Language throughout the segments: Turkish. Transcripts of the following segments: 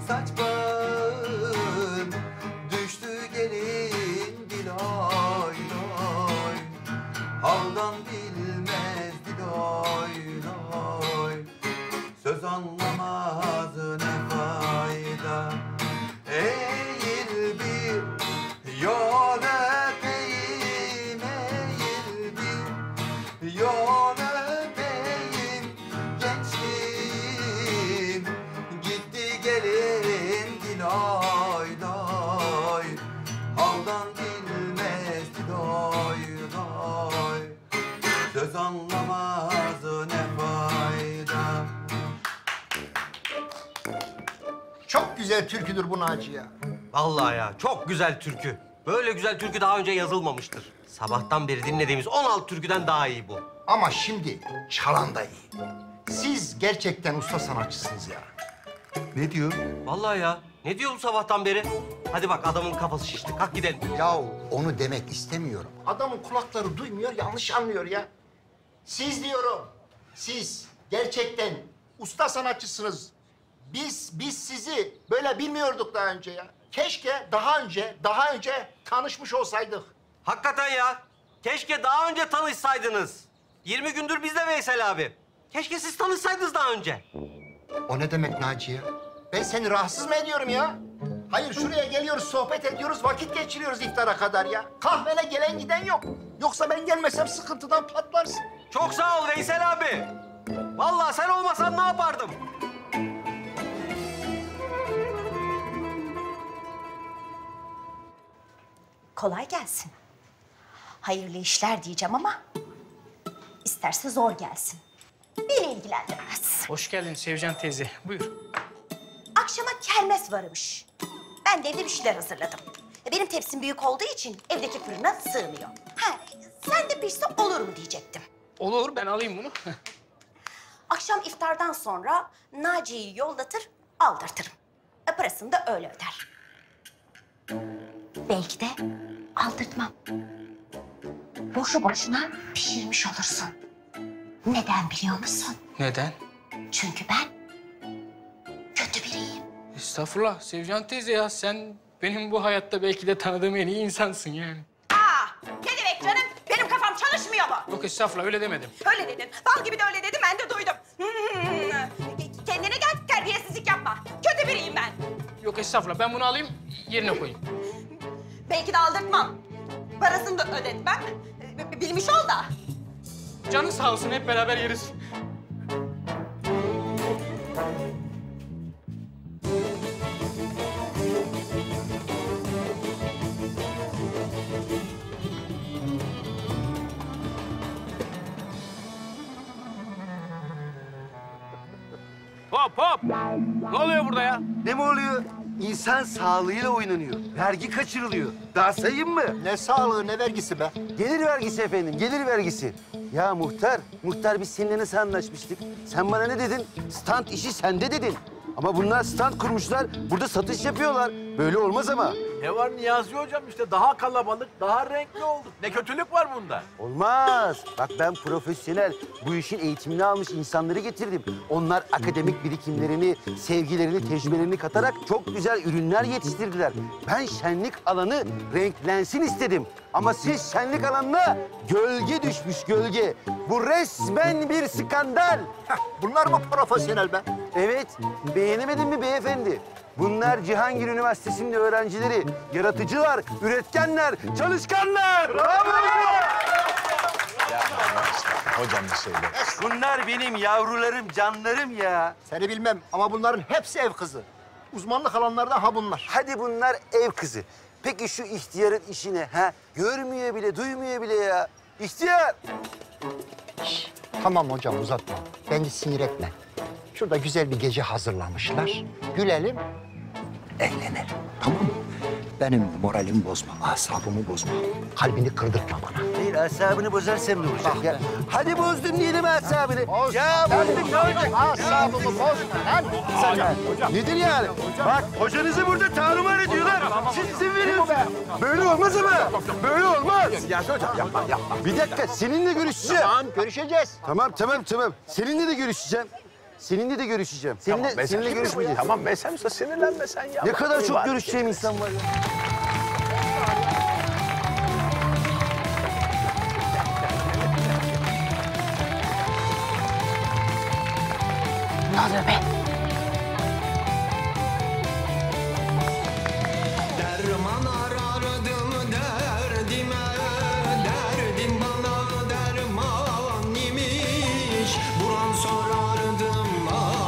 saç bağın. Düştü gelin diloy loy, haldan bilmez diloy loy. Söz anlamaz ne fayda, eğil bir yol öpeyim, eğil bir yol öpeyim. Gençliğim gitti gelin diloy loy, haldan bilmez diloy loy. Söz anlamaz ne fayda. Çok güzel türküdür bu Naci ya. Vallahi ya çok güzel türkü. Böyle güzel türkü daha önce yazılmamıştır. Sabahtan beri dinlediğimiz 16 türküden daha iyi bu. Ama şimdi çalan da iyi. Siz gerçekten usta sanatçısınız ya. Ne diyor? Vallahi ya. Ne diyor bu sabahtan beri? Hadi bak adamın kafası şişti. Kalk gidelim. Ya onu demek istemiyorum. Adamın kulakları duymuyor, yanlış anlıyor ya. Siz diyorum, siz gerçekten usta sanatçısınız. Biz sizi böyle bilmiyorduk daha önce ya. Keşke daha önce tanışmış olsaydık. Hakikaten ya. Keşke daha önce tanışsaydınız. 20 gündür bizde Veysel abi. Keşke siz tanışsaydınız daha önce. O ne demek Naci ya? Ben seni rahatsız mı ediyorum ya? Hayır, şuraya geliyoruz, sohbet ediyoruz, vakit geçiriyoruz iftara kadar ya. Kahvene gelen giden yok. Yoksa ben gelmesem sıkıntıdan patlarsın. Çok sağ ol Veysel abi. Vallahi sen olmasan ne yapardım? Kolay gelsin. Hayırlı işler diyeceğim ama isterse zor gelsin. Beni ilgilendirmez. Hoş geldin Sevcan teyze. Buyur. Akşama kermes varmış. Ben de evde bir şeyler hazırladım. Benim tepsim büyük olduğu için evdeki fırına sığmıyor. Ha, sen de pişse olur mu diyecektim. Olur, ben alayım bunu. Akşam iftardan sonra Naciye'yi yollatır, aldırtırım. Parasını da öyle öder. Belki de aldırtmam. Boşu boşuna pişirmiş olursun. Neden biliyor musun? Neden? Çünkü ben kötü biriyim. Estağfurullah Sevcan teyze ya. Sen benim bu hayatta belki de tanıdığım en iyi insansın yani. Aa, ne demek canım? Benim kafam çalışmıyor mu? Yok estağfurullah, öyle demedim. Öyle dedin. Bal gibi de öyle dedim, ben de duydum. Kendine gel, terbiyesizlik yapma. Kötü biriyim ben. Yok estağfurullah, ben bunu alayım, yerine koyayım. Belki de aldırtmam. Parasını da ödetmem. Bilmiş ol da. Canın sağ olsun, hep beraber yeriz. Hop hop! Ne oluyor burada ya? Ne mi oluyor? İnsan sağlığıyla oynanıyor. Vergi kaçırılıyor. Daha sayayım mı? Ne sağlığı, ne vergisi be? Gelir vergisi efendim, gelir vergisi. Ya muhtar biz seninle nasıl anlaşmıştık? Sen bana ne dedin? Stand işi sende dedin. Ama bunlar stand kurmuşlar, burada satış yapıyorlar. Böyle olmaz ama. Ne var Niyazi hocam, işte daha kalabalık, daha renkli olduk. Ne kötülük var bunda? Olmaz. Bak ben profesyonel, bu işin eğitimini almış insanları getirdim. Onlar akademik birikimlerini, sevgilerini, tecrübelerini katarak çok güzel ürünler yetiştirdiler. Ben şenlik alanı renklensin istedim. Ama siz şenlik alanına gölge düşmüş, gölge. Bu resmen bir skandal. Bunlar mı profesyonel be? Evet, beğenemedin mi beyefendi? Bunlar Cihangir Üniversitesi'nin öğrencileri. Yaratıcılar, üretkenler, çalışkanlar. Bravo! Hocam bir söyle. Bunlar benim yavrularım, canlarım ya. Seni bilmem ama bunların hepsi ev kızı. Uzmanlık alanlarda ha bunlar. Hadi bunlar ev kızı. Peki şu ihtiyarın işine ha? Görmüyor bile, duymuyor bile ya. İhtiyar! Tamam hocam, uzatma. Beni sinir etme. Şurada güzel bir gece hazırlamışlar. Gülelim, eğlenelim. Tamam mı? Benim moralimi bozma, asabımı bozma. Kalbini kırdırtma bana. Hayır, asabını bozarsam ne olacak ya? Hadi bozdun diyelim asabını. Boz. Ya bozdum ne olacak? Asabımı bozma lan. Sen ya. Nedir yani? Bak hocanızı burada tarumar ediyorlar. Siz izin veriyorsunuz. Böyle olmaz ama. Böyle olmaz. Ya hocam yapma. Bir dakika seninle görüşeceğim. Tamam, görüşeceğiz. Tamam. Seninle de görüşeceğim. Seninle de görüşeceğim. Tamam, Seninle Veysel, şimdi bu ya. görüşmeyeceğiz. Tamam Veysel Usta, sinirlenme sen ya. Ne kadar çok İyi görüşeceğim insan var ya. Ne oluyor be? Derman arardım derdime, derdim bana derman imiş. Buran sorardım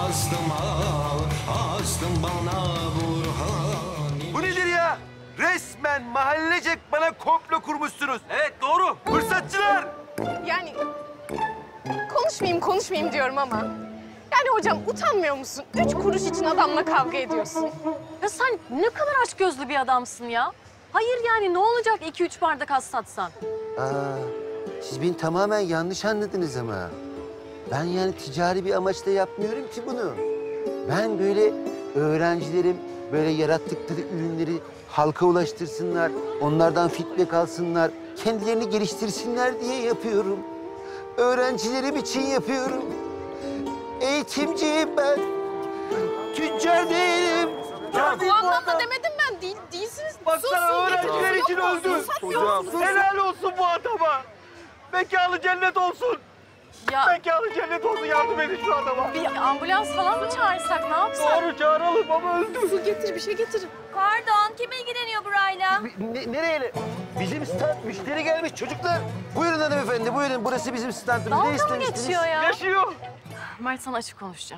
astım bana Burhan. Bu nedir ya? Resmen mahallecek bana komplo kurmuşsunuz. Evet doğru. Fırsatçılar! Yani konuşmayayım diyorum ama. Yani hocam utanmıyor musun? 3 kuruş için adamla kavga ediyorsun. Ya sen ne kadar açgözlü bir adamsın ya. Hayır yani ne olacak 2-3 bardak az satsan? Siz beni tamamen yanlış anladınız ama. Ben yani ticari bir amaçla yapmıyorum ki bunu. Ben böyle öğrencilerim böyle yarattıkları ürünleri halka ulaştırsınlar, onlardan feedback alsınlar, kendilerini geliştirsinler diye yapıyorum. Öğrencilerim için yapıyorum. Eğitimciyim ben. Tüccar değilim. Bu anlamda demedim ben. Değilsiniz. Baksana öğrenciler için öldü. Helal olsun bu adama. Mekanı cennet olsun. Ya Mekanı cennet olsun, yardım edin şu adama. bir ambulans falan mı çağırsak ne yapsak? Doğru, çağıralım ama öldü. Su getir, bir şey getir. Pardon kim ilgileniyor burayla? Nereye? Bizim stand müşteri gelmiş çocuklar. Buyurun hanımefendi, buyurun. Burası bizim standımız. Ne Dalga mı istemiştiniz? geçiyor ya? Yaşıyor. Mert sana açık konuşacağım.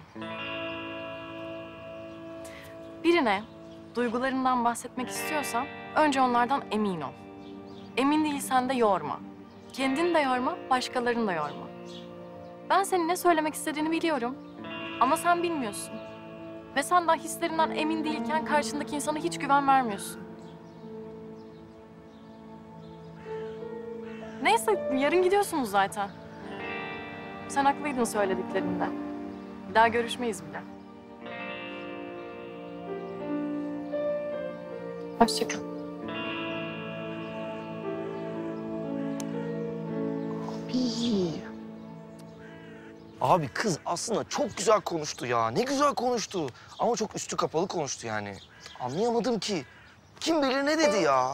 Birine duygularından bahsetmek istiyorsan önce onlardan emin ol. Emin değilsen de yorma. Kendini de yorma, başkalarını da yorma. Ben senin ne söylemek istediğini biliyorum ama sen bilmiyorsun. Ve sen daha hislerinden emin değilken karşındaki insana hiç güven vermiyorsun. Neyse, yarın gidiyorsunuz zaten. Sen haklıydın söylediklerinde. Bir daha görüşmeyiz bile. Hoşça kal. Abi kız aslında çok güzel konuştu ya. Ne güzel konuştu. Ama çok üstü kapalı konuştu yani. Anlayamadım ki. Kim bilir ne dedi ya.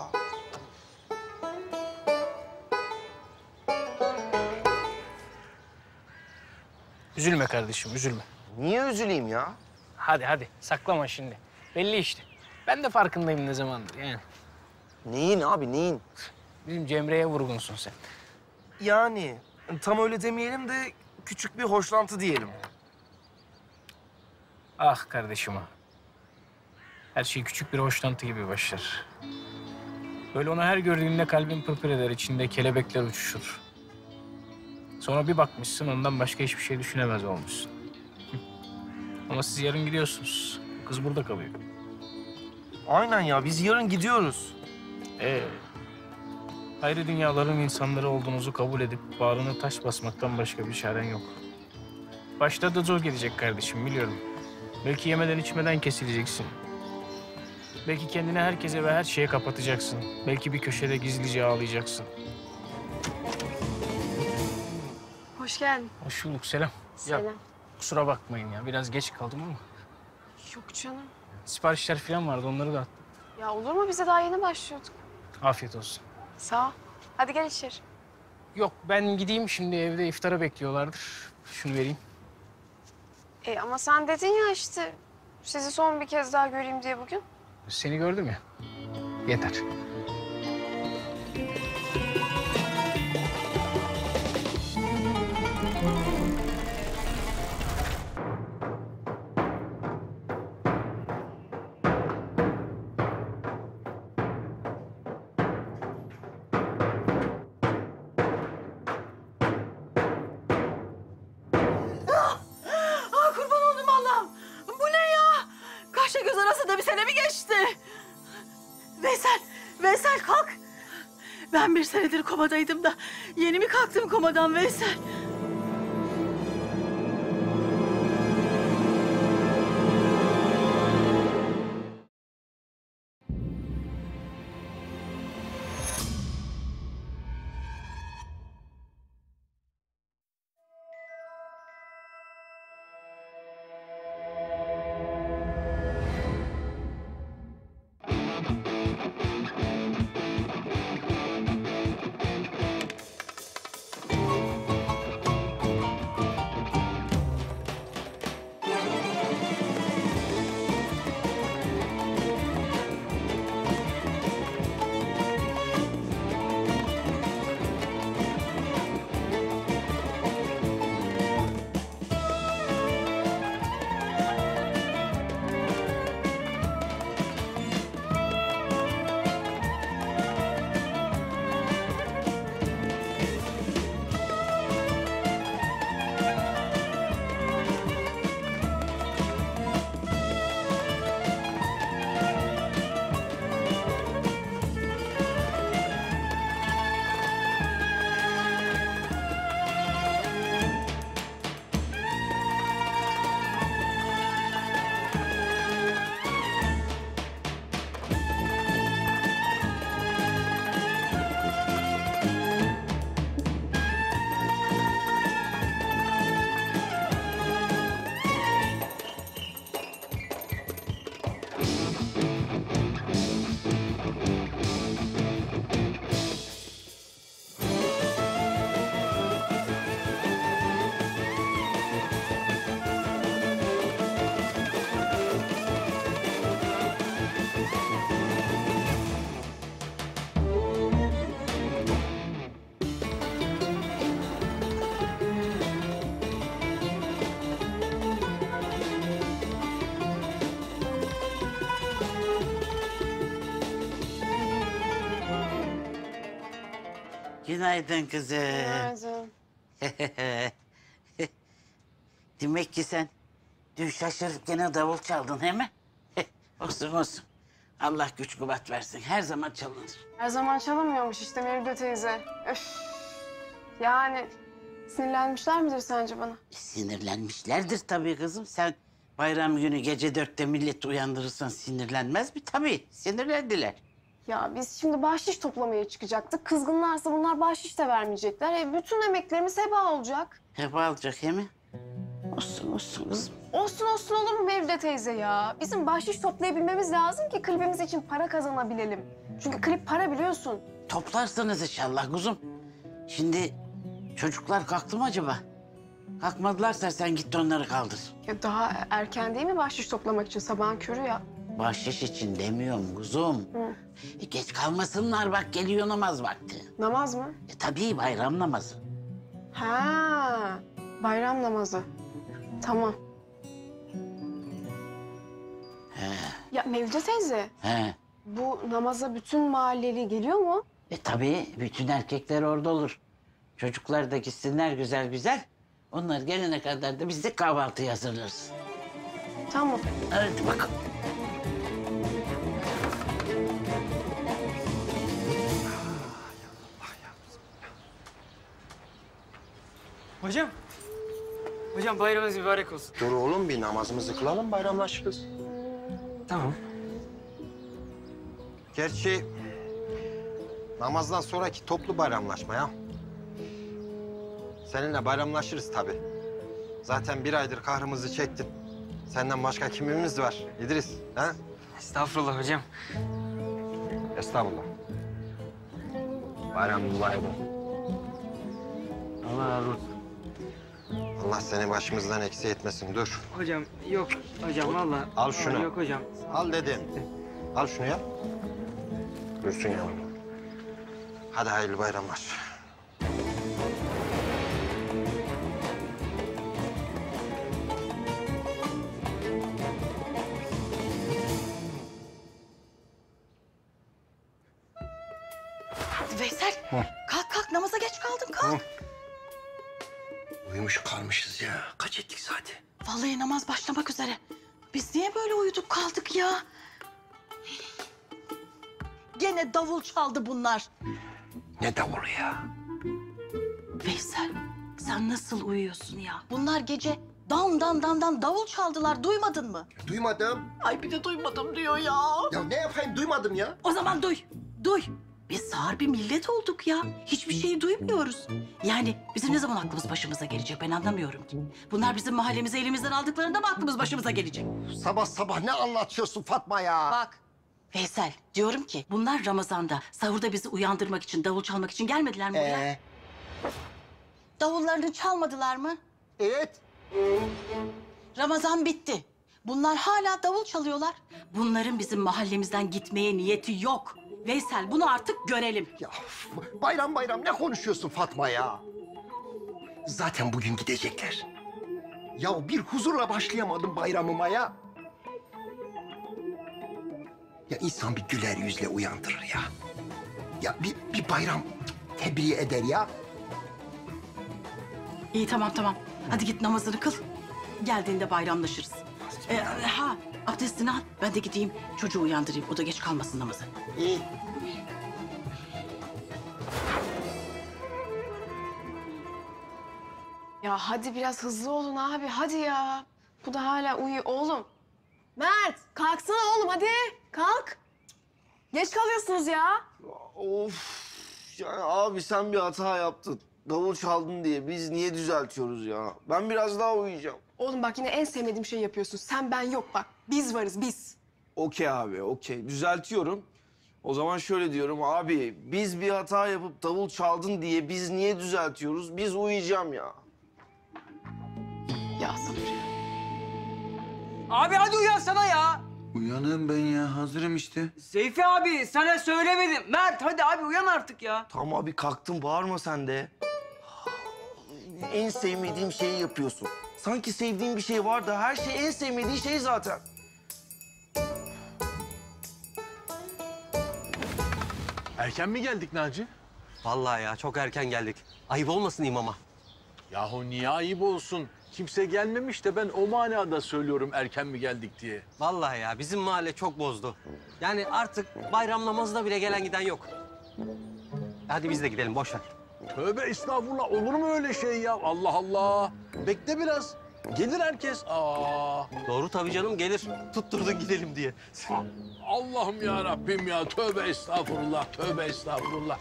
Üzülme kardeşim, üzülme. Niye üzüleyim ya? Hadi saklama şimdi. Belli işte. Ben de farkındayım ne zamandır yani. Neyin abi, neyin? Bizim Cemre'ye vurgunsun sen. Yani tam öyle demeyelim de küçük bir hoşlantı diyelim. Ah kardeşim ah. Her şey küçük bir hoşlantı gibi başlar. Böyle onu her gördüğünde kalbin pırpır eder, içinde kelebekler uçuşur. Sonra bir bakmışsın ondan başka hiçbir şey düşünemez olmuşsun. Ama siz yarın gidiyorsunuz. Kız burada kalıyor. Aynen ya, biz yarın gidiyoruz. Ayrı dünyaların insanları olduğunuzu kabul edip bağrına taş basmaktan başka bir çaren yok. Başta da zor gelecek kardeşim biliyorum. Belki yemeden içmeden kesileceksin. Belki kendini herkese ve her şeye kapatacaksın. Belki bir köşede gizlice ağlayacaksın. Hoş geldin. Hoş bulduk, selam. Ya, Selam. kusura bakmayın ya, biraz geç kaldım ama. Yok canım. Siparişler falan vardı, onları da attım. Ya olur mu? Bize daha yeni başlıyorduk. Afiyet olsun. Sağ ol. Hadi gel içeri. Yok, ben gideyim şimdi, evde iftara bekliyorlardır. Şunu vereyim. Ama sen dedin ya işte sizi son bir kez daha göreyim diye bugün. Seni gördüm ya, yeter. Kurban oldum Allah'ım. Bu ne ya? Kaşla göz arasında bir sene mi geçti? Veysel kalk. Ben bir senedir komadaydım da yeni mi kalktım komadan Veysel? Günaydın kızım. Günaydın. Demek ki sen dün şaşırıp gene davul çaldın he mi? Olsun olsun. Allah güç kuvvet versin. Her zaman çalınır. Her zaman çalamıyormuş işte Mevlüt teyze. Öf. Yani sinirlenmişler midir sence bana? Sinirlenmişlerdir tabii kızım. Sen bayram günü gece 4'te milleti uyandırırsan sinirlenmez mi? Tabii sinirlendiler. Ya biz şimdi bahşiş toplamaya çıkacaktık. Kızgınlarsa bunlar bahşiş de vermeyecekler. Bütün emeklerimiz heba olacak. Heba alacak he mi? Olsun olsun kızım. Olsun olsun olur mu Mevlüt teyze ya? Bizim bahşiş toplayabilmemiz lazım ki klibimiz için para kazanabilelim. Çünkü klip para biliyorsun. Toplarsınız inşallah kuzum. Şimdi çocuklar kalktı mı acaba? Kalkmadılarsa sen git onları kaldır. Ya daha erken değil mi bahşiş toplamak için? Sabahın körü ya. Bahşiş için demiyorum kuzum. Hı. Geç kalmasınlar bak geliyor namaz vakti. Namaz mı? Tabii bayram namazı. Ha, bayram namazı. Tamam. He, Ya Mevlüt teyze, he. bu namaza bütün mahalleli geliyor mu? Tabii bütün erkekler orada olur. Çocuklar da gitsinler güzel güzel. Onlar gelene kadar da biz de kahvaltıyı hazırlarız. Tamam. Hadi bakalım. Hocam. Hocam bayramınız mübarek olsun. Dur oğlum bir namazımızı kılalım bayramlaşırız. Tamam. Gerçi namazdan sonraki toplu bayramlaşma ya. Seninle bayramlaşırız tabii. Zaten bir aydır kahrımızı çektin. Senden başka kimimiz var İdris? Ha? Estağfurullah hocam. Estağfurullah. Bayram mübarek olsun. Allah razı olsun. Allah seni başımızdan eksik etmesin. Dur. Hocam yok hocam vallahi. Al şunu. Yok hocam. Al dedim. Al şunu ya. Dursun yavrum. Hadi hayırlı bayramlar. Veysel, kalk kalk namaza geç kaldın kalk. Uyumuş kalmışız ya. Kaç ettik saati? Vallahi namaz başlamak üzere. Biz niye böyle uyuduk kaldık ya? Gene davul çaldı bunlar. Ne davulu ya? Veysel, sen nasıl uyuyorsun ya? Bunlar gece dan dan dan dan davul çaldılar, duymadın mı? Duymadım. Ay bir de duymadım diyor ya. Ya ne yapayım duymadım ya. O zaman duy, duy. Biz sağır bir millet olduk ya. Hiçbir şeyi duymuyoruz. Yani bizim ne zaman aklımız başımıza gelecek ben anlamıyorum ki. Bunlar bizim mahallemizi elimizden aldıklarında mı aklımız başımıza gelecek? Sabah sabah ne anlatıyorsun Fatma ya? Bak Veysel diyorum ki bunlar Ramazan'da sahurda bizi uyandırmak için davul çalmak için gelmediler mi buraya? Davullarını çalmadılar mı? Evet. Ramazan bitti. Bunlar hala davul çalıyorlar. Bunların bizim mahallemizden gitmeye niyeti yok. Veysel bunu artık görelim. Ya bayram bayram ne konuşuyorsun Fatma ya? Zaten bugün gidecekler. Ya bir huzurla başlayamadım bayramıma ya. Ya insan bir güler yüzle uyandırır ya. Ya bir bayram tebriği eder ya. İyi tamam tamam. Hadi git namazını kıl. Geldiğinde bayramlaşırız. Abdestini al. Ben de gideyim çocuğu uyandırayım. O da geç kalmasın namaza. İyi. Ya hadi biraz hızlı olun abi hadi ya. Bu da hala uyuyor oğlum. Mert kalksana oğlum hadi kalk. Geç kalıyorsunuz ya. Of. Ya abi sen bir hata yaptın. Davul çaldın diye biz niye düzeltiyoruz ya? Ben biraz daha uyuyacağım. Oğlum bak yine en sevmediğim şeyi yapıyorsun. Sen ben yok bak. Biz varız biz. Okey abi, okey. Düzeltiyorum. O zaman şöyle diyorum abi, biz bir hata yapıp davul çaldın diye biz niye düzeltiyoruz? Biz uyuyacağım ya. Ya sabır ya. Abi hadi uyansana ya. Uyanığım ben ya. Hazırım işte. Seyfi abi sana söylemedim. Mert hadi abi uyan artık ya. Tamam abi kalktım, bağırma sen de. En sevmediğim şeyi yapıyorsun. Sanki sevdiğin bir şey var da her şey en sevmediği şey zaten. Erken mi geldik Naci? Vallahi ya çok erken geldik. Ayıp olmasın imama. Yahu niye ayıp olsun? Kimse gelmemiş de ben o manada söylüyorum erken mi geldik diye. Vallahi ya bizim mahalle çok bozdu. Yani artık bayram namazına bile gelen giden yok. Hadi biz de gidelim boş ver. Tövbe estağfurullah, olur mu öyle şey ya? Allah Allah. Bekle biraz. Gelir herkes. Doğru tabii canım, gelir. Tutturdun gidelim diye. Allah'ım ya Rabbim ya. Tövbe estağfurullah. Tövbe estağfurullah.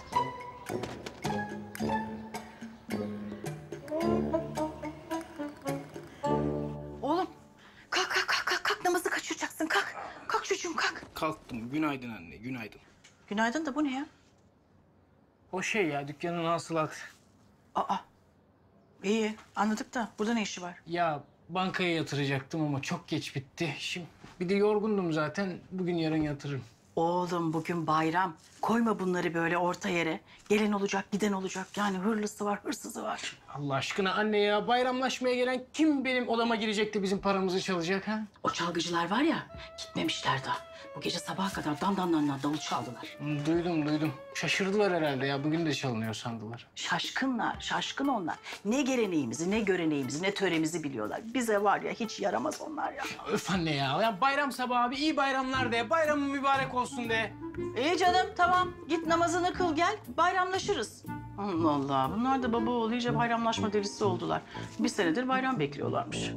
Oğlum kalk namazı kaçıracaksın kalk. Kalk çocuğum kalk. Kalktım. Günaydın anne, günaydın. Günaydın da bu ne ya? O şey ya, dükkanın hasılatı. Aa iyi anladık da burada ne işi var? Ya bankaya yatıracaktım ama çok geç bitti. Şimdi bir de yorgundum zaten. Bugün yarın yatırırım. Oğlum bugün bayram. Koyma bunları böyle orta yere. Gelen olacak, giden olacak. Yani hırlısı var, hırsızı var. Allah aşkına anne ya, bayramlaşmaya gelen kim benim odama girecek de bizim paramızı çalacak ha? O çalgıcılar var ya, gitmemişler daha. Bu gece sabaha kadar dan davul çaldılar. Duydum. Şaşırdılar herhalde ya. Bugün de çalınıyor sandılar. Şaşkın onlar. Ne geleneğimizi, ne göreneğimizi, ne töremizi biliyorlar. Bize var ya hiç yaramaz onlar ya. Öf anne ya. Ya bayram sabahı abi iyi bayramlar de. Bayramın mübarek olsun de. İyi canım tamam. Git namazını kıl gel, bayramlaşırız. Allah Allah. Bunlar da baba oğlu iyice bayramlaşma delisi oldular. Bir senedir bayram bekliyorlarmış.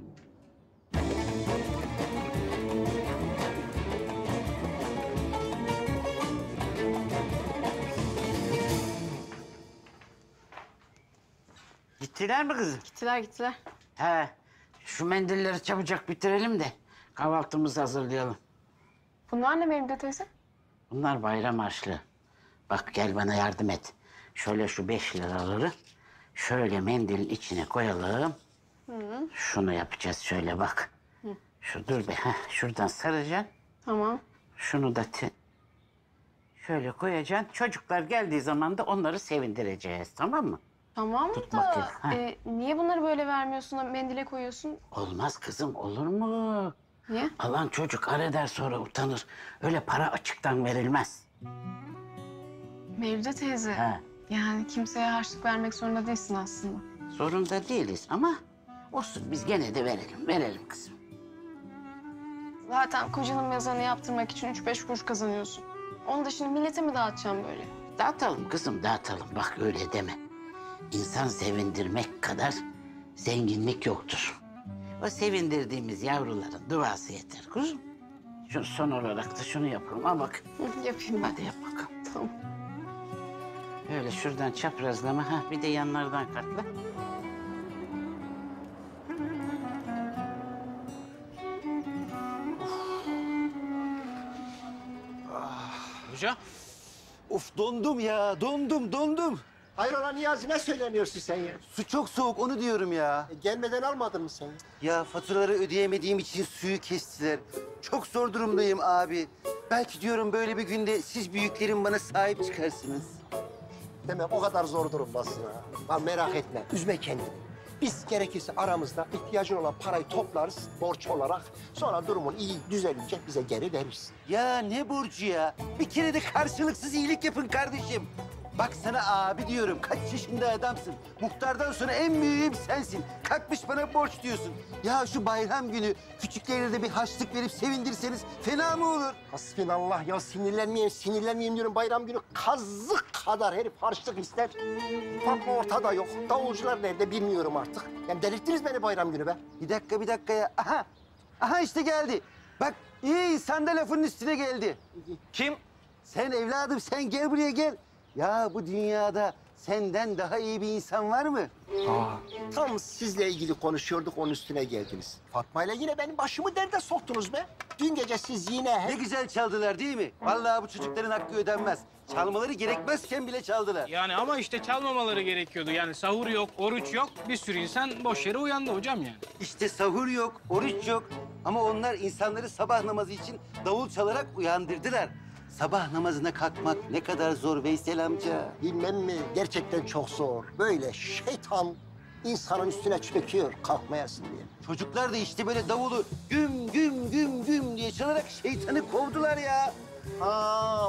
Gittiler mi kızım? Gittiler. He. Şu mendilleri çabucak bitirelim de kahvaltımızı hazırlayalım. Bunlar ne Mevlüt teyze? Bunlar bayram harçlığı. Bak gel bana yardım et. Şöyle şu 5 liraları şöyle mendilin içine koyalım. Hı. Şunu yapacağız şöyle bak. Hı. Şu dur be. Heh, şuradan saracaksın. Tamam. Şunu da şöyle koyacaksın. Çocuklar geldiği zaman da onları sevindireceğiz, tamam mı? Tamam Tut da bakayım, ha. niye bunları böyle vermiyorsun da mendile koyuyorsun? Olmaz kızım, olur mu? Niye? Alan çocuk eder sonra utanır. Öyle para açıktan verilmez. Mevlüt teyze. Ha. Yani kimseye harçlık vermek zorunda değilsin aslında. Zorunda değiliz ama olsun biz gene de verelim kızım. Zaten kocanın mezarını yaptırmak için 3-5 kuruş kazanıyorsun. Onu da şimdi millete mi dağıtacağım böyle? Dağıtalım kızım, dağıtalım. Bak öyle deme. İnsan sevindirmek kadar zenginlik yoktur. O sevindirdiğimiz yavruların duası yeter kuzum. Şu son olarak da şunu yapalım. Al bak. Yapayım. Hadi yap bakalım. Tamam. Öyle şuradan çaprazlama. Ha, bir de yanlardan katla. Hoca. Of dondum ya, dondum. Hayrola Niyazi, ne söyleniyorsun sen ya? Su çok soğuk, onu diyorum ya. Gelmeden almadın mı sen? Ya faturaları ödeyemediğim için suyu kestiler. Çok zor durumdayım abi. Belki diyorum böyle bir günde siz büyüklerim bana sahip çıkarsınız. Demek o kadar zor durumdasın ha. Lan merak etme, üzme kendini. Biz gerekirse aramızda ihtiyacın olan parayı toplarız borç olarak. Sonra durumun iyi düzelince bize geri verirsin. Ya ne borcu ya? Bir kere de karşılıksız iyilik yapın kardeşim. Bak sana abi diyorum. Kaç yaşında adamsın? Muhtardan sonra en büyüğüm sensin. Kalkmış bana borç diyorsun. Ya şu bayram günü küçüklerine de bir harçlık verip sevindirseniz fena mı olur? Hasbinallah ya, sinirlenmeyeyim diyorum. Bayram günü kazık kadar herif harçlık ister. Bak ortada yok. Davulcular nerede bilmiyorum artık. Yani delirttiniz beni bayram günü be. Bir dakika ya. Aha işte geldi. Bak iyi insan da lafının üstüne geldi. Kim? Sen evladım, sen gel buraya gel. Ya bu dünyada senden daha iyi bir insan var mı? Tam sizle ilgili konuşuyorduk, onun üstüne geldiniz. Fatma ile yine benim başımı derde soktunuz be. Dün gece siz yine... Ne güzel çaldılar değil mi? Vallahi bu çocukların hakkı ödenmez. Çalmaları gerekmezken bile çaldılar. Yani ama işte çalmamaları gerekiyordu. Yani sahur yok, oruç yok. Bir sürü insan boş yere uyandı hocam yani. İşte sahur yok, oruç yok. Ama onlar insanları sabah namazı için davul çalarak uyandırdılar. Sabah namazına kalkmak ne kadar zor Veysel amca. Bilmem mi? Gerçekten çok zor. Böyle şeytan insanın üstüne çöküyor kalkmayasın diye. Çocuklar da işte böyle davulu güm diye çalarak şeytanı kovdular ya. Ha,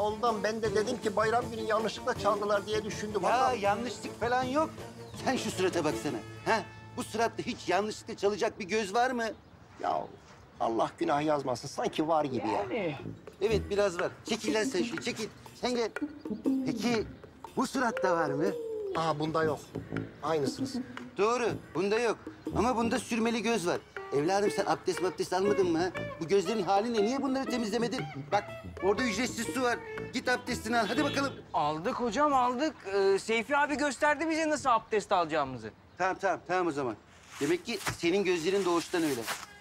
ondan ben de dedim ki bayram günü yanlışlıkla çaldılar diye düşündüm. Ya Vallahi. yanlışlık falan yok. Sen şu surata baksana. Ha? Bu suratta hiç yanlışlıkla çalacak bir göz var mı? Ya Allah günah yazmasın. Sanki var gibi ya. Evet biraz var. Çekil lan sen şunu çekil. Sen gel. Peki bu suratta var mı? Aa bunda yok. Aynısınız. Doğru. Bunda yok. Ama bunda sürmeli göz var. Evladım sen abdest almadın mı ha? Bu gözlerin hali ne? Niye bunları temizlemedin? Bak orada ücretsiz su var. Git abdestini al. Hadi bakalım. Aldık hocam aldık. Seyfi abi gösterdi bize nasıl abdest alacağımızı. Tamam o zaman. Demek ki senin gözlerin doğuştan öyle.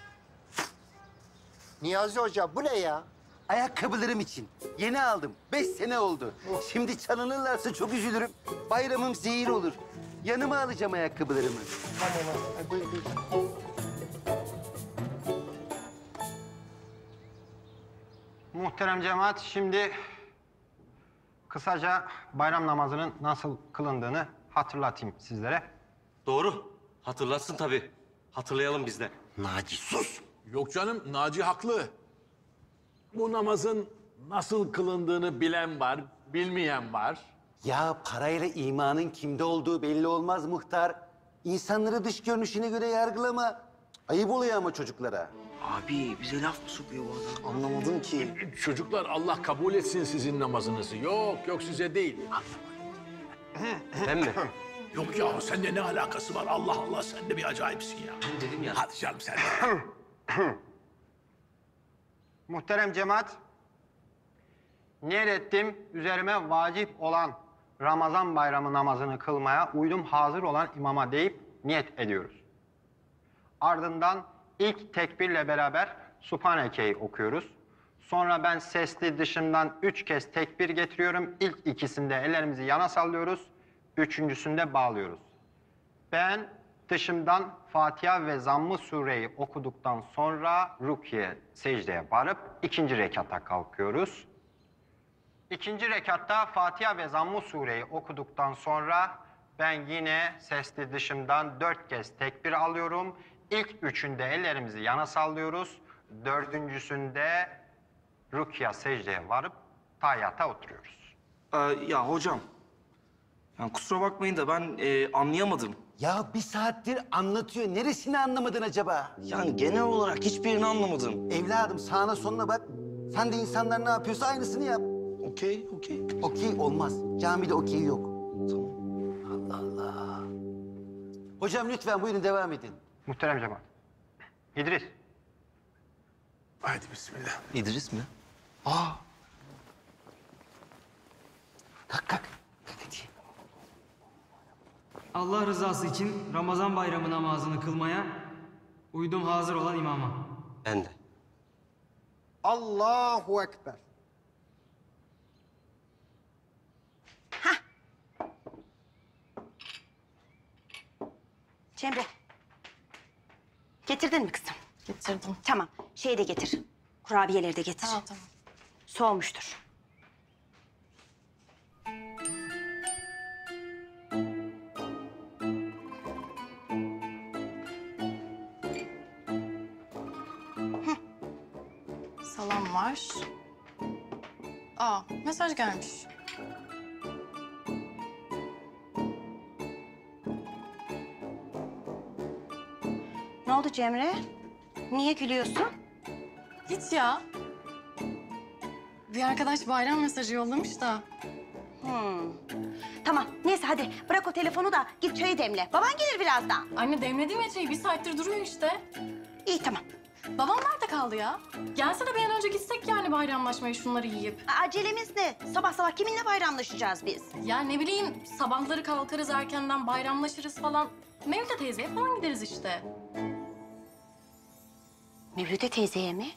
Niyazi Hoca bu ne ya? Ayakkabılarım için. Yeni aldım. 5 sene oldu. Şimdi çalınırlarsa çok üzülürüm. Bayramım zehir olur. Yanıma alacağım ayakkabılarımı. Tamam. Buyur. Muhterem cemaat, şimdi kısaca bayram namazının nasıl kılındığını hatırlatayım sizlere. Doğru. Hatırlatsın tabii. Hatırlayalım biz de. Naci sus. Yok canım, Naci haklı. Bu namazın nasıl kılındığını bilen var, bilmeyen var. Ya parayla imanın kimde olduğu belli olmaz muhtar. İnsanları dış görünüşüne göre yargılama. Ayıp oluyor ama çocuklara. Abi bize laf mı sokuyor bu adam? Anlamadım ki. Çocuklar Allah kabul etsin sizin namazınızı. Yok size değil. Ben mi? Yok ya sende ne alakası var? Allah Allah sen de bir acayipsin ya. Dedim ya. Hadi canım sen de. Muhterem cemaat, niyet ettim üzerime vacip olan Ramazan bayramı namazını kılmaya uydum hazır olan imama deyip niyet ediyoruz. Ardından ilk tekbirle beraber Subhaneke'yi okuyoruz. Sonra ben sesli dışımdan 3 kez tekbir getiriyorum. İlk ikisinde ellerimizi yana sallıyoruz. Üçüncüsünde bağlıyoruz. Ben dışımdan Fatiha ve Zamm-ı Sure'yi okuduktan sonra rüküye, secdeye varıp ikinci rekata kalkıyoruz. İkinci rekatta Fatiha ve Zamm-ı Sure'yi okuduktan sonra ben yine sesli dışımdan 4 kez tekbir alıyorum. İlk üçünde ellerimizi yana sallıyoruz. Dördüncüsünde rüküye, secdeye varıp tahiyyata oturuyoruz. Ya hocam, yani kusura bakmayın da ben anlayamadım. Ya bir saattir anlatıyor. Neresini anlamadın acaba? Yani genel olarak hiçbirini anlamadım. Evladım sağına soluna bak. Sen de insanlar ne yapıyorsa aynısını yap. Okey. Okey olmaz. Camide okey yok. Tamam. Allah Allah. Hocam lütfen buyurun devam edin. Muhterem cemaat. İdris. Haydi bismillah. İdris mi? Kalk. Hadi. Allah rızası için Ramazan bayramı namazını kılmaya uydum hazır olan imama. Ben de. Allahu Ekber. Cemre. Getirdin mi kızım? Getirdim. Tamam. Şeyi de getir. Kurabiyeleri de getir. Tamam. Soğumuştur. Salam var. Mesaj gelmiş. Ne oldu Cemre? Niye gülüyorsun? Hiç ya. Bir arkadaş bayram mesajı yollamış da. Tamam. Neyse hadi bırak o telefonu da git çayı demle. Baban gelir birazdan. Anne demledim ya çayı. 1 saattir duruyor işte. İyi tamam. Babam nerede kaldı ya? Gelse de bir an önce gitsek yani bayramlaşmaya şunları yiyip. Acelemiz ne? Sabah sabah kiminle bayramlaşacağız biz? Ya ne bileyim sabahları kalkarız erkenden bayramlaşırız falan. Mevlüt teyzeye falan gideriz işte. Mevlüt teyzeye mi?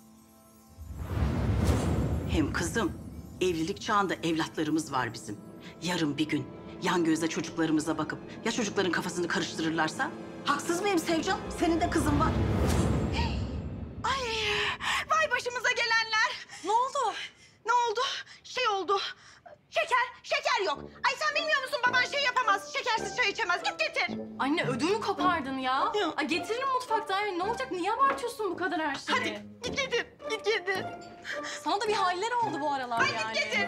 Hem kızım, evlilik çağında evlatlarımız var bizim. Yarın bir gün yan gözle çocuklarımıza bakıp ya çocukların kafasını karıştırırlarsa? Haksız mıyım Sevcan? Senin de kızın var. Ay, vay başımıza gelenler. Ne oldu? Ne oldu? Şey oldu. Şeker yok. Ay sen bilmiyor musun baban şey yapamaz. Şekersiz çay içemez. Git getir. Anne ödümü kopardın ya. Ay, getiririm mutfaktan. Ne olacak? Niye abartıyorsun bu kadar her şeyi? Hadi git getir. Git kedi. Sana da bir haller oldu bu aralar Ay yani. git getir.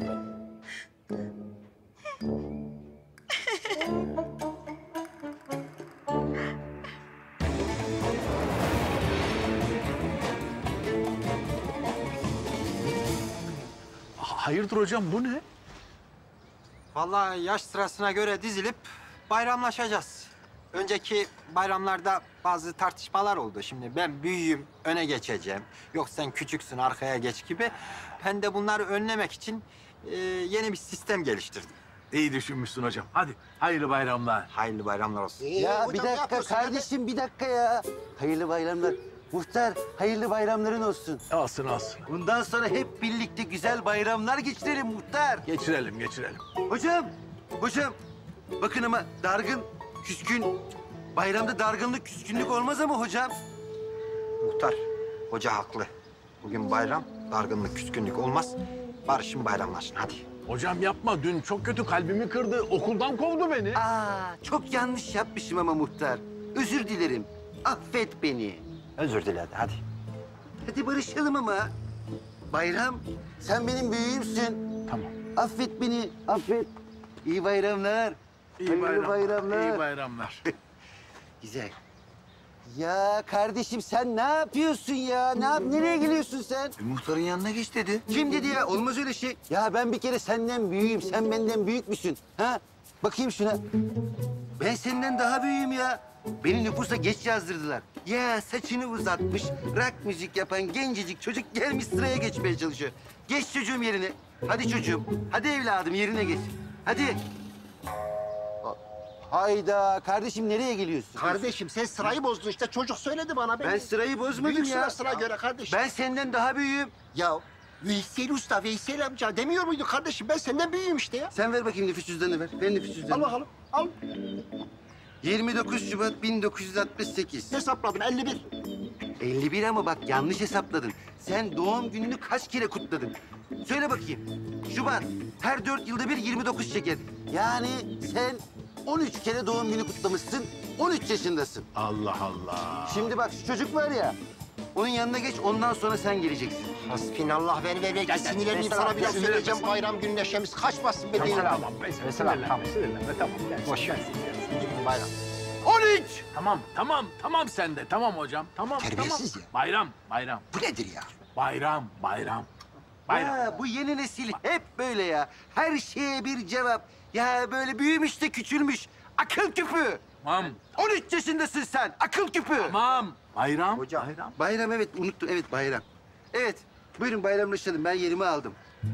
Hayırdır hocam bu ne? Vallahi yaş sırasına göre dizilip bayramlaşacağız. Önceki bayramlarda bazı tartışmalar oldu. Şimdi ben büyüğüm, öne geçeceğim. Yok sen küçüksün, arkaya geç gibi. Ben de bunları önlemek için yeni bir sistem geliştirdim. İyi düşünmüşsün hocam. Hadi hayırlı bayramlar. Hayırlı bayramlar olsun. Ya bir dakika kardeşim, bir dakika ya. Hayırlı bayramlar. Muhtar, hayırlı bayramların olsun. Olsun olsun. Bundan sonra hep birlikte güzel bayramlar geçirelim muhtar. Geçirelim, geçirelim. Hocam. Bakın ama dargın, küskün. Bayramda dargınlık, küskünlük olmaz ama hocam. Muhtar, hoca haklı. Bugün bayram, dargınlık, küskünlük olmaz. Barışın bayramlaşın, hadi. Hocam yapma. Dün çok kötü kalbimi kırdı. Okuldan kovdu beni. Çok yanlış yapmışım ama muhtar. Özür dilerim. Affet beni. Özür diledi, hadi. Hadi barışalım ama. Bayram, sen benim büyüğümsün. Tamam. Affet beni, affet. İyi bayramlar. Hayırlı bayramlar. İyi bayramlar. Güzel. Ya kardeşim sen ne yapıyorsun ya? Nereye geliyorsun sen? Muhtarın yanına geç dedi. Kim dedi ya? Olmaz öyle şey. Ya ben bir kere senden büyüğüm. Sen benden büyük müsün? Ha? Bakayım şuna. Ben senden daha büyüğüm ya. Beni nüfusa geç yazdırdılar. Ya saçını uzatmış, rock müzik yapan gencecik çocuk gelmiş sıraya geçmeye çalışıyor. Geç çocuğum yerine. Hadi çocuğum. Hadi evladım yerine geç. Hadi. Hayda kardeşim nereye geliyorsun? Kardeşim sen sırayı bozdun işte. Çocuk söyledi bana. Ben sırayı bozmadım Büyük ya. sıra göre kardeşim. Ben senden daha büyüğüm. Ya Veysel Usta, Veysel amca demiyor muydu kardeşim? Ben senden büyüğüm işte ya. Sen ver bakayım nüfus cüzdanını ver. Ver nüfus cüzdanını. Al bakalım, al. 29 Şubat 1968. Hesapladın, 51. 51 ama bak yanlış hesapladın. Sen doğum gününü kaç kere kutladın? Söyle bakayım. Şubat, her 4 yılda bir 29 şeker. Yani sen 13 kere doğum günü kutlamışsın, 13 yaşındasın. Allah Allah. Şimdi bak şu çocuk var ya, onun yanına geç, ondan sonra sen geleceksin. Hasbinallah ver. Sinirlenmeyeyim sana bir laf söyleyeceğim. Bayram günü neşemiz kaçmasın be değil. Tamam. Sinirlenme. Tamam. Boş ver. Bayram. 13! Tamam sen de. Tamam hocam. Tamam. Terbiyesiz ya. Bayram. Bu nedir ya? Bayram. Ya bu yeni nesil hep böyle ya. Her şeye bir cevap. Ya böyle büyümüş de küçülmüş. Akıl küpü. Tamam. 13 yaşındasın sen. Akıl küpü. Tamam. Bayram. Hocam. Bayram evet unuttum. Evet bayram. Evet. Buyurun bayramlaşalım. Ben yerimi aldım.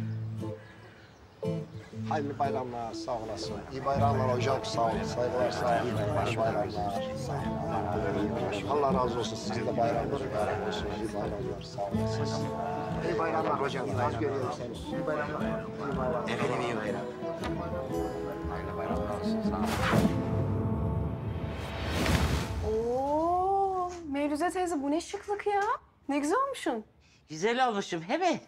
Hayırlı bayramlar, sağ olasın. İyi bayramlar hocam, sağ olun. Saygılar, sağ olun. İyi bayramlar, sağ olun. Allah razı olsun, siz de bayramlar mübarek olsun. İyi bayramlar, sağ olasın. İyi bayramlar hocam, az görüyorum seni. İyi bayramlar. İyi bayramlar. Efendim iyi bayram. Hayırlı bayramlar olsun, sağ olun. Oo, Mevlüze teyze bu ne şıklık ya? Ne güzel olmuşsun. Güzel olmuşum, he mi?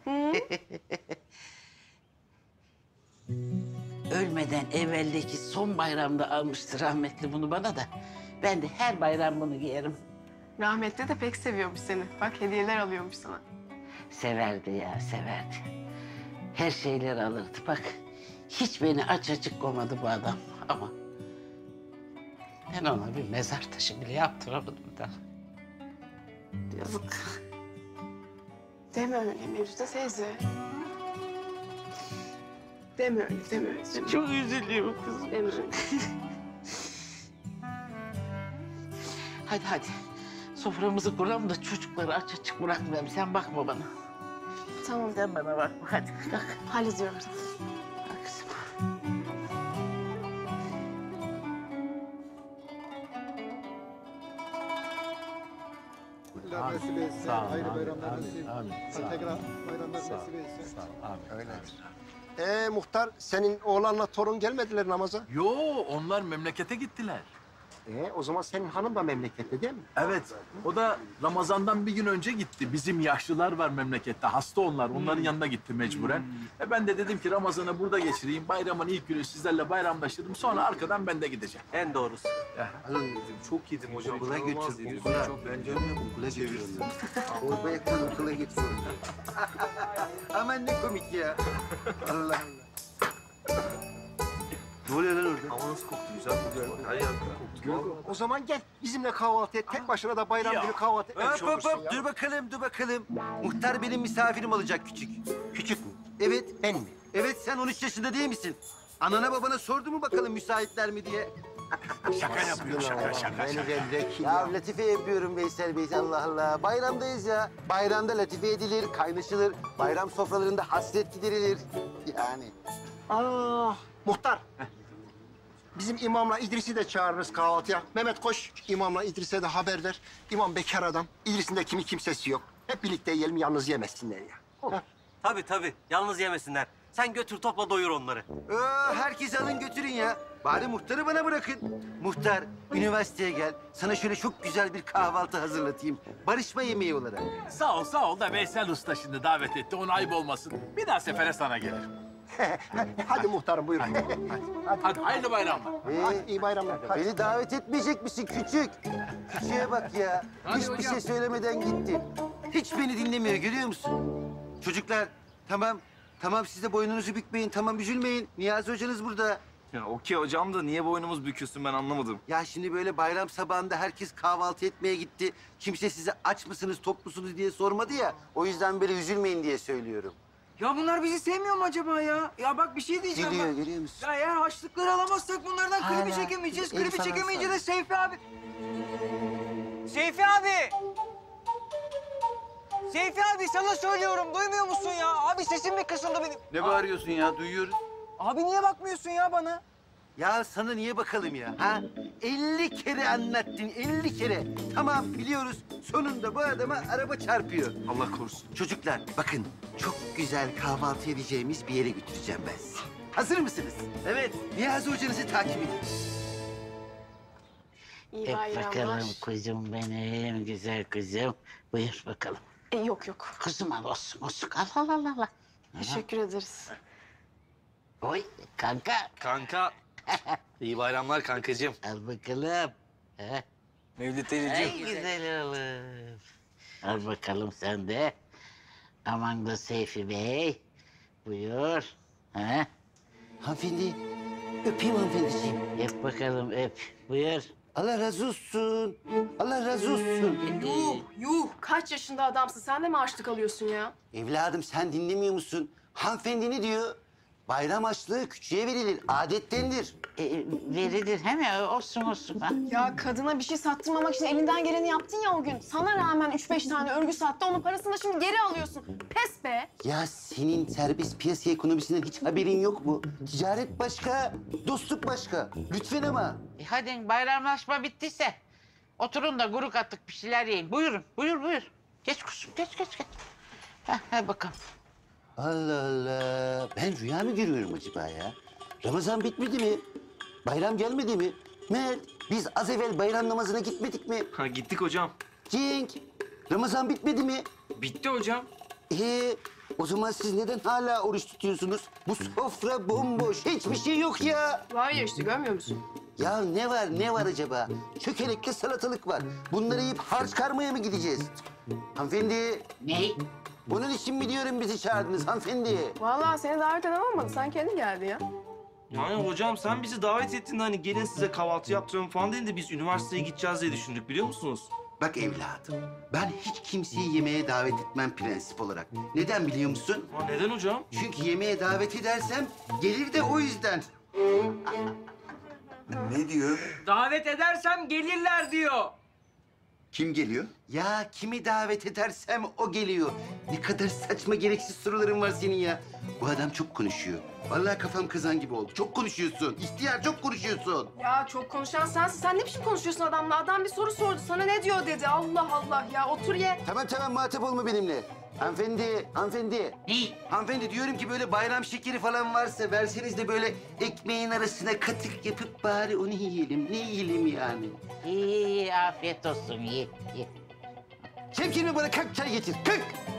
Ölmeden evveldeki son bayramda almıştı rahmetli bunu bana da. Ben de her bayram bunu giyerim. Rahmetli de pek seviyormuş seni. Bak hediyeler alıyormuş sana. Severdi ya, severdi. Her şeyleri alırdı. Bak, hiç beni aç açık koymadı bu adam. Ama ben ona bir mezar taşı bile yaptıramadım da. Yazık. Deme öyle Mevlüze teyze. Deme öyle, deme öyle. Çok üzülüyorum kızım. Deme öyle. Hadi. Soframızı kuralım da çocukları aç açık bırakmayalım. Sen bakma bana. Tamam. Sen bana bakma. Hadi kalk. Hallediyorum. Kalk kızım. Allah nasip etsin. Hayırlı bayramlar nasip. Amin. Tekrar bayramlar nasip etsin. Öyledir. Muhtar, senin oğlanla torun gelmediler namaza. Yo, onlar memlekete gittiler. O zaman senin hanım da memlekette değil mi? Evet. O da Ramazan'dan bir gün önce gitti. Bizim yaşlılar var memlekette. Hasta onlar. Onların yanına gitti mecburen. Ben de dedim ki Ramazan'ı burada geçireyim. Bayramın ilk günü sizlerle bayramlaştırdım. Sonra arkadan ben de gideceğim. En doğrusu. Çok yedim hocam. Okula götür, okula. Bence okula götürüyorum. Torbaya koy, okula götürüyorum. Aman ne komik ya. Allah Allah. Ne oluyor lan orada? Ama nasıl koktu güzel koktu. Her yer koktu. O zaman gel bizimle kahvaltı et. Tek başına da bayram günü kahvaltı etmemiş Hop hop olursun hop, ya. dur bakalım. Muhtar benim misafirim olacak küçük. Küçük mü? Evet. Ben mi? Evet, sen 13 yaşında değil misin? Anana babana sordu mu bakalım müsaitler mi diye? Şaka yapıyor, şaka. Ya latife yapıyorum Veysel Bey, Allah Allah. Bayramdayız ya. Bayramda latife edilir, kaynaşılır. Bayram sofralarında hasret giderilir. Yani. Muhtar. Bizim imamla İdris'i de çağırırız kahvaltıya. Mehmet koş, imamla İdris'e de haber ver. İmam bekar adam. İdris'in de kimi kimsesi yok. Hep birlikte yiyelim, yalnız yemesinler ya. Tabii. Yalnız yemesinler. Sen götür topla doyur onları. Herkes alın götürün ya. Bari muhtarı bana bırakın. Muhtar, üniversiteye gel. Sana şöyle çok güzel bir kahvaltı hazırlatayım. Barışma yemeği olarak. Sağ ol da Veysel Usta şimdi davet etti. Ona ayıp olmasın. Bir daha sefere sana gelir. Hadi muhtarım buyurun. Hadi hayırlı bayramlar. Hadi iyi bayramlar. Hadi. Beni davet etmeyecek misin küçük? Küçüğe bak ya. Hiçbir şey söylemeden gitti. Hiç beni dinlemiyor, görüyor musun? Çocuklar, tamam siz de boynunuzu bükmeyin, tamam üzülmeyin. Niyazi hocanız burada. Ya okey hocam da niye boynumuz bükülsün ben anlamadım. Ya şimdi böyle bayram sabahında herkes kahvaltı etmeye gitti. Kimse size aç mısınız, tok musunuz diye sormadı ya. O yüzden böyle üzülmeyin diye söylüyorum. Ya bunlar bizi sevmiyor mu acaba ya? Ya bak bir şey diyeceğim Geliyor, bak. görüyor musun? Ya eğer harçlıkları alamazsak bunlardan klibi Hala. çekemeyeceğiz. El Klibi falan çekemeyince salla. de Seyfi abi... Seyfi abi! Seyfi abi sana söylüyorum duymuyor musun ya? Abi sesim mi kısıldı benim? Ne bağırıyorsun ya duyuyoruz. Abi niye bakmıyorsun ya bana? Ya sana niye bakalım ya? Ha? 50 kere anlattın, 50 kere. Tamam biliyoruz. Sonunda bu adama araba çarpıyor. Allah korusun. Çocuklar bakın çok güzel kahvaltı edeceğimiz bir yere götüreceğim ben sizi. Hazır mısınız? Evet. Niyazi hocanızı takip edin. İyi Öp bayramlar. bakalım kuzum benim, güzel kuzum. Buyur bakalım. Yok. Kuzum al olsun. Al. Teşekkür ederiz. Oy kanka. Kanka. İyi bayramlar kankacığım. Al bakalım. He. Mevlüt Ay teyzeciğim. güzel oğlum. Al bakalım sen de. Aman da Seyfi Bey. Buyur. Ha? Hanımefendi, öpeyim hanımefendiciğim. Öp bakalım öp. Buyur. Allah razı olsun. Allah razı olsun. Yuh. Kaç yaşında adamsın? Sen de mi harçlık alıyorsun ya? Evladım sen dinlemiyor musun? Hanımefendi ne diyor? Bayram açlığı küçüğe verilir, adettendir. Verilir he mi? Olsun ha. Ya kadına bir şey sattırmamak için elinden geleni yaptın ya o gün. Sana rağmen 3-5 tane örgü sattı. Onun parasını da şimdi geri alıyorsun. Pes be. Ya senin serbest piyasa ekonomisinden hiç haberin yok mu? Ticaret başka, dostluk başka. Lütfen ama. Hadi bayramlaşma bittiyse oturun da guruk attık bir şeyler yiyin. Buyurun. Buyur. Geç kuzum geç. Hadi bakalım. Allah Allah. Ben rüya mı görüyorum acaba ya? Ramazan bitmedi mi? Bayram gelmedi mi? Mert, biz az evvel bayram namazına gitmedik mi? Ha gittik hocam. Cenk, Ramazan bitmedi mi? Bitti hocam. O zaman siz neden hala oruç tutuyorsunuz? Bu sofra bomboş, hiçbir şey yok ya. Var ya işte görmüyor musun? Ya ne var acaba? Çökelekle salatalık var. Bunları yiyip harç karmaya mı gideceğiz? Hanımefendi. Ne? Onun için mi diyorum bizi çağırdınız hanımefendi? Vallahi seni davet eden olmadı. Sen kendin geldin ya. Yani hocam sen bizi davet ettin de hani gelin size kahvaltı yaptırıyorum falan dedin de biz üniversiteye gideceğiz diye düşündük biliyor musunuz? Bak evladım, ben hiç kimseyi yemeğe davet etmem prensip olarak. Neden biliyor musun? Ha, neden hocam? Çünkü yemeğe davet edersem gelir de o yüzden. Ne diyor? Davet edersem gelirler diyor. Kim geliyor? Ya kimi davet edersem o geliyor. Ne kadar saçma gereksiz soruların var senin ya. Bu adam çok konuşuyor. Vallahi kafam kazan gibi oldu. Çok konuşuyorsun. İhtiyar çok konuşuyorsun. Ya çok konuşan sensin. Sen ne biçim konuşuyorsun adamla? Adam bir soru sordu. Sana ne diyor dedi. Allah Allah ya. Otur ye. Tamam muhatap olma benimle. Hanımefendi. Ne? Hanımefendi diyorum ki böyle bayram şekeri falan varsa verseniz de böyle ekmeğin arasına katık yapıp bari onu yiyelim. Ne yiyelim yani? İyi, afiyet olsun. Ye, ye. Çemkirme bana kalk çay getir. Kalk.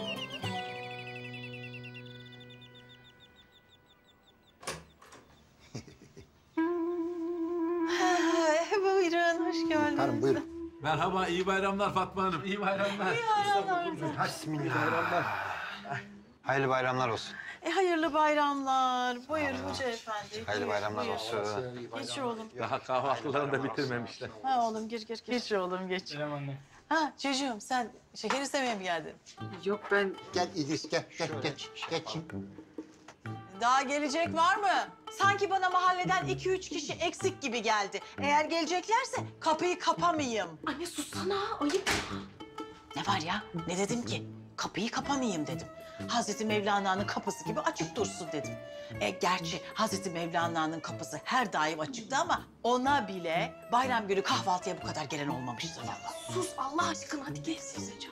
Buyurun, hoş geldiniz. Hanım buyurun. Merhaba, iyi bayramlar Fatma Hanım. İyi bayramlar. İyi bayramlar. Bismillah. Hayırlı bayramlar olsun. Hayırlı bayramlar. Buyur Hoca Efendi. Hayırlı bayramlar Buyur. olsun. Geç oğlum. Daha kahvaltılarını da bitirmemişler. Ha oğlum gir. Geç oğlum geç. Selam anne. Ha çocuğum sen şeker istemeye mi geldin? Yok ben... Gel İdris gel. Geç. Daha gelecek var mı? Sanki bana mahalleden 2-3 kişi eksik gibi geldi. Eğer geleceklerse kapıyı kapamayayım. Anne sussana. Ayıp. Ne var ya? Ne dedim ki? Kapıyı kapamayayım dedim. Hazreti Mevlana'nın kapısı gibi açık dursun dedim. Gerçi Hazreti Mevlana'nın kapısı her daim açıktı ama ona bile bayram günü kahvaltıya bu kadar gelen olmamıştır vallahi. Sus Allah aşkına. Hadi gel Suzan'cığım.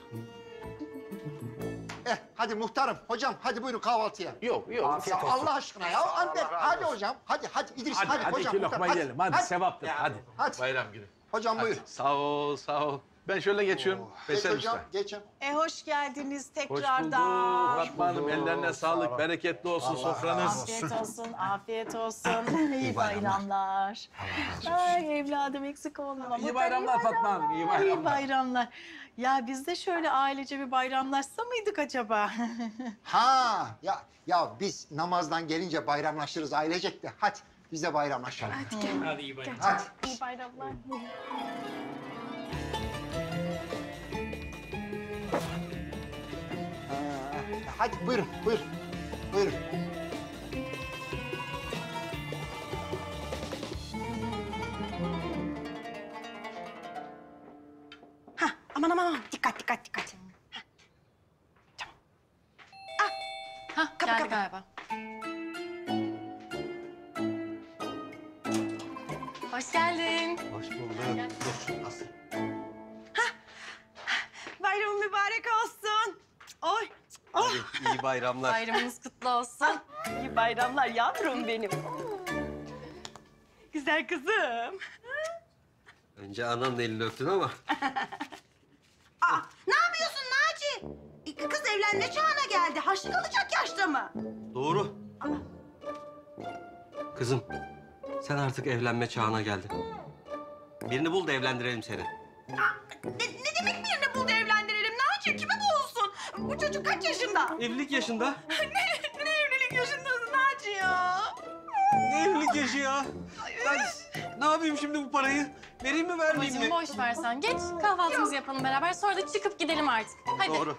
Hadi muhtarım, hocam hadi buyurun kahvaltıya. Yok. Afiyet olsun. Allah aşkına ya. Anne, hadi hocam. Hadi İdris hadi hocam. iki lokma yiyelim. Hadi sevaptır. Hadi. Bayram günü. Hocam buyur. Sağ ol. Ben şöyle geçiyorum. Geç Veysel hocam, Usta. geçin. Hoş geldiniz Hoş tekrardan. bulduk. Fatma Hanım ellerine sağlık. Bereketli olsun sofranız. Afiyet olsun. İyi bayramlar. Ay evladım eksik olma. İyi bayramlar Fatma Hanım. İyi bayramlar. İyi bayramlar. Ya biz de şöyle ailece bir bayramlaşsa mıydık acaba? Ha ya biz namazdan gelince bayramlaşırız ailecek de. Hadi biz de bayramlaşalım. Hadi iyi bayramlar. Hadi. İyi bayramlar. Hadi buyurun. Aman dikkat. Geldi galiba. Hoş geldin. Hoş bulduk. Dur asıl. Bayramın mübarek olsun. Oy. İyi bayramlar. Bayramınız kutlu olsun. İyi bayramlar yavrum benim. Güzel kızım. Önce ananın elini öptün ama. Ne yapıyorsun Naci? Kız evlenme çağına geldi. Haçlık alacak yaşta mı? Doğru. Kızım, sen artık evlenme çağına geldin. Birini bul da evlendirelim seni. Ne demek birini buldu evlendirelim Naci? Kimi bulsun? Bu çocuk kaç yaşında? Evlilik yaşında. Ne evlilik yaşındasın Naci ya? Ne evlilik yaşı ya? Ben ne yapayım şimdi bu parayı? Vereyim mi vermeyeyim Babacığım mi? boş ver sen. Geç kahvaltımızı yapalım beraber. Sonra da çıkıp gidelim artık. Hadi. Doğru.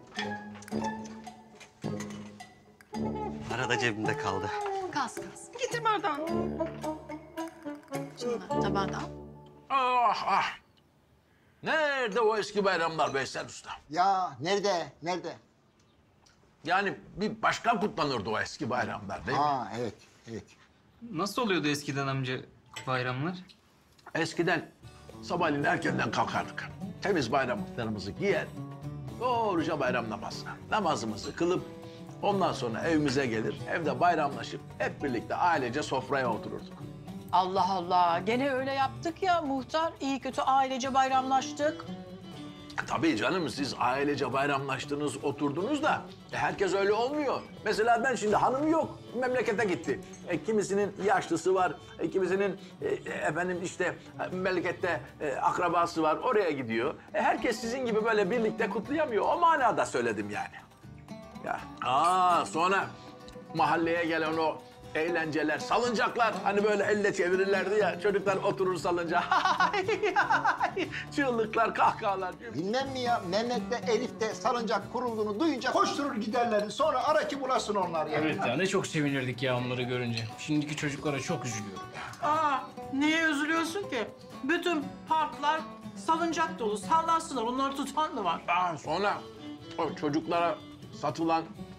Para da cebimde kaldı. Kalsın. Getir bardağını. Şunlar tabağı da al. Ah. Nerede o eski bayramlar Veysel Usta? Ya nerede? Yani bir başka kutlanırdı o eski bayramlar değil mi? Evet. Nasıl oluyordu eskiden amca bayramlar? Eskiden sabahleyin erkenden kalkardık. Temiz bayramlıklarımızı giyer, doğruca bayram namazına. Namazımızı kılıp ondan sonra evimize gelir, evde bayramlaşıp hep birlikte ailece sofraya otururduk. Allah Allah. Gene öyle yaptık ya muhtar. İyi kötü ailece bayramlaştık. Tabii canım siz ailece bayramlaştınız, oturdunuz da herkes öyle olmuyor. Mesela ben şimdi hanım yok, memlekete gitti. Kimisinin yaşlısı var, kimisinin efendim işte memlekette akrabası var, oraya gidiyor. Herkes sizin gibi böyle birlikte kutlayamıyor. O manada söyledim yani. Ya. Sonra mahalleye gelen o eğlenceler, salıncaklar hani böyle elle çevirirlerdi ya. Çocuklar oturur salıncağa. Çığlıklar, kahkahalar. Bilmem mi ya Mehmet'le Elif'te salıncak kurulduğunu duyunca koşturur giderlerdi. Sonra ara ki bulasın onlar ya. Evet ya ne çok sevinirdik ya onları görünce. Şimdiki çocuklara çok üzülüyorum. Niye üzülüyorsun ki? Bütün parklar salıncak dolu. Sallansınlar. Onları tutan mı var? Sonra o çocuklara satılan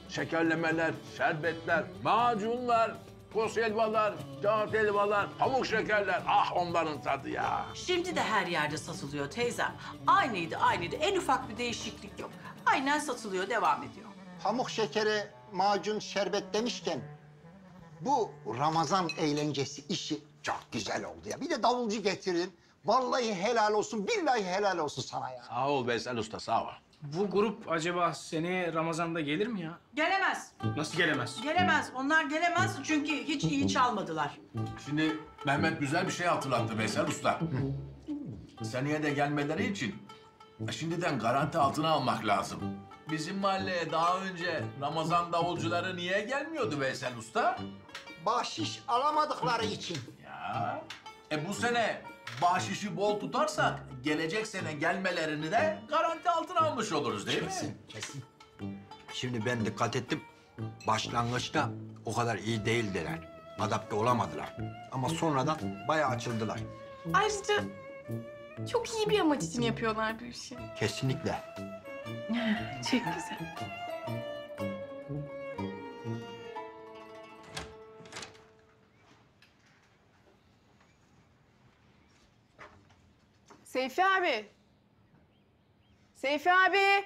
Şekerlemeler, şerbetler, macunlar, kos helvalar, kağıt helvalar, pamuk şekerler. Ah onların tadı ya. Şimdi de her yerde satılıyor teyzem. Aynıydı. En ufak bir değişiklik yok. Aynen satılıyor, devam ediyor. Pamuk şekeri, macun, şerbet demişken bu Ramazan eğlencesi işi çok güzel oldu ya. Bir de davulcu getirin. Vallahi helal olsun, billahi helal olsun sana ya. Sağ ol Veysel Usta, sağ ol. Bu grup acaba seneye Ramazan'da gelir mi ya? Gelemez. Nasıl gelemez? Gelemez. Onlar gelemez çünkü hiç iyi çalmadılar. Şimdi Mehmet güzel bir şey hatırlattı Veysel Usta. Seneye de gelmeleri için şimdiden garanti altına almak lazım. Bizim mahalleye daha önce Ramazan davulcuları niye gelmiyordu Veysel Usta? Bahşiş alamadıkları için. Ya. Bu sene bahşişi bol tutarsak gelecek sene gelmelerini de garanti altına almış oluruz değil mi? Kesin. Şimdi ben dikkat ettim. Başlangıçta o kadar iyi değildiler. Adapte olamadılar. Ama sonradan bayağı açıldılar. Ayrıca çok iyi bir amaç için yapıyorlar bu işi. Kesinlikle. Çok güzel. Seyfi abi. Seyfi abi.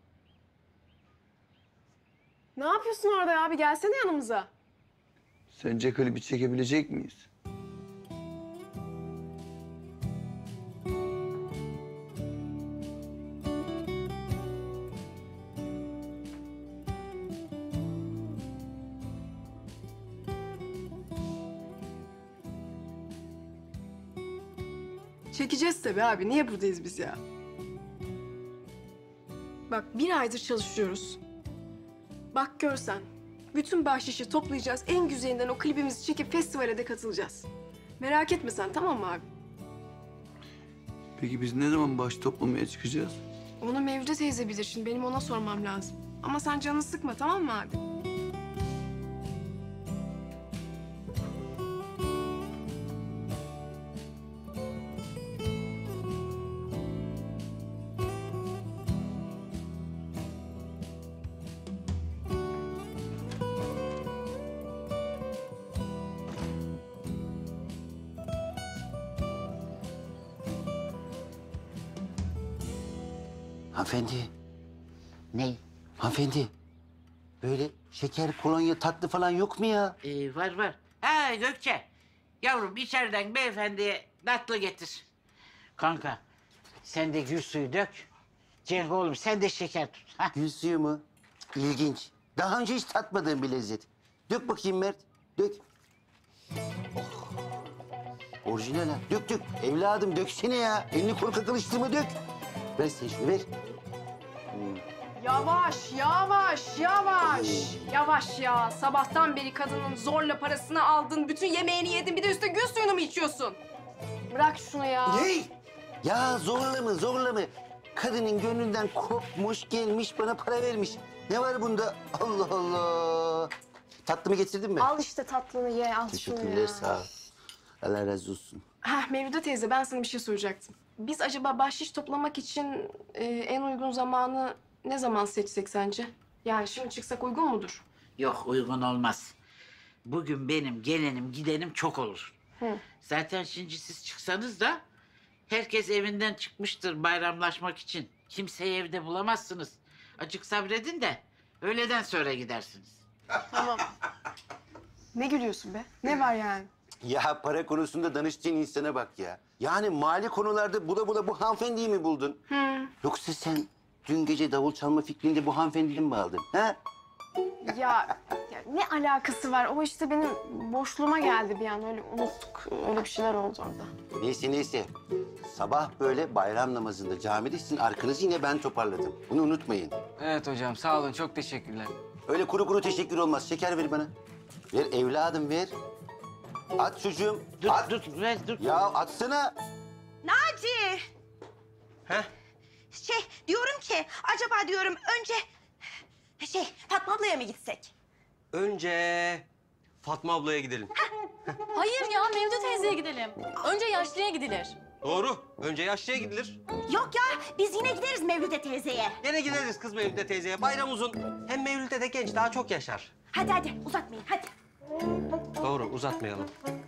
Ne yapıyorsun orada abi? Gelsene yanımıza. Sence klibi çekebilecek miyiz? Çekeceğiz tabii abi. Niye buradayız biz ya? Bak 1 aydır çalışıyoruz. Bak görsen. Bütün bahşişi toplayacağız. En güzelinden o klibimizi çekip festivale de katılacağız. Merak etme sen, tamam mı abi? Peki biz ne zaman baş toplamaya çıkacağız? Onu Mevlüde teyze bilir. Şimdi benim ona sormam lazım. Ama sen canını sıkma, tamam mı abi? Hanımefendi, Ne? hanımefendi. Böyle şeker, kolonya, tatlı falan yok mu ya? Var. Ha Gökçe. Yavrum içeriden beyefendiye tatlı getir. Kanka sen de gül suyu dök. Cenk oğlum sen de şeker tut. Ha? Gül suyu mu? İlginç. Daha önce hiç tatmadığım bir lezzet. Dök bakayım Mert, dök. Oh. Orijinal ha. Dök. Evladım döksene ya. Elini korkak alıştırma dök. Ver sen şunu ver. Yavaş. Yavaş ya. Sabahtan beri kadının zorla parasını aldın, bütün yemeğini yedin, bir de üstüne gül suyunu mu içiyorsun? Bırak şunu ya. Ne? Ya zorla mı? Kadının gönlünden kopmuş, gelmiş, bana para vermiş. Ne var bunda? Allah Allah. Tatlımı getirdin mi? Al işte tatlını ye, al şunu Teşekkürler, ya. sağ ol. Allah razı olsun. Mevlüde teyze, ben sana bir şey soracaktım. Biz acaba bahşiş toplamak için en uygun zamanı ne zaman seçsek sence? Yani şimdi çıksak uygun mudur? Yok uygun olmaz. Bugün benim gelenim gidenim çok olur. Hı. Zaten şimdi siz çıksanız da herkes evinden çıkmıştır bayramlaşmak için. Kimseyi evde bulamazsınız. Acık sabredin de öğleden sonra gidersiniz. Tamam. Ne gülüyorsun be? Ne var yani? Ya para konusunda danıştığın insana bak ya. Yani mali konularda bula bu hanımefendiyi mi buldun? Yoksa sen dün gece davul çalma fikrinde bu hanımefendiden mi aldın? Ha? Ya ne alakası var? O işte benim boşluğuma geldi bir an. Öyle unuttuk. Öyle bir şeyler oldu orada. Neyse. Sabah böyle bayram namazında camide sizin arkanızı yine ben toparladım. Bunu unutmayın. Evet hocam, sağ olun. Çok teşekkürler. Öyle kuru teşekkür olmaz. Şeker ver bana. Ver evladım ver. At çocuğum. Dur. Ya atsana. Naci! Heh? Diyorum ki acaba diyorum önce Fatma ablaya mı gitsek? Önce Fatma ablaya gidelim. Hayır ya, Mevlüde teyzeye gidelim. Önce yaşlıya gidilir. Doğru. Önce yaşlıya gidilir. Yok ya, biz yine gideriz Mevlüde teyzeye. Gene gideriz kız Mevlüde teyzeye. Bayram uzun. Hem Mevlüde de genç, daha çok yaşar. Hadi uzatmayın hadi. Doğru, uzatmayalım.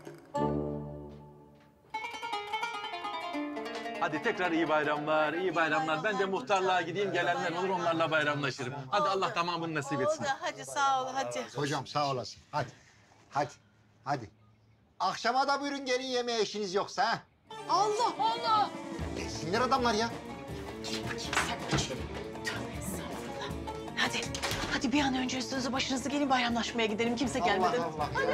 Hadi tekrar iyi bayramlar, iyi bayramlar. Ben de muhtarlığa gideyim, gelenler olur onlarla bayramlaşırım. Hadi Allah tamamını nasip etsin. Hadi sağ ol hadi. Hocam sağ olasın. Hadi. Akşama da buyurun gelin yemeğe işiniz yoksa ha. Allah Allah. Gelsinler adamlar ya. Hadi bir an önce üstünüzü başınızı gelin bayramlaşmaya gidelim. Kimse gelmeden. Allah Hadi.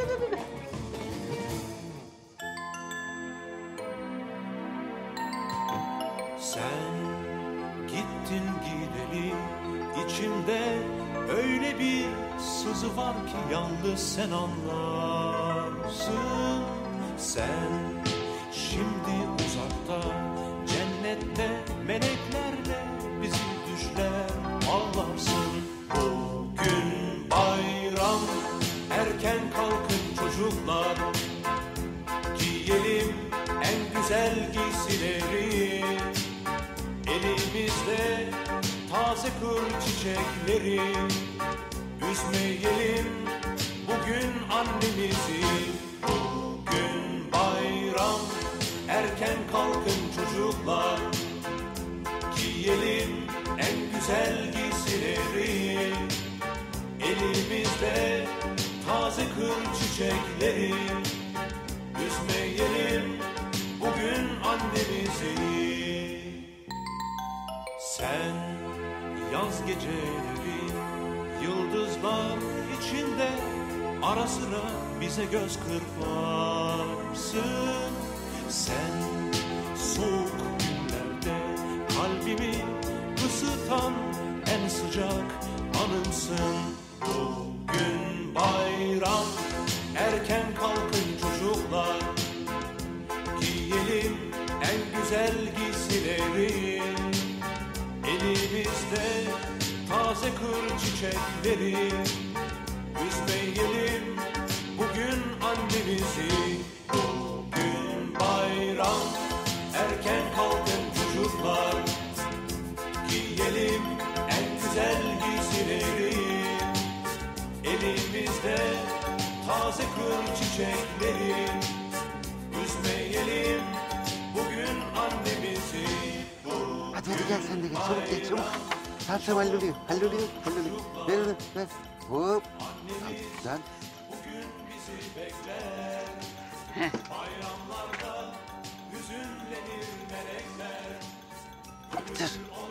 Sen gittin gideli içimde öyle bir sızı var ki yalnız sen anlarsın. Sen şimdi uzakta cennette meleklerle bizim düşler ağlarsın. Bugün bayram erken kalkın çocuklar, giyelim en güzel giysileri. Elimizde taze kır çiçekleri, üzmeyelim bugün annemizi. Bugün bayram erken kalkın çocuklar, giyelim en güzel giysileri. Elimizde taze kır çiçekleri, üzmeyelim bugün annemizi. Sen yaz geceleri yıldızlar içinde ara sıra bize göz kırparsın. Sen soğuk günlerde kalbimi ısıtan en sıcak anımsın. Bugün bayram erken kalkın çocuklar, giyelim en güzel giysileri. Elimizde taze kır çiçekleri, üzmeyelim bugün annemizi. Bugün bayram erken kalkın çocuklar, giyelim en güzel giysileri. Elimizde taze kır çiçekleri, üzmeyelim bugün annemizi. Hadi gel sen de gel. Çabuk gel çabuk. Tamam halloluyor. Ver onu ver. Hop. Tamam güzel. Dur.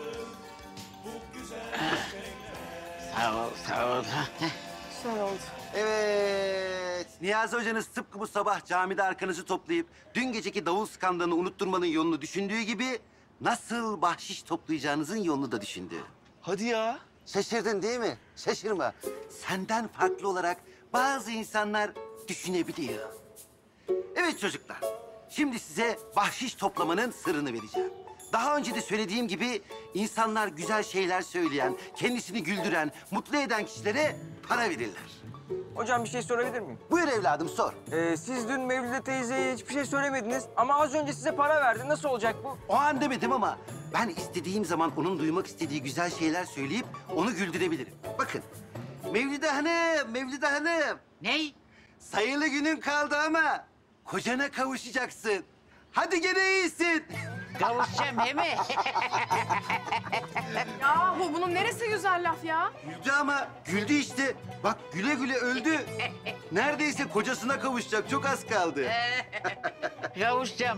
Sağ ol. Güzel oldu. Evet. Niyazi hocanız tıpkı bu sabah camide arkanızı toplayıp dün geceki davul skandalını unutturmanın yolunu düşündüğü gibi nasıl bahşiş toplayacağınızın yolunu da düşündü. Hadi ya. Şaşırdın değil mi? Şaşırma. Senden farklı olarak bazı insanlar düşünebiliyor. Evet çocuklar. Şimdi size bahşiş toplamanın sırrını vereceğim. Daha önce de söylediğim gibi insanlar güzel şeyler söyleyen, kendisini güldüren, mutlu eden kişilere para verirler. Hocam bir şey sorabilir miyim? Buyur evladım sor. Siz dün Mevlüde teyzeye hiçbir şey söylemediniz ama az önce size para verdi. Nasıl olacak bu? O an demedim ama ben istediğim zaman onun duymak istediği güzel şeyler söyleyip onu güldürebilirim. Bakın, Mevlüde Hanım. Ney? Sayılı günün kaldı ama kocana kavuşacaksın. Hadi gene iyisin. Kavuşacağım değil mi? Yahu bunun neresi güzel laf ya? Güldü ama güldü işte. Bak güle güle öldü. Neredeyse kocasına kavuşacak. Çok az kaldı. Kavuşacağım.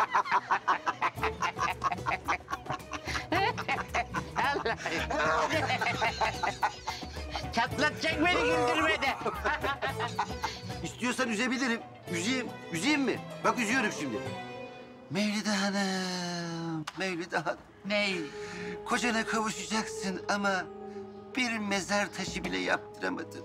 Allah. Çatlatacak beni güldürmede. İstiyorsan üzebilirim. Üzeyim mi? Bak üzüyorum şimdi. Mevlüde Hanım. Ney? Kocana kavuşacaksın ama bir mezar taşı bile yaptıramadın.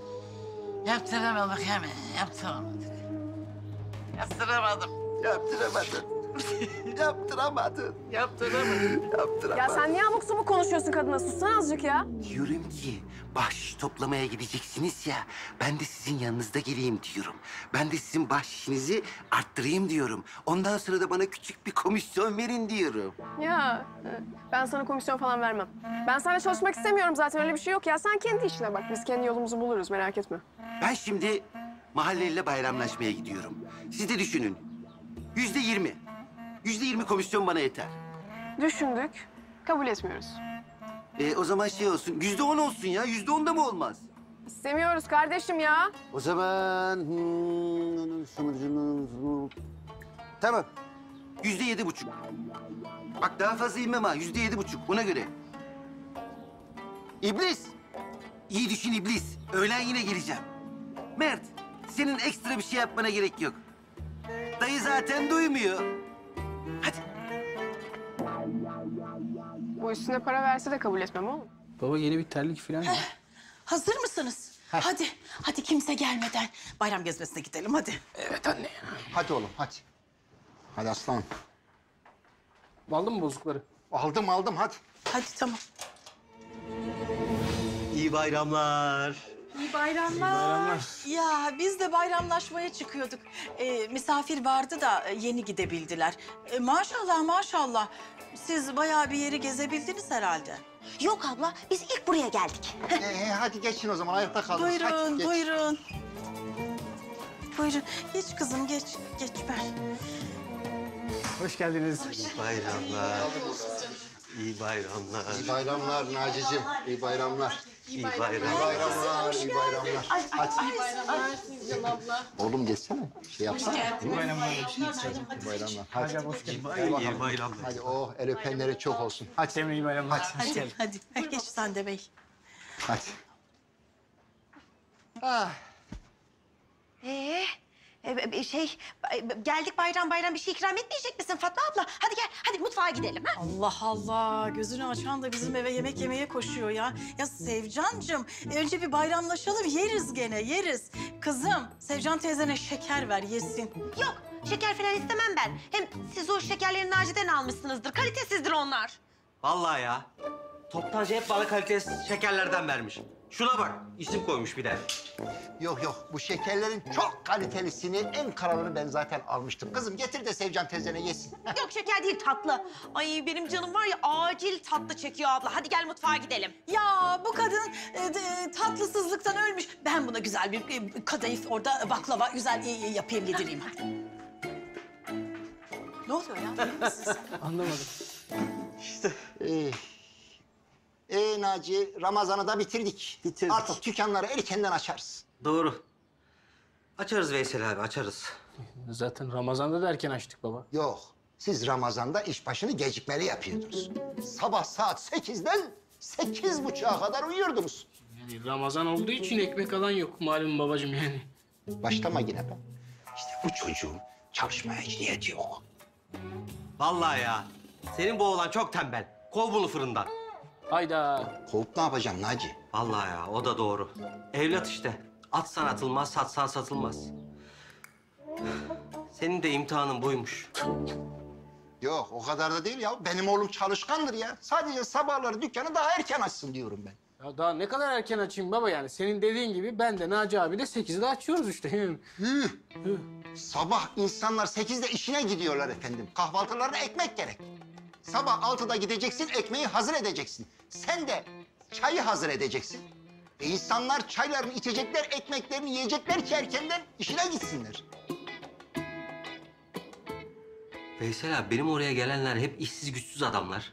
Yaptıramadık hemen, yaptıramadım. Yaptıramadın. Yaptıramadın. Yaptıramadın. Ya sen niye abuk subuk konuşuyorsun kadına? Sussana azıcık ya. Diyorum ki bahşiş toplamaya gideceksiniz ya. Ben de sizin yanınızda geleyim diyorum. Ben de sizin bahşişinizi arttırayım diyorum. Ondan sonra da bana küçük bir komisyon verin diyorum. Ya ben sana komisyon falan vermem. Ben seninle çalışmak istemiyorum zaten, öyle bir şey yok ya. Sen kendi işine bak, biz kendi yolumuzu buluruz, merak etme. Ben şimdi mahalleyle bayramlaşmaya gidiyorum. Siz de düşünün. %20. %20 komisyon bana yeter. Düşündük, kabul etmiyoruz. O zaman şey olsun, %10 olsun ya. %10 da mı olmaz? İstemiyoruz kardeşim ya. O zaman... Tamam. %7,5. Bak daha fazla inmem ha. %7,5. Ona göre. İblis. İyi düşün İblis. Öğlen yine geleceğim. Mert, senin ekstra bir şey yapmana gerek yok. Dayı zaten duymuyor. Hadi. Bu üstüne para verse de kabul etmem oğlum. Baba yeni bir terlik falan ya. Hazır mısınız? Hadi, hadi kimse gelmeden bayram gezmesine gidelim hadi. Evet anne. Hadi oğlum hadi. Hadi aslanım. Aldın mı bozukları? Aldım hadi. Hadi tamam. İyi bayramlar. İyi bayramlar. Ya biz de bayramlaşmaya çıkıyorduk. Misafir vardı da yeni gidebildiler. Maşallah maşallah. Siz bayağı bir yeri gezebildiniz herhalde. Yok abla, biz ilk buraya geldik. Hadi geçin o zaman, ayakta kalın. Buyurun, Hadi, geç. buyurun. Buyurun. Geç kızım, geç. Geç ben. Hoş geldiniz. İyi bayramlar. İyi bayramlar. İyi bayramlar Naci'cim, iyi bayramlar. İyi bayramlar. İyi bayramlar, iyi bayramlar. Hadi. İyi bayramlar Sizcan abla. Oğlum geçsene, şey yapsana. İyi bayramlar. İyi bayramlar. Hadi. Hoş geldin. İyi bayramlar. Hadi el öpenleri çok olsun. Hadi. Semra iyi bayramlar. Hadi, hadi. Geç sen de bey. Hadi. Ah. Geldik bayram bir şey ikram etmeyecek misin Fatma abla? Hadi gel, hadi mutfağa gidelim. Ha? Allah Allah. Gözünü açan da bizim eve yemek yemeye koşuyor ya. Ya Sevcancığım, önce bir bayramlaşalım. Yeriz gene, yeriz. Kızım, Sevcan teyzene şeker ver, yesin. Yok, şeker falan istemem ben. Hem siz o şekerleri Naci'den almışsınızdır. Kalitesizdir onlar. Vallahi ya. Toptancı hep bana kalitesiz şekerlerden vermiş. Şuna bak, isim koymuş bir de. Yok, bu şekerlerin çok kalitelisini, en kararını ben zaten almıştım. Kızım getir de Sevcan teyzene yesin. Yok şeker değil, tatlı. Ay benim canım var ya, acil tatlı çekiyor abla. Hadi gel mutfağa gidelim. Ya bu kadın tatlısızlıktan ölmüş. Ben buna güzel bir kadayıf orada baklava güzel yapayım yedireyim hadi. Ne oluyor ya? İyi misin? Anlamadım. İşte. Naci, Ramazan'ı da bitirdik. Artık dükkanları erkenden açarız. Doğru. Açarız Veysel abi, açarız. Zaten Ramazan'da da erken açtık baba. Yok, siz Ramazan'da işbaşını gecikmeli yapıyordunuz. Sabah saat 8'den 8.30'a kadar uyuyordunuz. Yani Ramazan olduğu için ekmek alan yok malum babacığım yani. Başlama yine be. İşte bu çocuğun çalışmaya hiç niyeti yok. Vallahi ya. Senin bu oğlan çok tembel. Kov bunu fırından. Hayda. Kovup ne yapacağım Naci? Vallahi ya, o da doğru. Evlat işte. Atsan atılmaz, satsan satılmaz. Senin de imtihanın buymuş. Yok, o kadar da değil ya. Benim oğlum çalışkandır ya. Sadece sabahları dükkanı daha erken açsın diyorum ben. Ya daha ne kadar erken açayım baba yani. Senin dediğin gibi ben de Naci abi de 8'de açıyoruz işte. Sabah insanlar 8'de işine gidiyorlar efendim. Kahvaltılarına ekmek gerek. Sabah 6'da gideceksin, ekmeği hazır edeceksin. Sen de çayı hazır edeceksin. İnsanlar çaylarını içecekler, ekmeklerini yiyecekler ki erkenden işine gitsinler. Veysel abi, benim oraya gelenler hep işsiz güçsüz adamlar.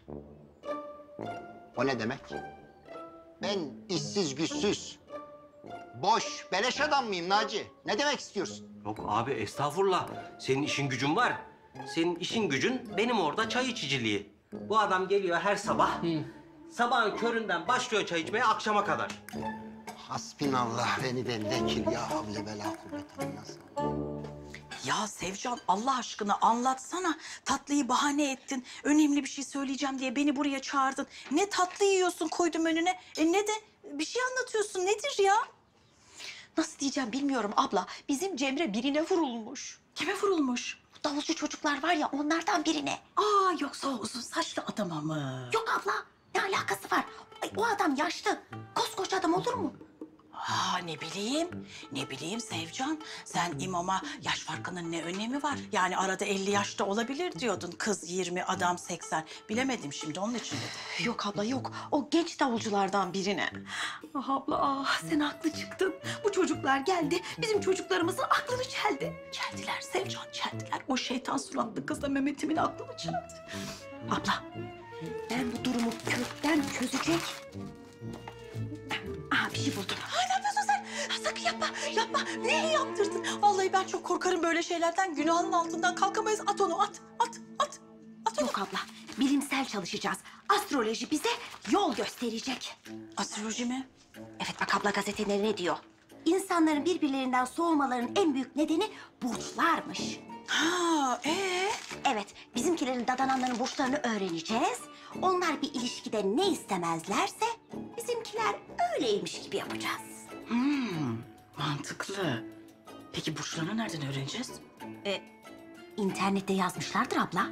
O ne demek? Ben işsiz güçsüz, boş, beleş adam mıyım Naci? Ne demek istiyorsun? Yok abi, estağfurullah. Senin işin gücün var. Senin işin gücün benim orada çay içiciliği. Bu adam geliyor her sabah. Sabahın köründen başlıyor çay içmeye akşama kadar. Hasbinallah beni de vekil ya havle bela kuvvete nasıl? Ya Sevcan Allah aşkına anlatsana. Tatlıyı bahane ettin. Önemli bir şey söyleyeceğim diye beni buraya çağırdın. Ne tatlı yiyorsun koydum önüne. Ne de bir şey anlatıyorsun. Nedir ya? Nasıl diyeceğim bilmiyorum abla. Bizim Cemre birine vurulmuş. Kime vurulmuş? davulcu çocuklar var ya onlardan birine. Aa yoksa o uzun saçlı adama mı? Yok abla ne alakası var? Ay, o adam yaşlı. Koskoca adam olur mu? Ha ne bileyim Sevcan. Sen imama yaş farkının ne önemi var? Yani arada 50 yaşta olabilir diyordun. Kız 20, adam 80. Bilemedim şimdi onun için dedim. Yok abla yok. O genç davulculardan birine. Ah abla sen haklı çıktın. Bu çocuklar geldi. Bizim çocuklarımızın aklını çeldi. Çeldiler Sevcan çeldiler. O şeytan suratlı kız da Mehmet'imin aklını çeldi. Abla ben bu durumu kökten çözecek. Aha bir şey buldum. Ne yapıyorsun sen? Sakın yapma. Niye yaptırdın? Vallahi ben çok korkarım böyle şeylerden. Günahının altından kalkamayız. At onu at onu. Yok abla bilimsel çalışacağız. Astroloji bize yol gösterecek. Astroloji mi? Evet bak abla gazeteleri ne diyor? İnsanların birbirlerinden soğumalarının en büyük nedeni burçlarmış. Ha, Evet, bizimkilerin dadananların burçlarını öğreneceğiz. Onlar bir ilişkide ne istemezlerse bizimkiler öyleymiş gibi yapacağız. Mantıklı. Peki burçlarını nereden öğreneceğiz? İnternette yazmışlardır abla.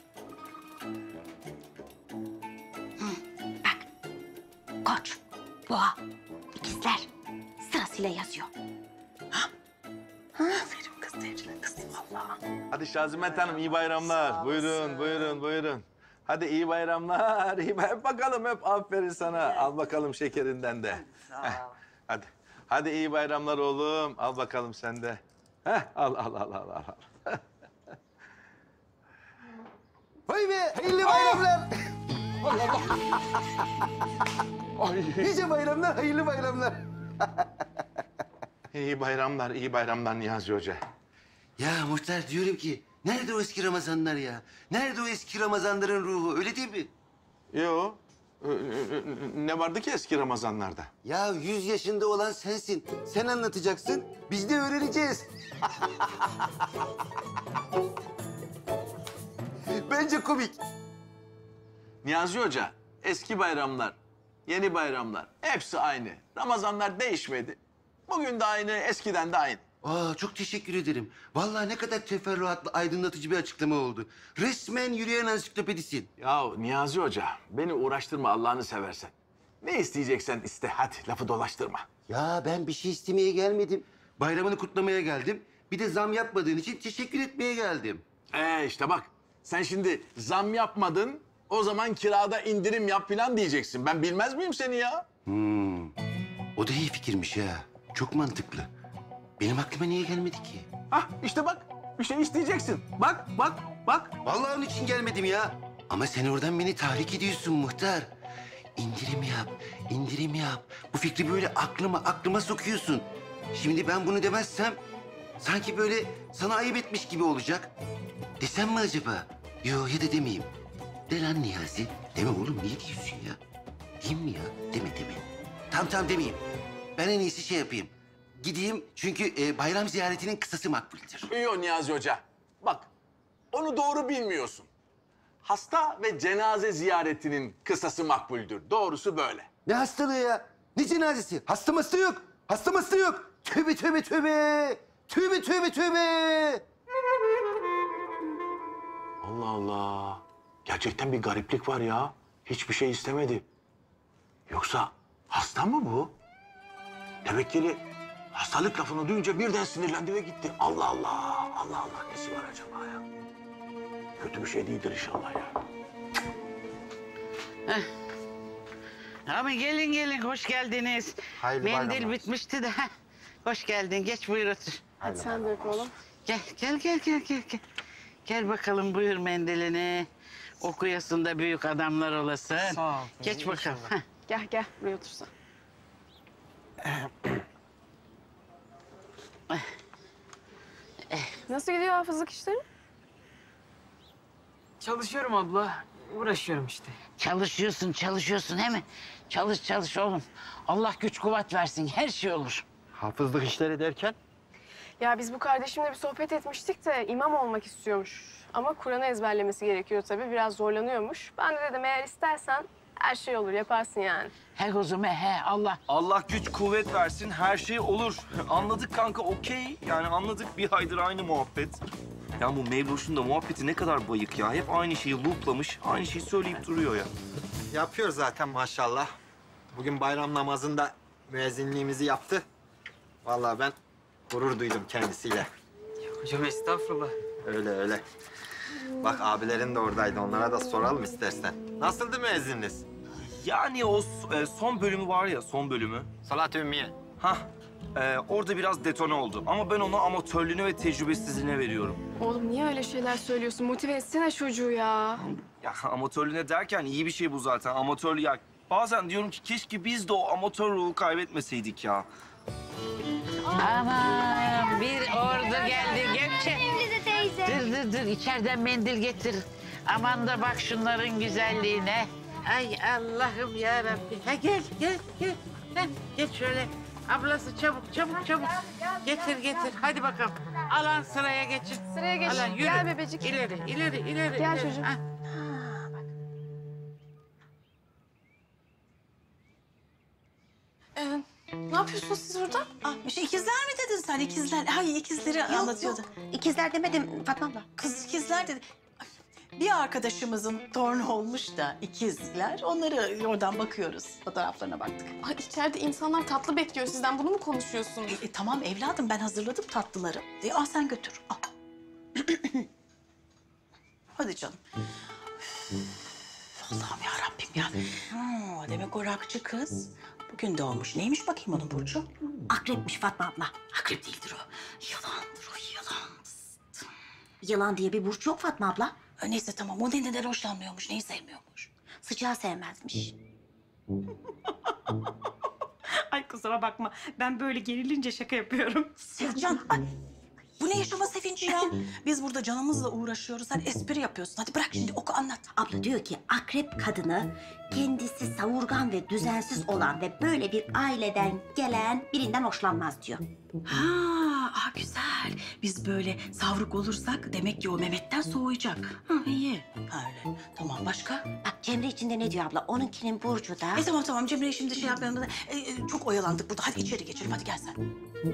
Bak, Koç, Boğa, İkizler sırasıyla yazıyor. Aferin kız, tecrübe kız vallahi. Hadi Şazimet Hanım iyi bayramlar. Buyurun. Hadi iyi bayramlar. Hep bakalım hep aferin sana. Al bakalım şekerinden de. Hadi. Hadi iyi bayramlar oğlum. Al bakalım sen de. Al. Vay be, hayırlı bayramlar. Nice bayramlar, hayırlı bayramlar. İyi bayramlar Niyazi Hoca. Ya Muhtar diyorum ki, nerede o eski Ramazanlar ya? Nerede o eski Ramazanların ruhu, öyle değil mi? Yo. Ne vardı ki eski Ramazanlarda? Ya 100 yaşında olan sensin. Sen anlatacaksın, biz de öğreneceğiz. Bence komik. Niyazi Hoca, eski bayramlar, yeni bayramlar hepsi aynı. Ramazanlar değişmedi. Bugün de aynı, eskiden de aynı. Çok teşekkür ederim. Vallahi ne kadar teferruatlı, aydınlatıcı bir açıklama oldu. Resmen yürüyen ansiklopedisin. Ya Niyazi Hoca, beni uğraştırma Allah'ını seversen. Ne isteyeceksen iste, hadi lafı dolaştırma. Ya ben bir şey istemeye gelmedim. Bayramını kutlamaya geldim. Bir de zam yapmadığın için teşekkür etmeye geldim. İşte bak, sen şimdi zam yapmadın, o zaman kirada indirim yap falan diyeceksin. Ben bilmez miyim seni ya? O da iyi fikirmiş ya. Çok mantıklı. Benim aklıma niye gelmedi ki? İşte bak, bir şey isteyeceksin. Bak. Vallahi onun için gelmedim ya. Ama sen oradan beni tahrik ediyorsun Muhtar. İndirim yap. Bu fikri böyle aklıma sokuyorsun. Şimdi ben bunu demezsem sanki böyle sana ayıp etmiş gibi olacak. Desem mi acaba? Yo ya da demeyeyim. De lan Niyazi. Deme oğlum, niye diyorsun ya? Diyeyim mi ya? Deme. Tamam demeyeyim. Ben en iyisi şey yapayım. Gideyim çünkü bayram ziyaretinin kısası makbuldür. Yok Niyazi Hoca, bak onu doğru bilmiyorsun. Hasta ve cenaze ziyaretinin kısası makbuldür. Doğrusu böyle. Ne hastalığı ya? Ne cenazesi? Hasta yok. Tövbe. Allah Allah. Gerçekten bir gariplik var ya. Hiçbir şey istemedi. Yoksa hasta mı bu? Tevekkili hastalık lafını duyunca birden sinirlendi ve gitti. Allah Allah. Nesi var acaba ya? Kötü bir şey değildir inşallah ya. Ama gelin hoş geldiniz. Hayırlı Mendil bayramlar. bitmişti de. Hoş geldin, geç buyur otur. Hadi sen de öp oğlum. Gel. Gel bakalım buyur mendilini. Okuyasın da büyük adamlar olasın. Sağ ol. Geç bakalım. Gel buraya otursan. Nasıl gidiyor hafızlık işleri? Çalışıyorum abla. Uğraşıyorum işte. Çalışıyorsun he mi? Çalış oğlum. Allah güç kuvvet versin, her şey olur. Hafızlık işleri derken? Ya biz bu kardeşimle bir sohbet etmiştik de imam olmak istiyormuş. Ama Kur'an'ı ezberlemesi gerekiyor tabii. Biraz zorlanıyormuş. Ben de dedim eğer istersen her şey olur, yaparsın yani. He kuzum he Allah. Allah güç kuvvet versin, her şey olur. Anladık kanka, okey. Yani anladık, bir aydır aynı muhabbet. Ya bu Mevluş'un da muhabbeti ne kadar bayık ya. Hep aynı şeyi looplamış, aynı şeyi söyleyip duruyor ya. Yapıyor zaten maşallah. Bugün bayram namazında müezzinliğimizi yaptı. Vallahi ben gurur duydum kendisiyle. Hocam estağfurullah. Öyle öyle. Bak abilerin de oradaydı. Onlara da soralım istersen. Nasıldı müezzininiz? Yani o son bölümü var ya, son bölümü. Salat-ı Ümmiye. Hah, orada biraz detone oldu. Ama ben onu amatörlüğüne ve tecrübesizliğine veriyorum. Oğlum niye öyle şeyler söylüyorsun? Motive etsene çocuğu ya. Ya amatörlüğüne derken iyi bir şey bu zaten. Amatörlüğü ya. Bazen diyorum ki keşke biz de o amatör ruhu kaybetmeseydik ya. Aman bir ordu geldi Gökçe. Dur içeriden mendil getir. Aman da bak şunların güzelliğine. Ay Allah'ım ya Rabbi. Ha gel. Ha, gel şöyle. Ablası çabuk. Getir. Hadi bakalım. Alan sıraya geçin. Sıraya geç. Alan, yürü. Gel bebecik. İleri. Gel çocuğum. Ha. Ne yapıyorsunuz siz burada? İkizler mi dedin sen? İkizler. Hayır ikizleri anlatıyordu. İkizler demedim Fatma abla. Kız ikizler dedi. Bir arkadaşımızın torunu olmuş da ikizler. Onları oradan bakıyoruz. Fotoğraflarına baktık. Ay içeride insanlar tatlı bekliyor sizden. Bunu mu konuşuyorsun? Tamam evladım ben hazırladım tatlıları. Al sen götür. Al. Hadi canım. Allah'ım ya Rabbim ya. Demek o rakçı kız bugün doğmuş. Neymiş bakayım onun burcu? Akrepmiş Fatma abla. Akrep değildir o. Yılandır o yılan. Yılan diye bir burç yok Fatma abla. Neyse tamam o neden hoşlanmıyormuş, neyi sevmiyormuş? Sıcağı sevmezmiş. Ay kusura bakma. Ben böyle gerilince şaka yapıyorum. Sevcan, bu ne yaşama sevinci ya? Biz burada canımızla uğraşıyoruz. Sen espri yapıyorsun. Hadi bırak şimdi oku anlat. Abla diyor ki akrep kadını kendisi savurgan ve düzensiz olan ve böyle bir aileden gelen birinden hoşlanmaz diyor. Güzel. Biz böyle savruk olursak demek ki o Mehmet'ten soğuyacak. İyi. Öyle. Tamam başka? Bak Cemre içinde ne diyor abla? Onunkinin burcu da... Tamam Cemre'yi şimdi şey yapmayalım da. Çok oyalandık burada. Hadi içeri geçelim. Hadi gel sen.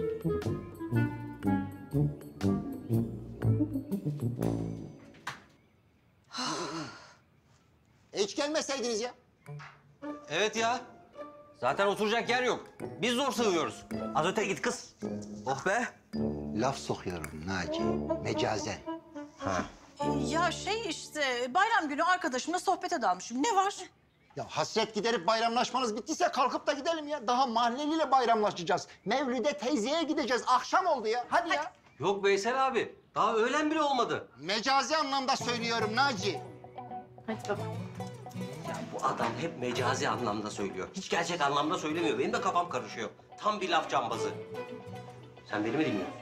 Hiç gelmeseydiniz ya. Evet ya. Zaten oturacak yer yok. Biz zor sığıyoruz. Az öte git kız. Oh be. Laf sokuyorum Naci. Mecazen. Ya işte bayram günü arkadaşımla sohbete dalmışım. Ne var? Ya hasret giderip bayramlaşmanız bittiyse kalkıp da gidelim ya. Daha mahalleliyle bayramlaşacağız. Mevlüde teyzeye gideceğiz. Akşam oldu ya. Hadi ya. Yok Veysel abi. Daha öğlen bile olmadı. Mecazi anlamda söylüyorum Naci. Hadi baba. Ya bu adam hep mecazi anlamda söylüyor. Hiç gerçek anlamda söylemiyor. Benim de kafam karışıyor. Tam bir laf cambazı. Sen beni mi dinliyorsun?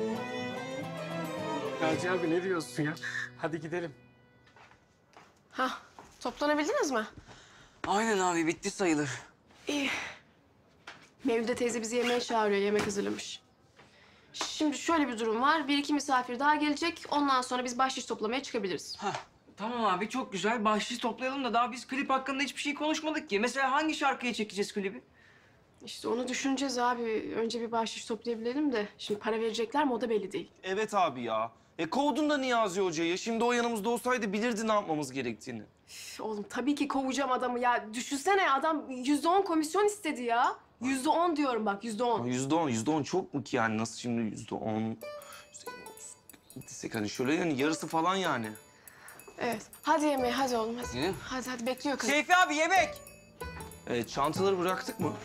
Naci abi ne diyorsun ya? Hadi gidelim. Toplanabildiniz mi? Aynen abi bitti sayılır. İyi. Mevlüde teyze bizi yemeğe çağırıyor. Yemek hazırlamış. Şimdi şöyle bir durum var. 1-2 misafir daha gelecek. Ondan sonra biz bahşiş toplamaya çıkabiliriz. Tamam abi çok güzel. Bahşiş toplayalım da daha biz klip hakkında hiçbir şey konuşmadık ki. Mesela hangi şarkıya çekeceğiz klibi? İşte onu düşüneceğiz abi. Önce bir bahşiş toplayabilelim de. Şimdi para verecekler mi o da belli değil. Evet abi ya. Kovdun da Niyazi Hoca'yı. Şimdi o yanımızda olsaydı bilirdi ne yapmamız gerektiğini. Üf, oğlum tabii ki kovacağım adamı ya. Düşünsene adam %10 komisyon istedi ya. %10 diyorum bak %10. %10 çok mu ki yani? Nasıl şimdi %10? Gitsek hani şöyle yani yarısı falan yani. Evet. Hadi yemeğe hadi oğlum hadi. Yine? Hadi bekliyor kız. Seyfi abi yemek. Çantaları bıraktık mı?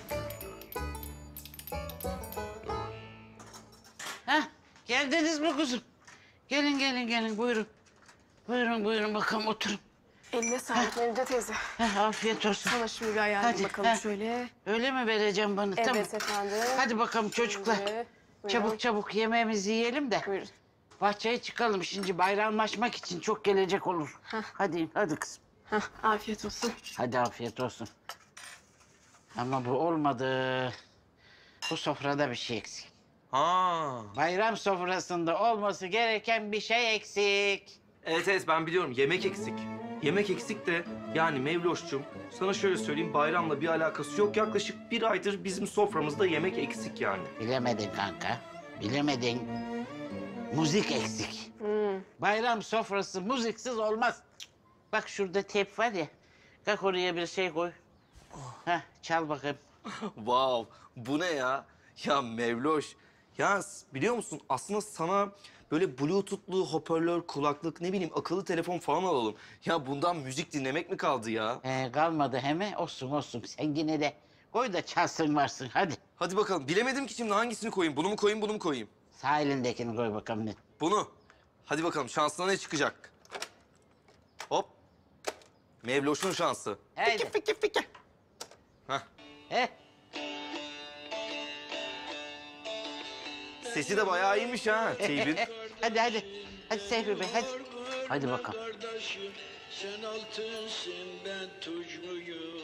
Geldiniz mi kuzum? Gelin buyurun. Buyurun bakalım oturun. Eline sağlık Mevlüde teyze. Afiyet olsun. Sana şimdi bir ayarlayayım bakalım şöyle. Öyle mi vereceğim bana? Evet Tamam. efendim. Hadi bakalım çocuklar. Buyurun. Çabuk yemeğimizi yiyelim de. Buyurun. Bahçeye çıkalım şimdi bayramlaşmak için çok gelecek olur. Hadi kızım. Afiyet olsun. Hadi afiyet olsun. Ama bu olmadı. Bu sofrada bir şey eksik. Bayram sofrasında olması gereken bir şey eksik. Evet ben biliyorum yemek eksik. Yemek eksik de yani Mevloş'cum sana şöyle söyleyeyim bayramla bir alakası yok. Yaklaşık 1 aydır bizim soframızda yemek eksik yani. Bilemedin kanka. Bilemedin. Müzik eksik. Bayram sofrası müziksiz olmaz. Bak şurada tep var ya. Kalk oraya bir şey koy. Heh, çal bakayım. Wow, bu ne ya? Ya Mevloş, ya biliyor musun aslında sana böyle bluetooth'lu hoparlör, kulaklık, ne bileyim akıllı telefon falan alalım. Ya bundan müzik dinlemek mi kaldı ya? Kalmadı hemen. Olsun. Sen yine de koy da çalsın varsın. Hadi. Hadi bakalım. Bilemedim ki şimdi hangisini koyayım? Bunu mu koyayım, bunu mu koyayım? Sağ elindekini koy bakalım ne? Bunu. Hadi bakalım şansına ne çıkacak? Hop. Mevloş'un şansı. Haydi. Fiki. Heh. He? Sesi de bayağı iyiymiş ha teybin. Hadi. Hadi Seyfi Bey hadi. Hadi bakalım. Sen altınsın ben tuş muyum?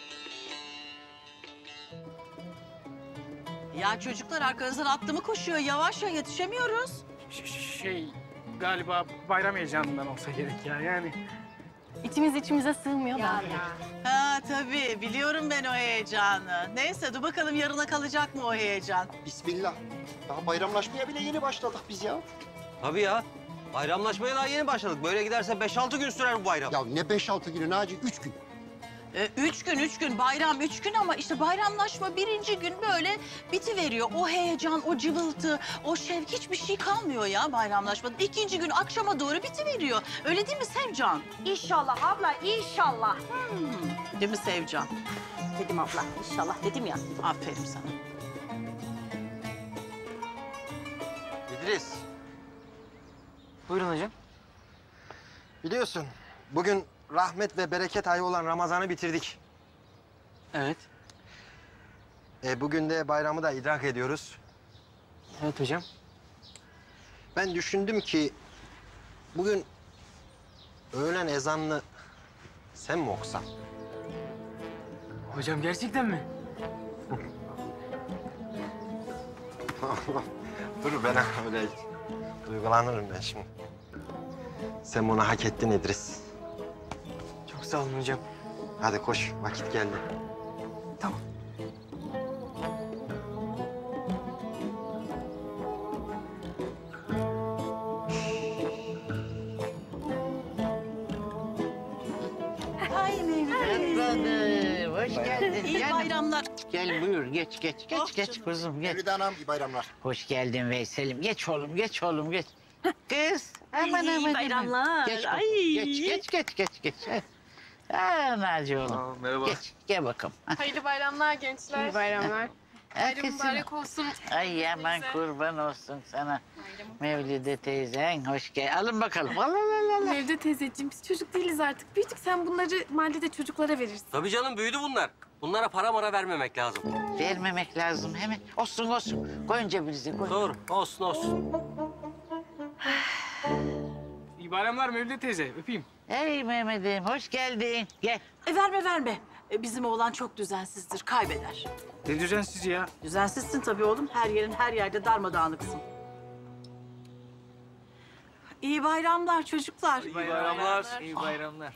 Ya çocuklar arkanızdan atlı mı koşuyor? Yavaş ya yetişemiyoruz. Galiba bayram heyecanından olsa gerek ya yani. İçimiz içimize sığmıyor da. Ha tabii biliyorum ben o heyecanı. Neyse dur bakalım yarına kalacak mı o heyecan? Bismillah. Daha bayramlaşmaya bile yeni başladık biz ya. Tabii ya. Bayramlaşmaya daha yeni başladık. Böyle giderse 5-6 gün sürer bu bayram. Ya ne 5-6 günü Naci? 3 gün. 3 gün bayram 3 gün ama işte bayramlaşma birinci gün böyle bitiveriyor. O heyecan, o cıvıltı, o şevk hiçbir şey kalmıyor ya bayramlaşmada. İkinci gün akşama doğru bitiveriyor. Öyle değil mi Sevcan? İnşallah abla, inşallah. Değil mi Sevcan? Dedim abla, inşallah dedim ya. Aferin sana. İdris, Buyurun hocam. biliyorsun bugün rahmet ve bereket ayı olan Ramazan'ı bitirdik. Evet. Bugün de bayramı da idrak ediyoruz. Evet hocam. Ben düşündüm ki bugün öğlen ezanını sen mi okusan? Hocam gerçekten mi? Dur ben öyle duygulanırım ben şimdi. Sen bunu hak ettin İdris. Çok sağ olun hocam. Hadi koş, vakit geldi. Tamam. Ay Canım, hoş geldin. İyi canım. bayramlar. Gel buyur, geç kuzum, geç. Feride Hanım, iyi bayramlar. Hoş geldin Veysel'im. Geç oğlum, geç. Kız, aman. İyi bayramlar. Geç bakalım, geç. Naci oğlum. Merhaba. Geç, gel bakalım. Hayırlı bayramlar gençler. İyi bayramlar. Bayram mübarek olsun. Ay aman kurban olsun sana. Mevlide teyzen, hoş gel. Alın bakalım. Al. Mevlüt teyzeciğim biz çocuk değiliz artık. Büyüdük, sen bunları mahallede çocuklara verirsin. Tabii canım büyüdü bunlar. Bunlara para mara vermemek lazım. Vermemek lazım hemen. Olsun. Koyun cebinize, koy. Doğru. Olsun. İyi bayramlar Mevlüt teyze. Öpeyim. Hey Mehmet'im, hoş geldin. Gel. Verme. Bizim oğlan çok düzensizdir, kaybeder. Ne düzensiz ya. Düzensizsin tabii oğlum. Her yerde darmadağınıksın. İyi bayramlar çocuklar. İyi bayramlar. İyi bayramlar.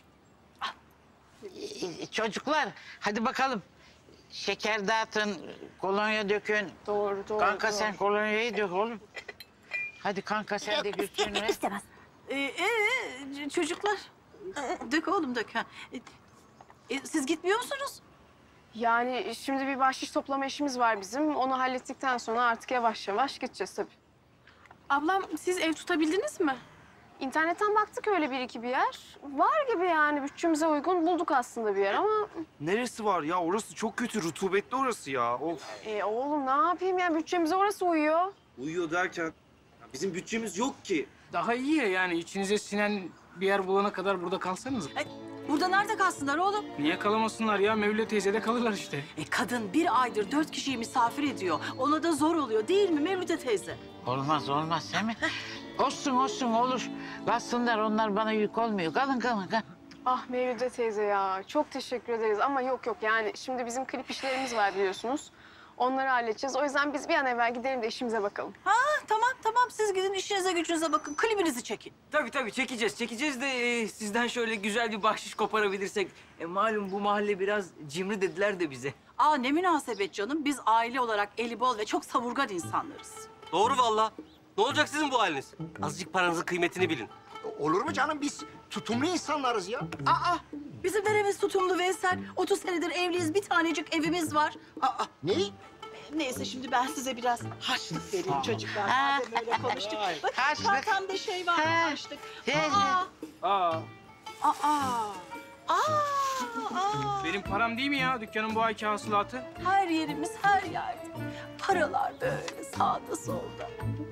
Çocuklar, hadi bakalım. Şeker dağıtın, kolonya dökün. Doğru. Kanka sen kolonyayı dök oğlum. Hadi kanka sen de götürün. İstemez. Çocuklar, dök oğlum dök. Ha. Siz gitmiyor musunuz? Yani şimdi bir bahşiş toplama işimiz var bizim. Onu hallettikten sonra artık yavaş yavaş gideceğiz tabii. Ablam siz ev tutabildiniz mi? İnternetten baktık öyle bir iki bir yer. Var gibi yani bütçemize uygun bulduk aslında bir yer ama... Neresi var ya? Orası çok kötü. Rutubetli orası ya. Of. Oğlum ne yapayım ya bütçemize orası uyuyor. Uyuyor derken ya bizim bütçemiz yok ki. Daha iyi ya yani içinize sinen bir yer bulana kadar burada kalsanız. Burada nerede kalsınlar oğlum? Niye kalamasınlar ya? Mevlüt teyzede kalırlar işte. Kadın 1 aydır 4 kişiyi misafir ediyor. Ona da zor oluyor değil mi Mevlüde teyze? Olmaz değil mi? Olsun olur. Kalsınlar, onlar bana yük olmuyor. Kalın. Ah Mevlüde teyze ya çok teşekkür ederiz ama yok yani şimdi bizim klip işlerimiz var biliyorsunuz. Onları halledeceğiz. O yüzden biz bir an evvel gidelim de işimize bakalım. Ha tamam siz gidin işinize gücünüze bakın. Klibinizi çekin. Tabii çekeceğiz de sizden şöyle güzel bir bahşiş koparabilirsek. Malum bu mahalle biraz cimri dediler de bize. Ne münasebet canım. Biz aile olarak eli bol ve çok savurgan insanlarız. Doğru vallahi. Ne olacak sizin bu haliniz? Azıcık paranızın kıymetini bilin. Olur mu canım? Biz tutumlu insanlarız ya. Aa, bizim neremiz tutumlu Veysel? 30 senedir evliyiz, bir tanecik evimiz var. Aa, ne? Neyse şimdi ben size biraz harçlık vereyim çocuklar. Madem öyle konuştuk. Bakın çantamda şey var, harçlık. Aa. Benim param değil mi ya dükkanın bu ayki hasılatı? Her yerimiz her yerde. Paralar böyle sağda solda.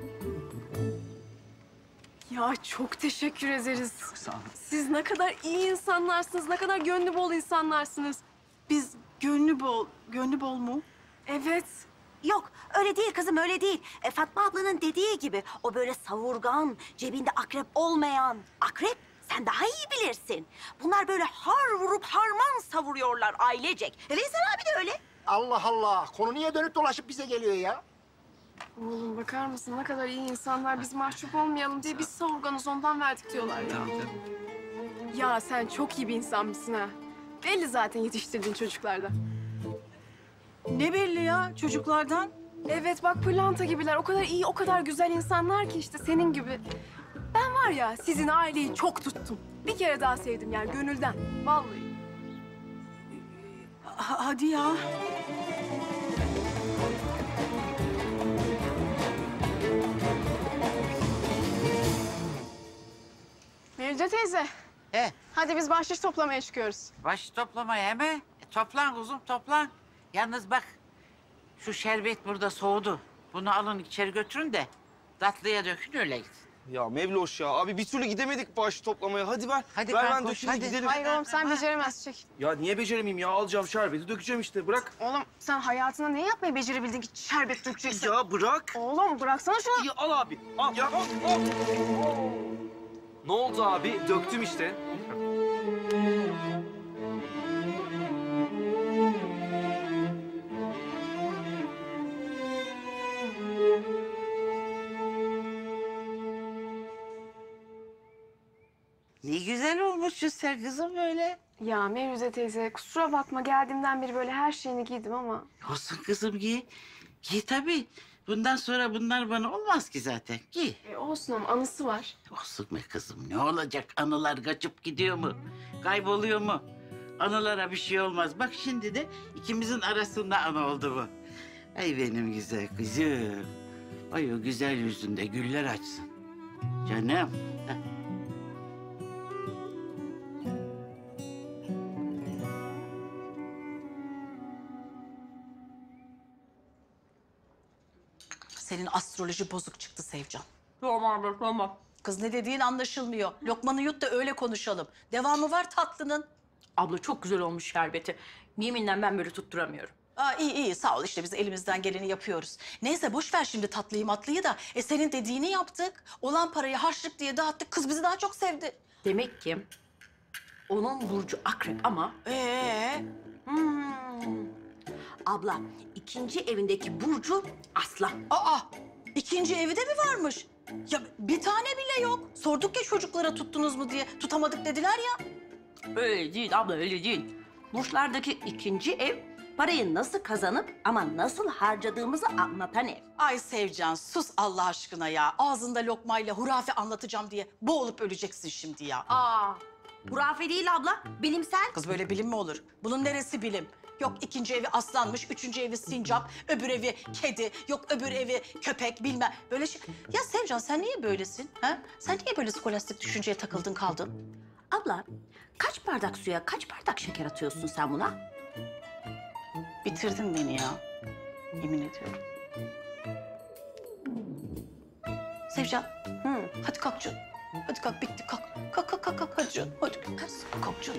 Ya çok teşekkür ederiz. Çok sağ olun. Siz ne kadar iyi insanlarsınız, ne kadar gönlü bol insanlarsınız. Biz gönlü bol mu? Evet. Yok öyle değil kızım öyle değil. Fatma ablanın dediği gibi o böyle savurgan, cebinde akrep olmayan. Akrep sen daha iyi bilirsin. Bunlar böyle har vurup harman savuruyorlar ailecek. Veysel abi de öyle. Allah Allah. Konu niye dönüp dolaşıp bize geliyor ya? Oğlum bakar mısın ne kadar iyi insanlar, biz mahcup olmayalım diye biz savurganız ondan verdik diyorlar ya. Ya sen çok iyi bir insanmışsın ha. Belli zaten yetiştirdiğin çocuklardan. Ne belli ya çocuklardan? Evet bak pırlanta gibiler. O kadar iyi, o kadar güzel insanlar ki işte senin gibi. Ben var ya sizin aileyi çok tuttum. Bir kere daha sevdim yani gönülden. Vallahi. Hadi ya. Mevlüde teyze. Hadi biz bahşiş toplamaya çıkıyoruz. Baş toplamaya mi? Toplan kuzum toplan. Yalnız bak şu şerbet burada soğudu. Bunu alın içeri götürün de tatlıya dökün öyle gidin. Ya Mevloş ya abi bir türlü gidemedik bağışı toplamaya. Hadi ver. Hadi ver ben ben koş, dökeyim hadi. gidelim. Hayır oğlum sen beceremezsin çek. Ya niye beceremeyeyim ya? Alacağım şerbeti dökeceğim işte bırak. Oğlum sen hayatında ne yapmayı becerebildin ki şerbet dökeceksin? Ya bırak. Oğlum bıraksana şunu. Ya al abi. Al ya al. Ne oldu abi? Döktüm işte. Ne güzel olmuşsun sen kızım böyle. Ya Mevlüde teyze kusura bakma geldiğimden beri böyle her şeyini giydim ama. Olsun kızım giy. Giy tabii. Bundan sonra bunlar bana olmaz ki zaten. Giy. Olsun ama anısı var. Olsun be kızım ne olacak? Anılar kaçıp gidiyor mu? Kayboluyor mu? Anılara bir şey olmaz. Bak şimdi de ikimizin arasında anı oldu bu. Ay benim güzel kızım. Ay o güzel yüzünde güller açsın. Canım. Heh. Senin astroloji bozuk çıktı Sevcan. Tamam tamam. Kız ne dediğin anlaşılmıyor. Lokmanı yut da öyle konuşalım. Devamı var tatlının. Abla çok güzel olmuş şerbeti. Yeminle ben böyle tutturamıyorum. Aa, iyi sağ ol işte biz elimizden geleni yapıyoruz. Neyse boş ver şimdi tatlıyı matlıyı da. Senin dediğini yaptık. Olan parayı harçlık diye dağıttık. Kız bizi daha çok sevdi. Demek ki onun burcu akrep ama... Abla ikinci evindeki burcu aslan. Aa ikinci evi de mi varmış? Ya bir tane bile yok. Sorduk ya çocuklara tuttunuz mu diye. Tutamadık dediler ya. Öyle değil abla öyle değil. Burçlardaki ikinci ev parayı nasıl kazanıp ama nasıl harcadığımızı anlatan ev. Ay Sevcan sus Allah aşkına ya. Ağzında lokmayla hurafe anlatacağım diye boğulup öleceksin şimdi ya. Hurafe değil abla, bilimsel. Kız böyle bilim mi olur? Bunun neresi bilim? Yok ikinci evi aslanmış, üçüncü evi sincap, öbür evi kedi, yok öbür evi köpek bilmem. Böyle şey. Ya Sevcan sen niye böylesin? Ha? Sen niye böyle skolastik düşünceye takıldın kaldın? Abla kaç bardak suya kaç bardak şeker atıyorsun sen buna? Bitirdin beni ya. Yemin ediyorum. Sevcan, hadi kalk canım. Hadi kalk, bitti kalk. Kalk, hadi canım. Hadi kalk canım.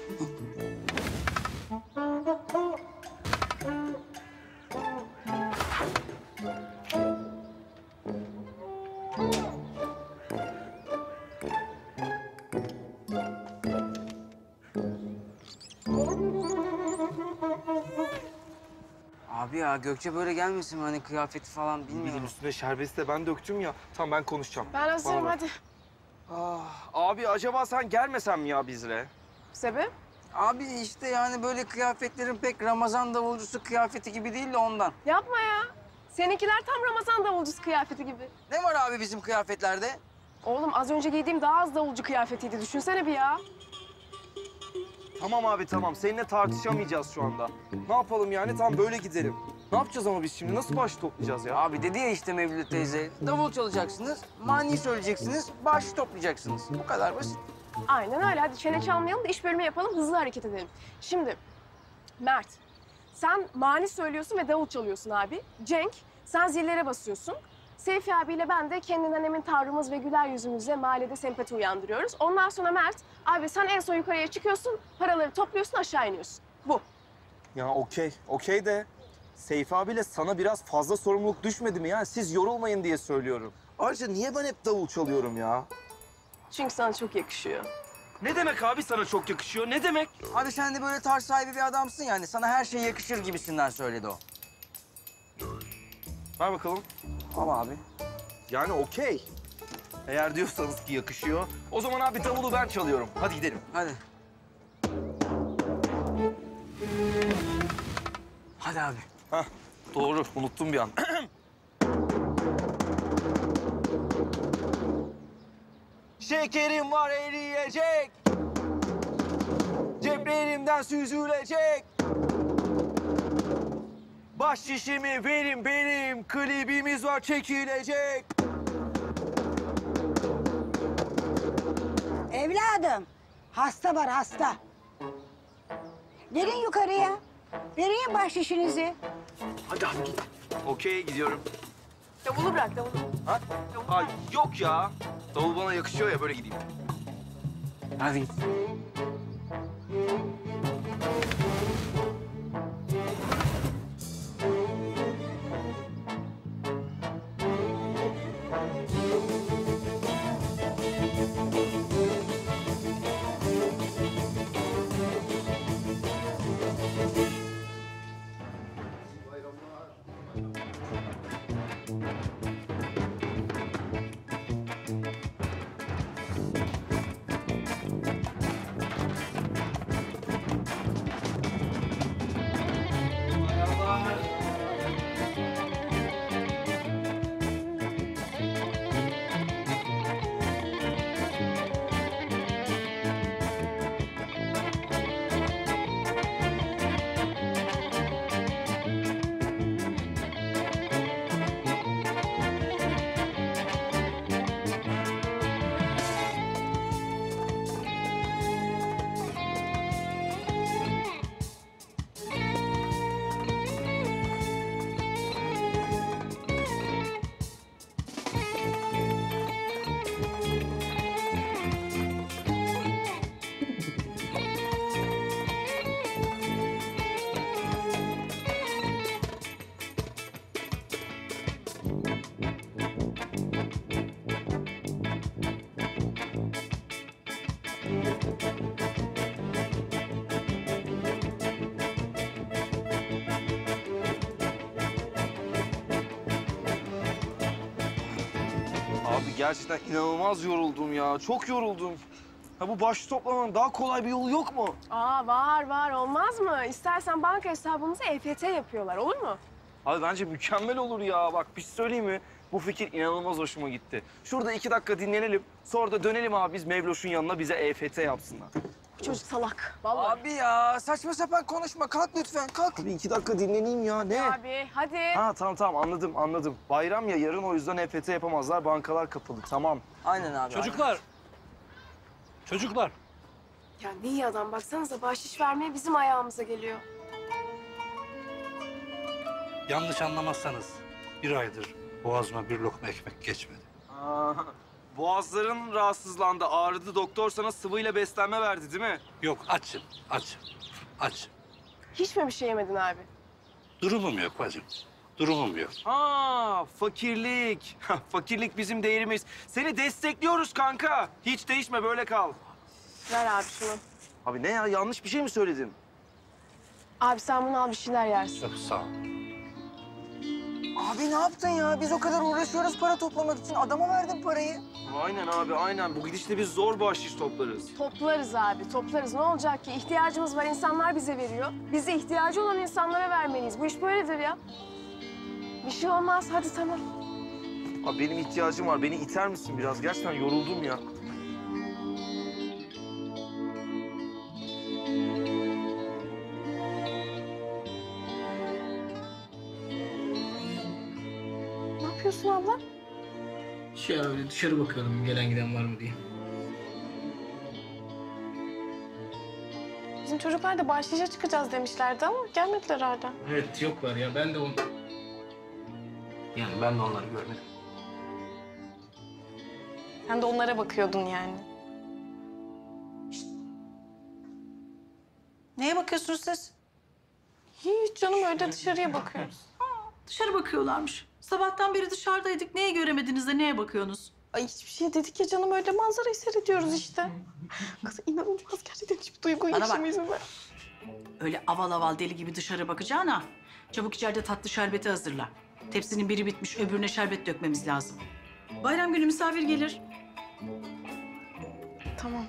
Abi ya Gökçe böyle gelmesin mi? Hani kıyafeti falan bilmiyorum. Üstüne şerbeti de ben döktüm ya. Tamam ben konuşacağım. Ben hazırım Bana bak. hadi. Abi acaba sen gelmesen mi ya bizle? Sebep? Abi işte yani böyle kıyafetlerin pek Ramazan davulcusu kıyafeti gibi değil de ondan. Yapma ya. Seninkiler tam Ramazan davulcusu kıyafeti gibi. Ne var abi bizim kıyafetlerde? Oğlum az önce giydiğim daha az davulcu kıyafetiydi. Düşünsene bir ya. Tamam abi tamam. Seninle tartışamayacağız şu anda. Ne yapalım yani? Tamam böyle gidelim. Ne yapacağız ama biz şimdi? Nasıl baş toplayacağız ya? Abi dedi ya işte Mevlüt teyze. Davul çalacaksınız, mani söyleyeceksiniz, bağış toplayacaksınız. Bu kadar basit. Aynen öyle. Hadi çene çalmayalım da iş bölümü yapalım, hızlı hareket edelim. Şimdi Mert, sen mani söylüyorsun ve davul çalıyorsun abi. Cenk, sen zillere basıyorsun. Seyfi abiyle ben de kendinden emin tavrımız ve güler yüzümüzle mahallede sempati uyandırıyoruz. Ondan sonra Mert, abi sen en son yukarıya çıkıyorsun, paraları topluyorsun, aşağı iniyorsun. Bu. Ya okey. Okey de Seyfi abiyle sana biraz fazla sorumluluk düşmedi mi ya? Siz yorulmayın diye söylüyorum. Ayrıca niye ben hep davul çalıyorum ya? Çünkü sana çok yakışıyor. Ne demek abi sana çok yakışıyor? Ne demek? Abi sen de böyle tarz sahibi bir adamsın yani. Sana her şey yakışır gibisinden söyledi o. Ver bakalım. Al abi. Yani okey. Eğer diyorsanız ki yakışıyor, o zaman abi davulu ben çalıyorum. Hadi gidelim. Hadi. Hadi abi. Hah, doğru. Unuttum bir an. Şekerim var eriyecek. Ceplerimden süzülecek. Baş şişimi verin benim. Klibimiz var çekilecek. Evladım, hasta var hasta. Gelin yukarıya. Vereyim bahşişinizi. Hadi abi git. Okey gidiyorum. Davulu bırak, davulu. Ha? Ay yok ya. Davul bana yakışıyor ya böyle gideyim. Hadi git. Abi gerçekten inanılmaz yoruldum ya. Çok yoruldum. Ha bu baş toplamanın daha kolay bir yolu yok mu? Aa var, olmaz mı? İstersen banka hesabımızı EFT yapıyorlar, olur mu? Abi bence mükemmel olur ya. Bak bir şey söyleyeyim mi? Bu fikir inanılmaz hoşuma gitti. Şurada 2 dakika dinlenelim. Sonra da dönelim abi biz Mevloş'un yanına bize EFT yapsınlar. Bu çocuk salak, vallahi. Abi ya saçma sapan konuşma. Kalk lütfen kalk. Abi 2 dakika dinleneyim ya. Ne? Abi hadi. Ha tamam anladım. Bayram ya yarın o yüzden EFT yapamazlar. Bankalar kapalı. Tamam. Aynen abi. Çocuklar. Ya ne iyi adam, baksanıza bahşiş vermeye bizim ayağımıza geliyor. Yanlış anlamazsanız 1 aydır boğazıma bir lokma ekmek geçmedi. Boğazların rahatsızlandı, ağrıdı. Doktor sana sıvıyla beslenme verdi değil mi? Yok açım. Hiç mi bir şey yemedin abi? Durumum yok bacım. Durumum yok. Ha, fakirlik. Fakirlik bizim değerimiz. Seni destekliyoruz kanka. Hiç değişme, böyle kal. Ver abi şunu. Abi ne ya, yanlış bir şey mi söyledin? Abi sen bunu al, bir şeyler yersin. Çok sağ ol. Abi ne yaptın ya? Biz o kadar uğraşıyoruz para toplamak için. Adama verdin parayı. Aynen abi, aynen. Bu gidişle biz zor bahşiş toplarız. Toplarız abi, toplarız. Ne olacak ki? İhtiyacımız var, insanlar bize veriyor. Biz de ihtiyacı olan insanlara vermeliyiz. Bu iş böyledir ya. Bir şey olmaz. Hadi tamam. Abi benim ihtiyacım var. Beni iter misin biraz? Gerçekten yoruldum ya. Ne yapıyorsun abla? Şey öyle dışarı bakıyordum gelen giden var mı diye. Bizim çocuklar da bahşişe çıkacağız demişlerdi ama gelmediler hala. Evet yoklar ya ben de onu... Yani ben de onları görmedim. Sen de onlara bakıyordun yani. Neye bakıyorsunuz siz? Hiç canım öyle dışarıya bakıyoruz. Dışarı bakıyorlarmış. Sabahtan beri dışarıdaydık. Neye göremediniz de neye bakıyorsunuz? Ay hiçbir şey dedik ya canım öyle manzarayı seyrediyoruz işte. Kız inanılmaz gerçekten hiçbir duygu Bana bak. yaşamayız ben. Öyle aval aval deli gibi dışarı bakacağına çabuk içeride tatlı şerbeti hazırla. Tepsinin biri bitmiş, öbürüne şerbet dökmemiz lazım. Bayram günü misafir gelir. Tamam.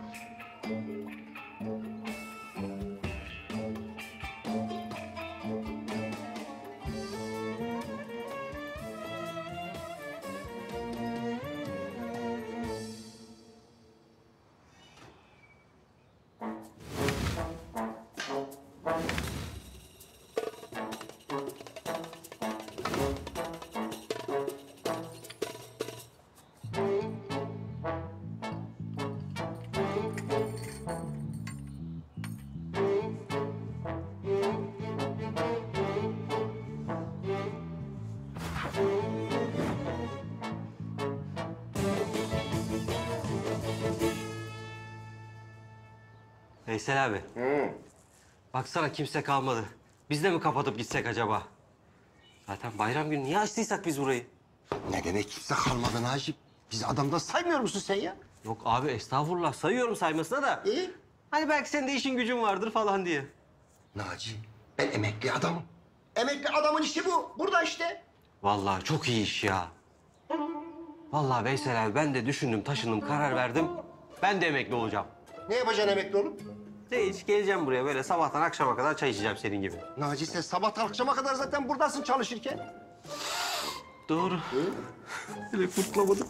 Veysel abi. Baksana kimse kalmadı. Biz de mi kapatıp gitsek acaba? Zaten bayram günü niye açtıysak biz burayı? Ne demek kimse kalmadı Naci? Biz adamdan saymıyor musun sen ya? Yok abi estağfurullah sayıyorum saymasına da. İyi. Hani belki senin de işin gücün vardır falan diye. Naci, ben emekli adamım. Emekli adamın işi bu. Burada işte. Vallahi çok iyi iş ya. Vallahi Veysel abi ben de düşündüm taşındım karar verdim. Ben de emekli olacağım. Ne yapacaksın emekli olup? Hiç geleceğim buraya böyle sabahtan akşama kadar çay içeceğim senin gibi. Naci sen sabahtan akşama kadar zaten buradasın çalışırken. Doğru. Öyle kurtulamadım.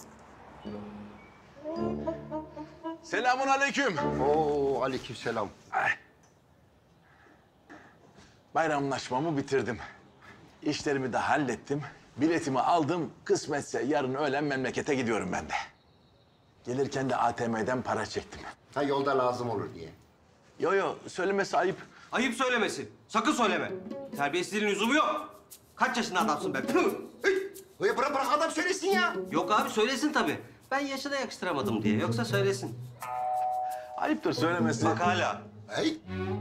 Selamun aleyküm. Oo aleyküm selam. Bayramlaşmamı bitirdim. İşlerimi de hallettim. Biletimi aldım. Kısmetse yarın öğlen memlekete gidiyorum ben de. Gelirken de ATM'den para çektim. Ha yolda lazım olur diye. Yo söylemesi ayıp. Ayıp söylemesin. Sakın söyleme. Terbiyesizliğin lüzumu yok. Kaç yaşında adamsın ben? Bırak adam söylesin ya. Yok abi söylesin tabii. Ben yaşına yakıştıramadım diye. Yoksa söylesin. Ayıptır söylemesi. Bak hala. Hey.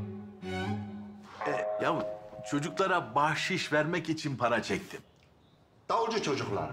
Ya çocuklara bahşiş vermek için para çektim. Davulcu çocuklar.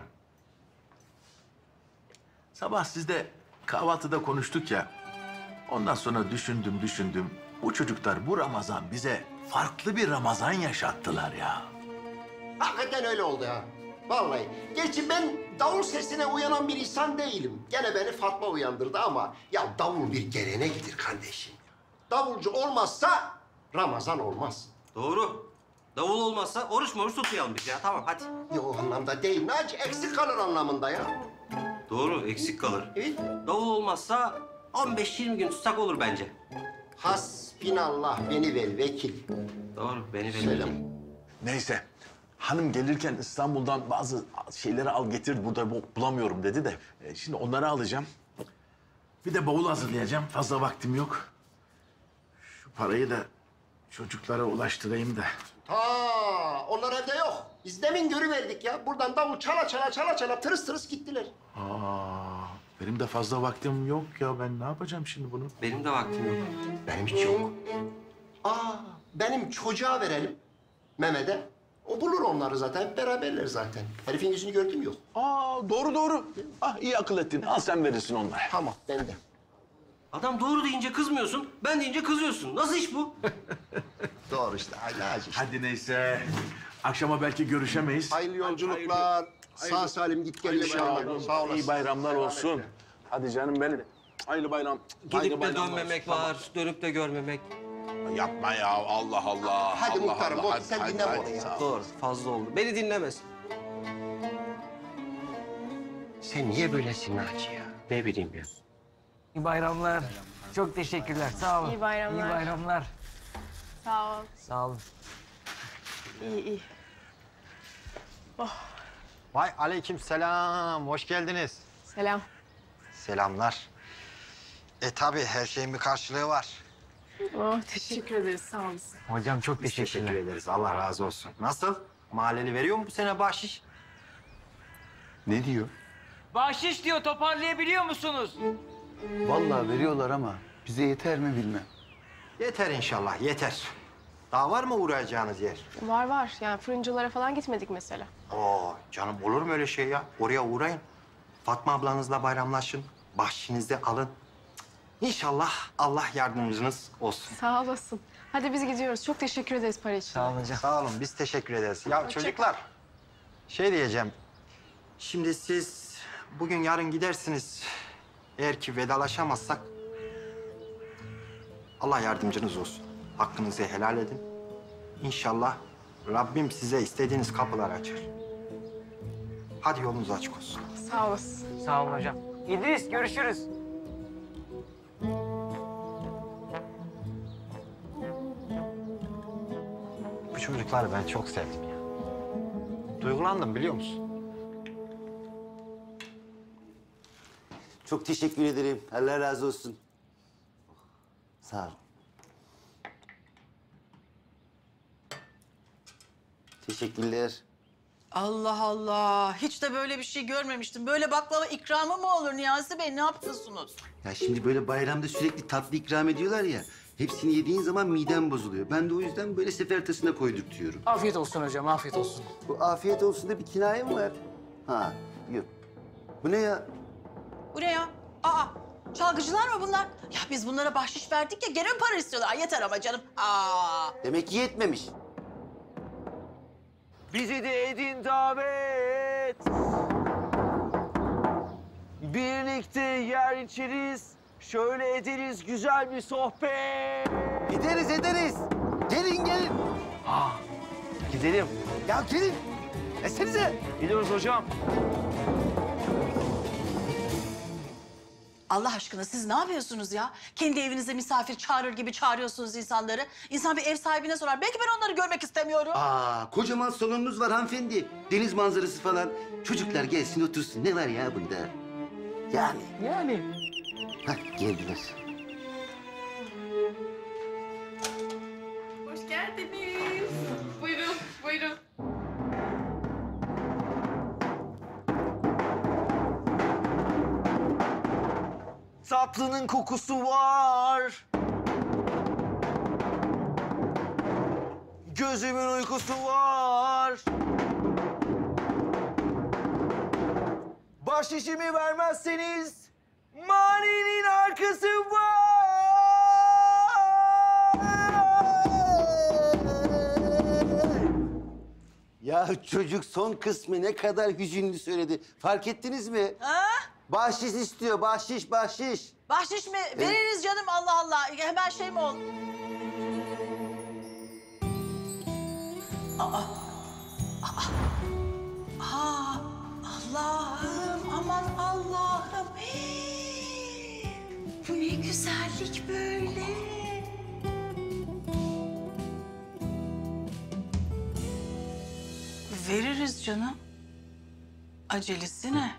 Sabah sizde kahvaltıda konuştuk ya. Ondan sonra düşündüm. Bu çocuklar bu Ramazan bize farklı bir Ramazan yaşattılar ya. Hakikaten öyle oldu ha. Vallahi. Gerçi ben davul sesine uyanan bir insan değilim. Gene beni Fatma uyandırdı ama ya davul bir gelenektir kardeşim. Davulcu olmazsa Ramazan olmaz. Doğru. Davul olmazsa oruç moruç tutmayalım biz ya. Tamam hadi. Ya o anlamda değil Naci. Eksik kalır anlamında ya. Doğru eksik kalır. Evet. Davul olmazsa 15-20 gün tutsak olur bence. Hasbinallah beni vel vekil. Doğru beni verir. Selam. Neyse. Hanım gelirken İstanbul'dan bazı şeyleri al getir burada bulamıyorum dedi de. Şimdi onları alacağım. Bir de bavul hazırlayacağım. Fazla vaktim yok. Şu parayı da çocuklara ulaştırayım da. Ha, onlar evde yok. Biz demin görüverdik ya. Buradan davul çala tırıs gittiler. Benim de fazla vaktim yok ya. Ben ne yapacağım şimdi bunu? Benim de vaktim yok. Benim hiç yok. Benim çocuğa verelim. Mehmet'e. O bulur onları zaten. Hep beraberler zaten. Herifin yüzünü gördüm yok. Doğru. İyi akıl ettin. Al sen verirsin onlara. Tamam, ben de. Adam doğru deyince kızmıyorsun, ben deyince kızıyorsun. Nasıl iş bu? Doğru işte, Naci işte. Hadi neyse. Akşama belki görüşemeyiz. Hayırlı yolculuklar. Sağ salim git gel inşallah. Sağ olasın. İyi bayramlar olsun. Hadi canım benim. Hayırlı bayram. Gidip de dönmemek var, dönüp de görmemek. Yapma ya Allah Allah. Hadi Allah muhtarım, Allah. sen dinle orayı. Doğru, fazla oldu. Beni dinlemez. Sen niye böylesin Naci ya? Ne bileyim ya. İyi bayramlar. Çok teşekkürler. Sağ olun. İyi bayramlar. İyi bayramlar. Sağ ol. Sağ olun. İyi iyi. Vay aleykümselam. Hoş geldiniz. Selam. Selamlar. Tabii her şeyin bir karşılığı var. Oh, teşekkür ederiz. Sağ olasın. Hocam çok Biz teşekkür ederiz. Allah razı olsun. Nasıl? Mahalleli veriyor mu bu sene bahşiş? Ne diyor? Bahşiş diyor, toparlayabiliyor musunuz? Vallahi veriyorlar ama bize yeter mi bilmem. Yeter inşallah, yeter. Daha var mı uğrayacağınız yer? Var var. Yani fırıncılara falan gitmedik mesela. Oo canım olur mu öyle şey ya? Oraya uğrayın. Fatma ablanızla bayramlaşın. Bahşişinizi alın. İnşallah Allah yardımcınız olsun. Sağ olasın. Hadi biz gidiyoruz. Çok teşekkür ederiz para için. Sağ olun hocam. Sağ olun, biz teşekkür ederiz. Ya Hoşça çocuklar, şey diyeceğim. Şimdi siz bugün yarın gidersiniz. Eğer ki vedalaşamazsak Allah yardımcınız olsun. Hakkınızı helal edin. İnşallah Rabbim size istediğiniz kapılar açar. Hadi yolunuz açık olsun. Sağ olasın. Sağ olun hocam. İdris, görüşürüz. Bu çocukları ben çok sevdim ya. Duygulandım biliyor musun? Çok teşekkür ederim. Allah razı olsun. Sağ ol. Teşekkürler. Allah Allah. Hiç de böyle bir şey görmemiştim. Böyle baklava ikramı mı olur Niyazi Bey? Ne yapıyorsunuz? Ya şimdi böyle bayramda sürekli tatlı ikram ediyorlar ya. Hepsini yediğin zaman miden bozuluyor. Ben de o yüzden böyle sefertasına koydurtuyorum. Afiyet olsun hocam, afiyet olsun. Bu afiyet olsun da bir kinaye mi var? Ha, yok. Bu ne ya? Bu ne ya? Aa, çalgıcılar mı bunlar? Ya biz bunlara bahşiş verdik ya, gene mi para istiyorlar? Yeter ama canım. Aa. Demek ki yetmemiş. Bizi de edin davet. Birlikte yer içeriz. Şöyle ederiz güzel bir sohbet. Ederiz, ederiz. Gelin, gelin. Gidelim. Ya gelin. Esenize. Gidiyoruz hocam. Allah aşkına siz ne yapıyorsunuz ya? Kendi evinize misafir çağırır gibi çağırıyorsunuz insanları. İnsan bir ev sahibine sorar. Belki ben onları görmek istemiyorum. Aa, kocaman salonunuz var hanımefendi. Deniz manzarası falan. Çocuklar gelsin otursun. Ne var ya bunda? Yani. Hah, geldiler. Hoş geldiniz. Buyurun, buyurun. Tatlının kokusu var. Gözümün uykusu var. Bahşişimi vermezseniz maninin arkası var. Ya çocuk son kısmı ne kadar hüzünlü söyledi. Fark ettiniz mi? Ha? Bahşiş istiyor, bahşiş, bahşiş. Bahşiş mi? Veririz canım Allah Allah. Hemen şey mi ol? Allah'ım, aman Allah'ım. Hii, bu ne güzellik böyle. Veririz canım. Acelesi ne?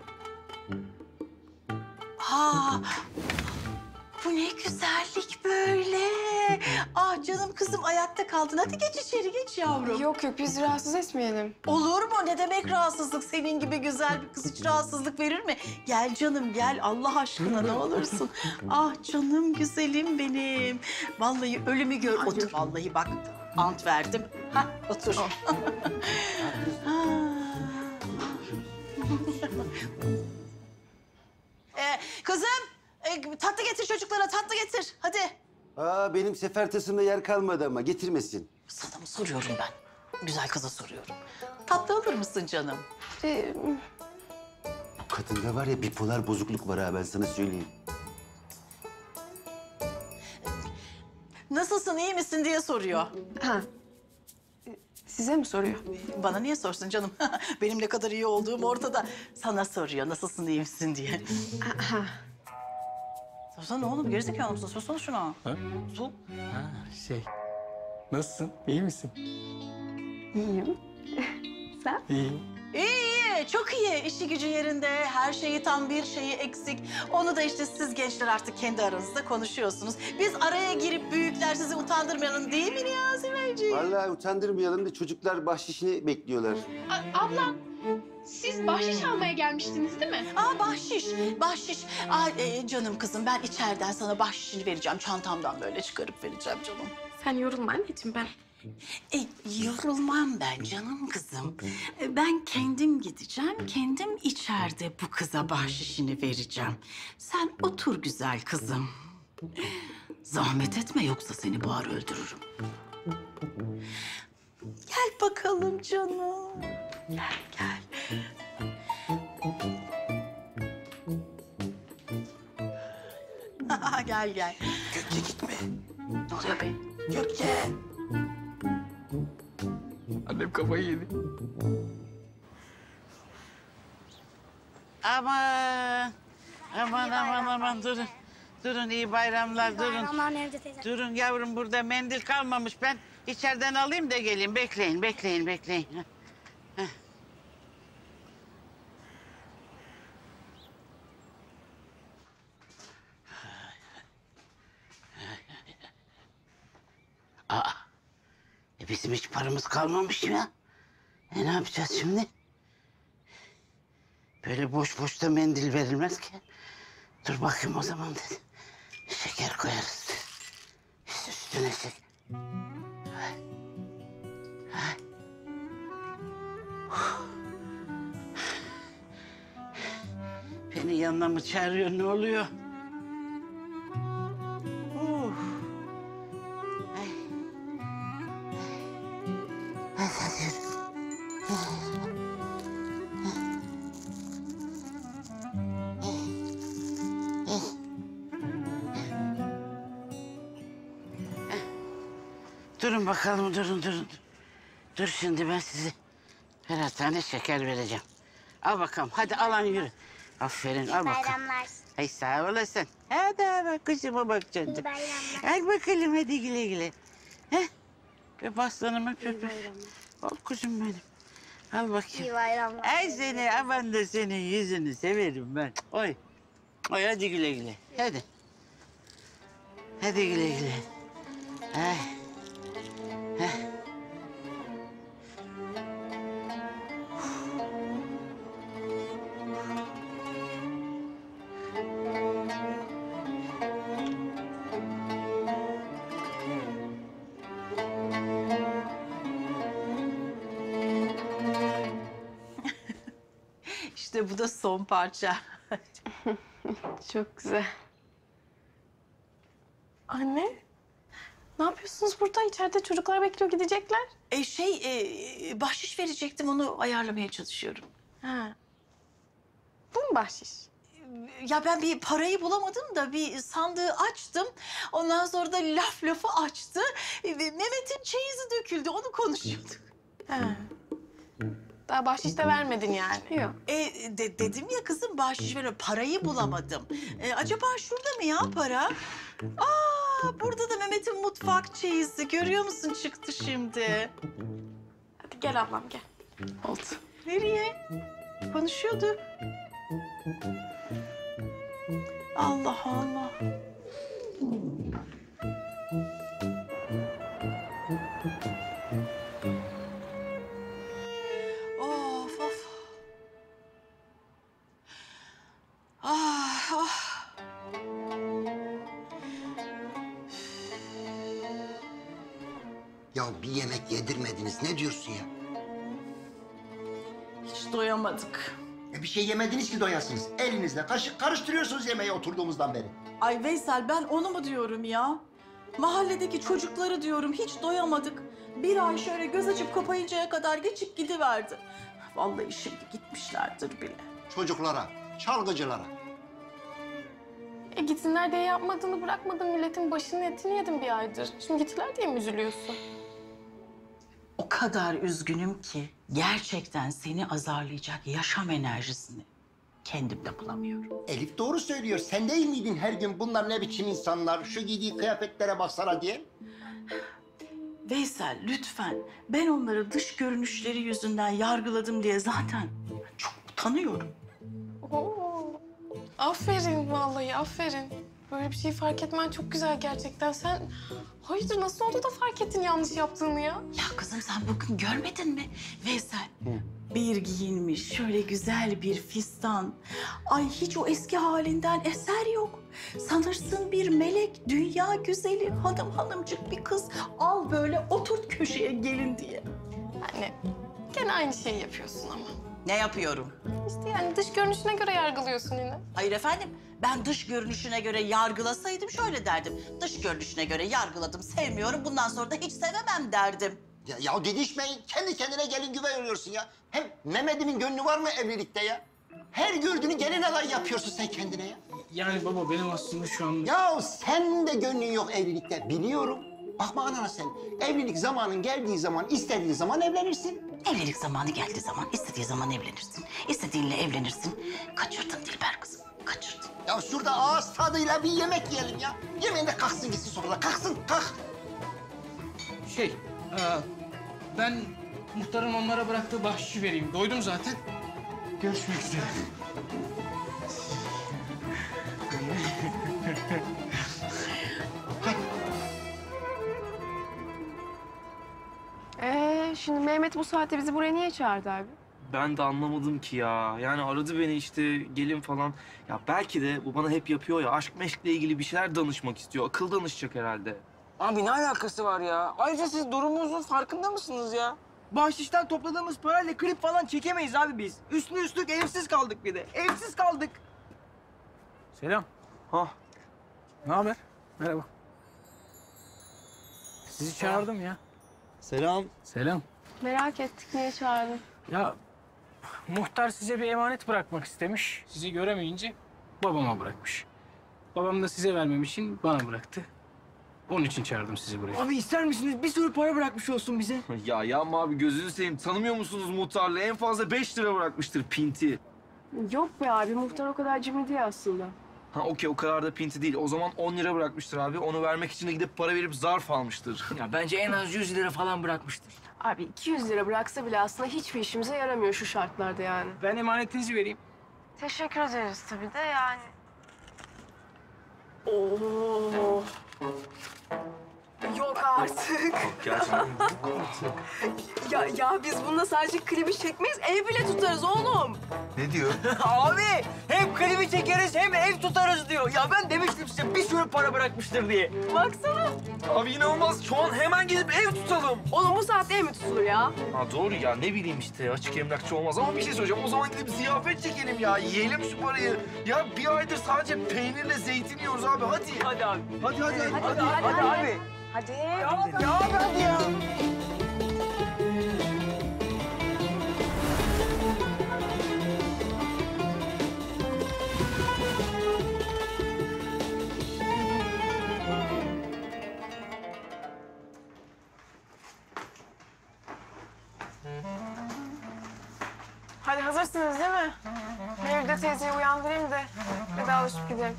Bu ne güzellik böyle. Ah canım kızım ayakta kaldın. Hadi geç içeri geç yavrum. Yok yok biz rahatsız etmeyelim. Olur mu? Ne demek rahatsızlık? Senin gibi güzel bir kız hiç rahatsızlık verir mi? Gel canım gel Allah aşkına ne olursun. Ah canım güzelim benim. Vallahi ölümü gör. Otur vallahi bak ant verdim. Hah otur. Kızım tatlı getir çocuklara tatlı getir hadi. Aa, benim sefertasımda yer kalmadı ama getirmesin. Sana mı soruyorum ben? Güzel kıza soruyorum. Tatlı alır mısın canım? Bu kadında var ya bipolar bozukluk var ha ben sana söyleyeyim. Nasılsın iyi misin diye soruyor. Ha. Size mi soruyor? Bana niye sorsun canım? Benim ne kadar iyi olduğum ortada. Sana soruyor nasılsın, iyi misin diye. Sorsana ne oğlum, gerizekalı mısın? Sorsana şuna. Ha? Sor. Ha, nasılsın? İyi misin? İyiyim. Sen? İyi. İyi, çok iyi. İşi gücü yerinde, her şeyi tam, bir şeyi eksik. Onu da işte siz gençler artık kendi aranızda konuşuyorsunuz. Biz araya girip büyükler sizi utandırmayalım değil mi Niyazi Beyciğim? Vallahi utandırmayalım da çocuklar bahşişini bekliyorlar. Ablam, siz bahşiş almaya gelmiştiniz değil mi? Bahşiş. Canım kızım, ben içeriden sana bahşişini vereceğim. Çantamdan böyle çıkarıp vereceğim canım. Sen yorulma anneciğim, ben... Yorulmam ben canım kızım. Ben kendim gideceğim, kendim içeride bu kıza bahşişini vereceğim. Sen otur güzel kızım. Zahmet etme yoksa seni boğar öldürürüm. Gel bakalım canım. Gel. Gel. Gökçe gitme. Ne oluyor be? Gökçe. Annem kafayı yedi. Aman durun. Durun iyi bayramlar durun. Bayramlar nerede teyze? Durun yavrum burada mendil kalmamış. Ben içeriden alayım da geleyim. Bekleyin. Heh. Bizim hiç paramız kalmamış ya. Ne yapacağız şimdi? Böyle boş boş da mendil verilmez ki. Dur bakayım o zaman dedi. Şeker koyarız. Üstüne şeker. Beni yanına mı çağırıyor, ne oluyor? Durun bakalım, durun. Dur şimdi ben size birer tane şeker vereceğim. Al bakalım, hadi alan yürü. Aferin, al bakalım. Bayramlar. Ay sağ olasın. Hadi bak kızıma bak canım. İyi bayramlar. Al bakalım hadi güle. Heh. Öp aslanım öp. Al kuzum benim. Al bakayım. İyi bayramlar. Ay seni, aman da senin yüzünü severim ben. Oy. Oy hadi güle. Hadi. Hadi güle. Heh. İşte bu da son parça. Çok güzel. Anne, ne yapıyorsunuz burada? İçeride çocuklar bekliyor, gidecekler. Bahşiş verecektim, onu ayarlamaya çalışıyorum. Ha. Bu mu bahşiş? Ya ben bir parayı bulamadım da bir sandığı açtım. Ondan sonra da lafı açtı. Mehmet'in çeyizi döküldü, onu konuşuyorduk. Ha. Daha bahşiş de vermedin yani. Yok. Dedim ya kızım, bahşiş veriyorum. Parayı bulamadım. Acaba şurada mı ya para? Burada da Mehmet'in mutfak çeyizi. Görüyor musun? Çıktı şimdi. Hadi gel ablam gel. Oldu. Nereye? Konuşuyordu. Allah. Of. Ya bir yemek yedirmediniz. Ne diyorsun ya? Hiç doyamadık. Bir şey yemediniz ki doyasınız. Elinizle kaşık karıştırıyorsunuz yemeğe oturduğumuzdan beri. Ay Veysel, ben onu mu diyorum ya? Mahalledeki çocukları diyorum, hiç doyamadık. Bir ay şöyle göz açıp kapayıncaya kadar geçip gidiverdi. Vallahi şimdi gitmişlerdir bile. Çocuklara, çalgıcılara. Gitsinler diye yapmadığını bırakmadın, milletin başının etini yedin bir aydır. Şimdi gittiler diye mi üzülüyorsun? o kadar üzgünüm ki gerçekten seni azarlayacak yaşam enerjisini kendimde bulamıyorum. Elif doğru söylüyor. Sen değil miydin her gün bunlar ne biçim insanlar, şu giydiği kıyafetlere baksana diye? Veysel lütfen, ben onları dış görünüşleri yüzünden yargıladım diye zaten çok utanıyorum. Oo, aferin vallahi aferin. Böyle bir şey fark etmen çok güzel gerçekten. Sen hayırdır nasıl oldu da fark ettin yanlış yaptığını ya? Ya kızım sen bugün görmedin mi Veysel? Bir giyinmiş, şöyle güzel bir fistan. Ay hiç o eski halinden eser yok. Sanırsın bir melek, dünya güzeli, hanımcık bir kız. Al böyle oturt köşeye gelin diye. Anne, gene aynı şeyi yapıyorsun ama. Ne yapıyorum? İşte yani dış görünüşüne göre yargılıyorsun yine. Hayır efendim, ben dış görünüşüne göre yargılasaydım şöyle derdim. Dış görünüşüne göre yargıladım, sevmiyorum, bundan sonra da hiç sevemem derdim. Ya didişmeyin. Kendi kendine gelin güvey oluyorsun ya. Hem Mehmet'imin gönlü var mı evlilikte ya? Her gördüğünü gelin aday yapıyorsun sen kendine ya. Yani baba benim aslında şu an... Ya sen de gönlün yok evlilikte biliyorum. Bakma anana sen. Evlilik zamanın geldiği zaman, istediğin zaman evlenirsin. Evlilik zamanı geldiği zaman, istediği zaman evlenirsin. İstediğinle evlenirsin. Kaçırdın Dilber kızım, kaçırdın. Ya şurada ağız tadıyla bir yemek yiyelim ya. Yemeğin de kalksın gitsin sofrada. Kalksın, kalk. Ben muhtarın onlara bıraktığı bahşişi vereyim. Doydum zaten. Görüşmek üzere. Şimdi Mehmet bu saatte bizi buraya niye çağırdı abi? Ben de anlamadım ki ya. Yani aradı beni işte gelin falan. Ya belki de bu bana hep yapıyor ya. Aşk meşkle ilgili bir şeyler danışmak istiyor. Akıl danışacak herhalde. Abi ne alakası var ya? Ayrıca siz durumumuzun farkında mısınız ya? Bahşişten topladığımız parayla klip falan çekemeyiz abi biz. Üstüne üstlük evsiz kaldık bir de. Evsiz kaldık. Selam. Ne haber? Merhaba. Sizi çağırdım ya. Selam. Selam. Merak ettik niye çağırdın? Ya muhtar size bir emanet bırakmak istemiş. Sizi göremeyince babama bırakmış. Babam da size vermem için bana bıraktı. Onun için çağırdım sizi buraya. Abi ister misiniz? Bir sürü para bırakmış olsun bize. Ya yapma abi gözünü seveyim. Tanımıyor musunuz muhtarlığı? En fazla 5 lira bırakmıştır pinti. Yok be abi muhtar o kadar cimri değil aslında. Ha okey o kadar da pinti değil. O zaman 10 lira bırakmıştır abi. Onu vermek için de gidip para verip zarf almıştır. Ya bence en az 100 lira falan bırakmıştır. Abi 200 lira bıraksa bile aslında hiçbir işimize yaramıyor şu şartlarda yani. Ben emanetinizi vereyim. Teşekkür ederiz tabii de yani. Oo. Yok artık. Gerçekten Ya biz bununla sadece klibi çekmeyiz, ev bile tutarız oğlum. Ne diyor? Abi hem klibi çekeriz hem ev tutarız diyor. Ya ben demiştim size bir sürü para bırakmıştır diye. Baksana. Abi inanılmaz. Şu an hemen gidip ev tutalım. Oğlum bu saatte ev mi tutulur ya? Ha doğru ya ne bileyim işte açık emlakçı olmaz ama bir şey söyleyeceğim. O zaman gidip ziyafet çekelim ya. Yiyelim şu parayı. Ya bir aydır sadece peynirle zeytin yiyoruz abi. Hadi. Hadi abi. Hadi Hadi abi. Hadi. Ya hadi ya. Hadi hazırsınız değil mi? Mevlüde teyzeyi uyandırayım da vedalaşıp gidelim.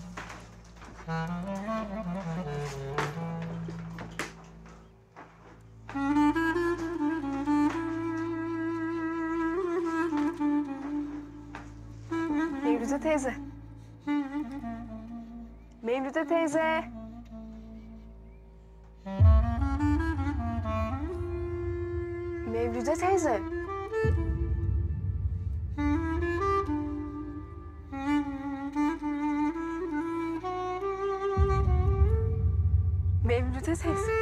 Mevlüde teyze. Mevlüde teyze. Mevlüde teyze. Mevlüde teyze.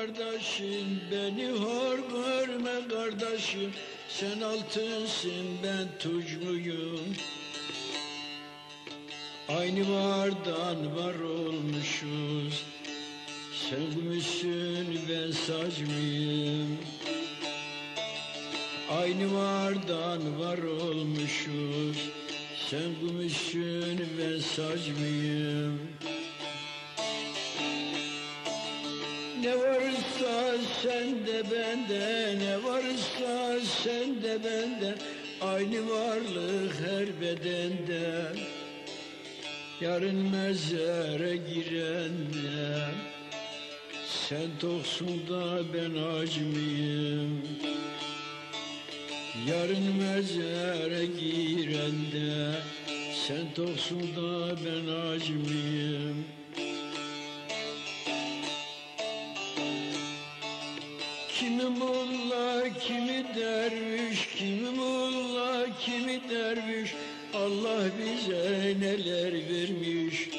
kardeşim, beni hor görme kardeşim. Sen altınsın, ben tuş muyum? Aynı vardan var olmuşuz. Sen gümüşsün, ben saç mıyım? Aynı vardan var olmuşuz. Sen gümüşsün, ben saç mıyım? Ne varsa sende bende, ne varsa sende bende. Aynı varlık her bedende. Yarın mezara girende. Sen toksun da ben aç mıyım? Yarın mezara girende. Sen toksun da ben aç mıyım? Kimi mulla, kimi derviş, kimi mulla, kimi derviş. Allah bize neler vermiş.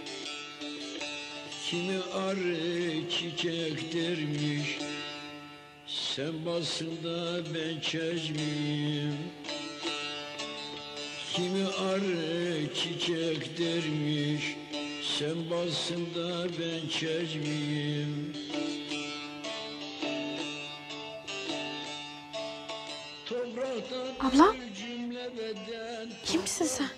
Kimi arı çiçek dermiş. Sen basında ben çeşmiyim. Kimi arı çiçek dermiş. Sen basında ben çeşmiyim. Abla, kimsin sen?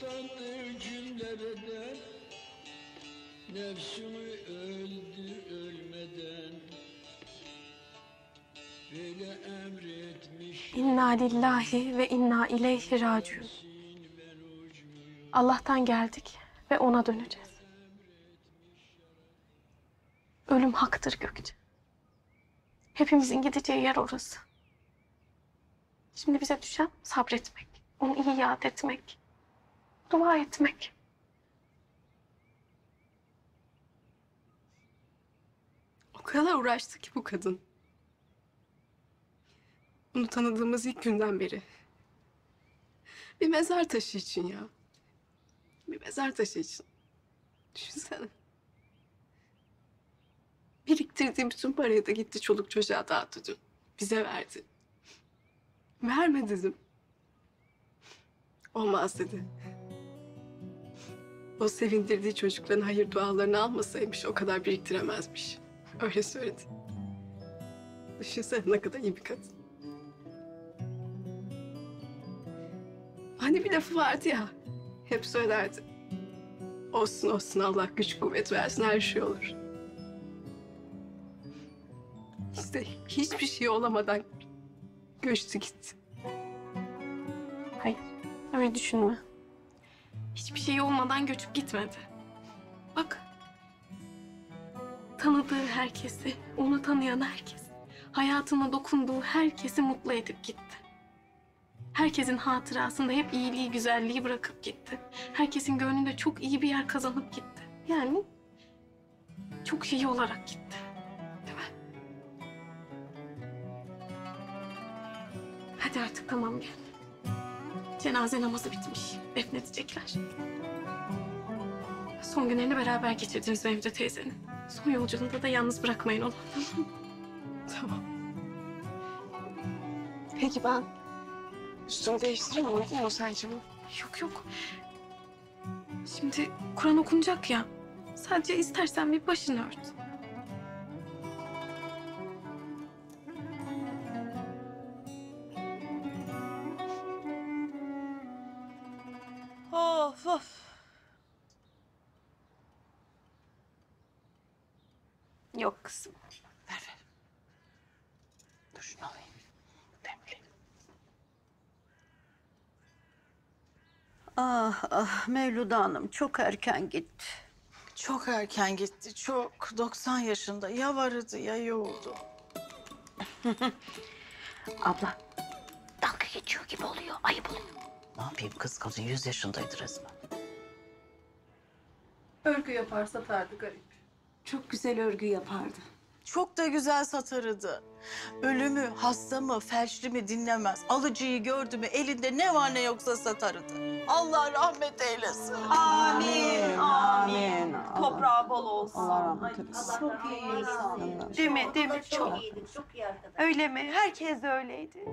Nefsimi öldür ölmeden, böyle emretmiş. İnna lillahi ve inna ileyhi raciun. Allah'tan geldik ve ona döneceğiz. Ölüm haktır Gökçe. Hepimizin gideceği yer orası. Şimdi bize düşen sabretmek, onu iyi yad etmek, dua etmek. O kadar uğraştı ki bu kadın. Onu tanıdığımız ilk günden beri. Bir mezar taşı için ya. Bir mezar taşı için. Düşünsene. Biriktirdiği bütün parayı da gitti çoluk çocuğa dağıttı dün. Bize verdi. Verme dedim. Olmaz dedi. O sevindirdiği çocukların hayır dualarını almasaymış o kadar biriktiremezmiş. Öyle söyledi. Düşünsene ne kadar iyi bir kadın. Hani bir lafı vardı ya, hep söylerdi. Olsun olsun Allah güç kuvvet versin her şey olur. İşte hiçbir şey olamadan göçtü gitti. Hayır, öyle düşünme. Hiçbir şey olmadan göçüp gitmedi. Bak, tanıdığı herkesi, onu tanıyan herkes, hayatına dokunduğu herkesi mutlu edip gitti. Herkesin hatırasında hep iyiliği, güzelliği bırakıp gitti. Herkesin gönlünde çok iyi bir yer kazanıp gitti. Yani çok iyi olarak gitti. Değil mi? Hadi artık tamam gel. Cenaze namazı bitmiş. Defnedecekler. Son günlerini beraber geçirdiniz Mevlüt teyzenin. Son yolculuğunda da yalnız bırakmayın onu. Tamam mı? Tamam. Peki ben üstümü değiştireyim mi sence mi? Yok yok. Şimdi Kur'an okunacak ya. Sadece istersen bir başını ört. Of of. Yok kızım. Ver ver. Dur şunu alayım. Demleyeyim. Ah ah Mevlüde Hanım çok erken gitti. Çok erken gitti. Çok. 90 yaşında. Ya vardı ya yoğuldu. Abla dalga geçiyor gibi oluyor. Ayıp oluyor. Ne yapayım kız kadın 100 yaşındaydı resmen. Örgü yapar satardı garip. Çok güzel örgü yapardı. Çok da güzel satarıdı. Ölümü, hasta mı, felçli mi dinlemez. Alıcıyı gördü mü elinde ne var ne yoksa satarıdı. Allah rahmet eylesin. Amin, amin. Toprağı bol olsun. Allah rahmet eylesin. Çok iyi. Değil mi, değil mi? Çok. Çok iyi arkadaş. Öyle mi? Herkes de öyleydi.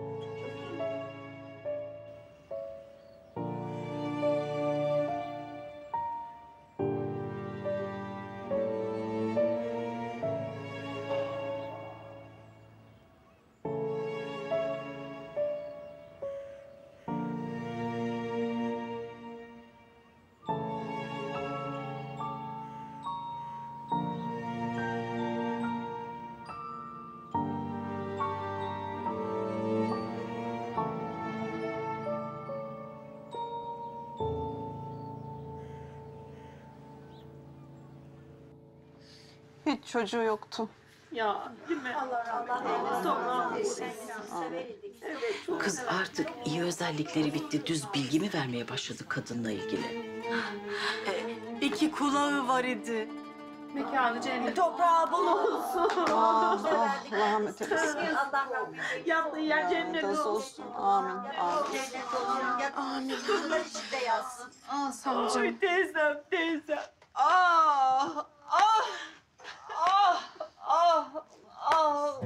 Hiç çocuğu yoktu. Ya, değil mi? Allah eylesin. Kız artık iyi özellikleri bitti. Düz bilgi mi vermeye başladı kadınla ilgili? 2 kulağı var idi. Mekanı cennet. Toprağı bol olsun. Allah rahmet eylesin. Allah rahmet eylesin. Yattığı yer cennet olsun. Amin. Amin. Cennet olsun. Amin. Nurlar içinde yatsın. Sağ ol canım. Teyzem, teyzem. Ah, ah, ah, ah, ah.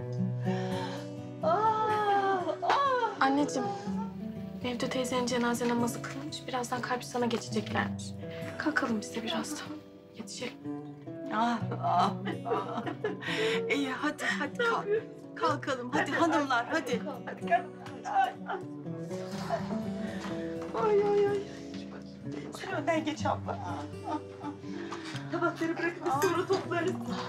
Ah, ah. Anneciğim, Mevlüt teyzenin cenaze namazı kılınmış. Birazdan kalp sana geçeceklermiş. Kalkalım biz de birazdan. Yetecek. Ah, ah, ah. İyi hadi kalk. Kalkalım hadi hanımlar hadi. Hadi kalk. Ay. Sen önden geç abla. Tabakları bırakın biz sonra toplarız.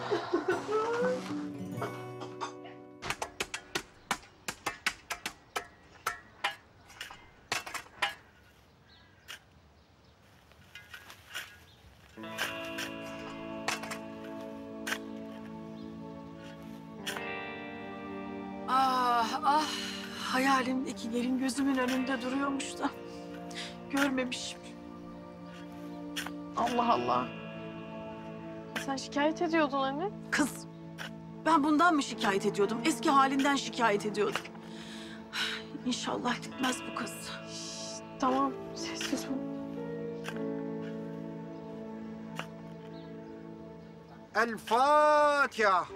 Ah, hayalimdeki gelin gözümün önünde duruyormuş da görmemişim. Allah Allah. Sen şikayet ediyordun anne. Kız, ben bundan mı şikayet ediyordum? Eski halinden şikayet ediyordum. İnşallah gitmez bu kız. Tamam, sessiz ol. El Fatiha.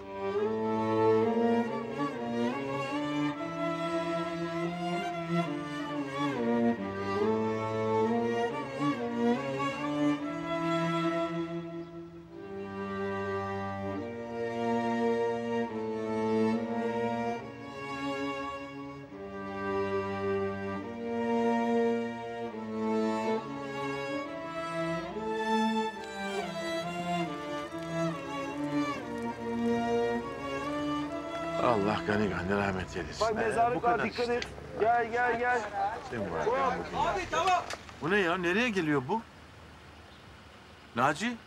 Allah gani gani rahmet eylesin. Bak mezarlık var dikkat et. Gel. Abi tamam. Bu ne ya? Nereye geliyor bu? Naci?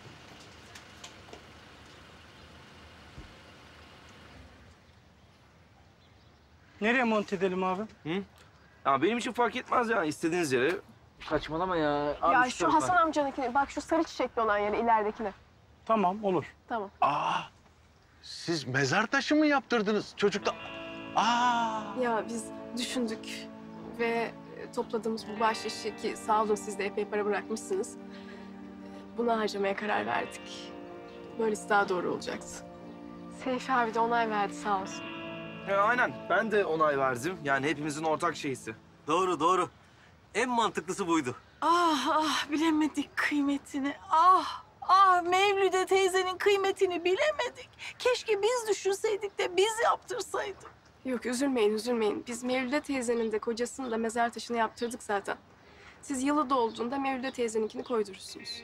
Nereye monte edelim abi? Hı? Ya benim için fark etmez yani istediğiniz yere. Saçmalama ya. Ya şu Hasan amcanınkine, bak şu sarı çiçekli olan yere, ileridekine. Tamam olur. Tamam. Siz mezar taşı mı yaptırdınız çocukta? Ya biz düşündük ve topladığımız bu bahşişi ki sağ olun siz de epey para bırakmışsınız. Buna harcamaya karar verdik. Böylesi daha doğru olacaktı. Seyfi abi de onay verdi sağ olsun. Aynen. Ben de onay verdim. Yani hepimizin ortak şeysi. Doğru. En mantıklısı buydu. Ah bilemedik kıymetini. Mevlüde teyzenin kıymetini bilemedik. Keşke biz düşünseydik de biz yaptırsaydık. Yok üzülmeyin. Biz Mevlüde teyzenin de kocasının da mezar taşını yaptırdık zaten. Siz yılı dolduğunda Mevlüde teyzeninkini koydurursunuz.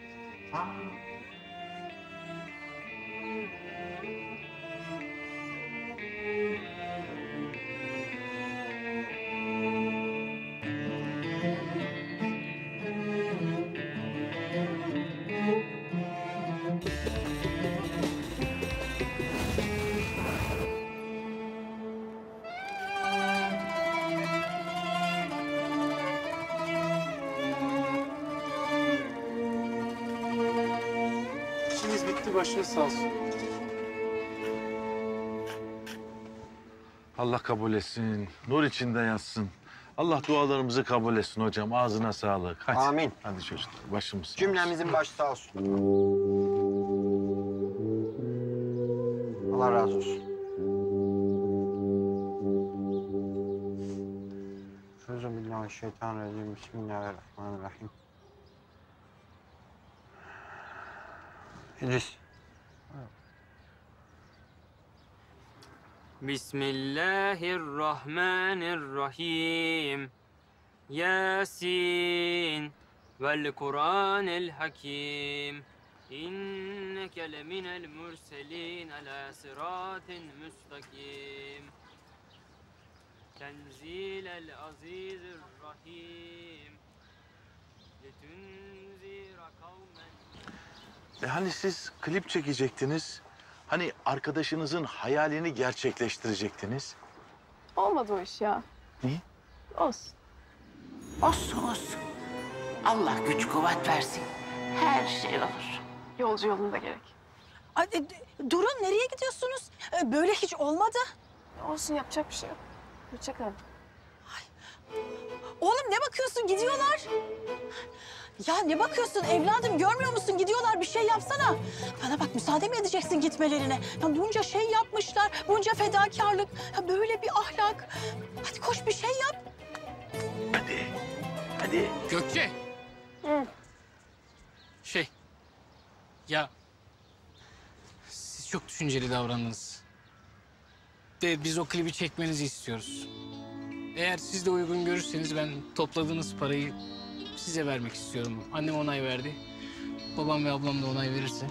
İşimiz bitti başınız sağ olsun. Allah kabul etsin. Nur içinde yatsın. Allah dualarımızı kabul etsin hocam. Ağzına sağlık. Hadi. Amin. Hadi çocuklar başımız sağ olsun. Cümlemizin başı sağ olsun. Allah razı olsun. Euzubillahimineşşeytanirracim. Bismillahirrahmanirrahim. İdris. Bismillahirrahmanirrahim. Yasin vel Kur'anil Hakim. İnneke leminel murselin ala sıratin müstakim. Tenzilel azizir rahim. Litunzira kavmen. Hani siz klip çekecektiniz? Hani arkadaşınızın hayalini gerçekleştirecektiniz? Olmadı o iş ya. Niye? Olsun. Olsun olsun. Allah güç kuvvet versin. Her şey olur. Yolcu yolunda gerek. Durun, nereye gidiyorsunuz? Böyle hiç olmadı. Olsun, yapacak bir şey yok. Hoşçakalın. Oğlum ne bakıyorsun? Gidiyorlar. Ya ne bakıyorsun evladım? Görmüyor musun? Gidiyorlar. Bir şey yapsana. Bana bak, müsaade mi edeceksin gitmelerine? Ya bunca şey yapmışlar. Bunca fedakarlık. Ya böyle bir ahlak. Hadi koş bir şey yap. Hadi. Gökçe. Ya siz çok düşünceli davrandınız. Biz o klibi çekmenizi istiyoruz. Eğer siz de uygun görürseniz ben topladığınız parayı size vermek istiyorum. Annem onay verdi. Babam ve ablam da onay verirse.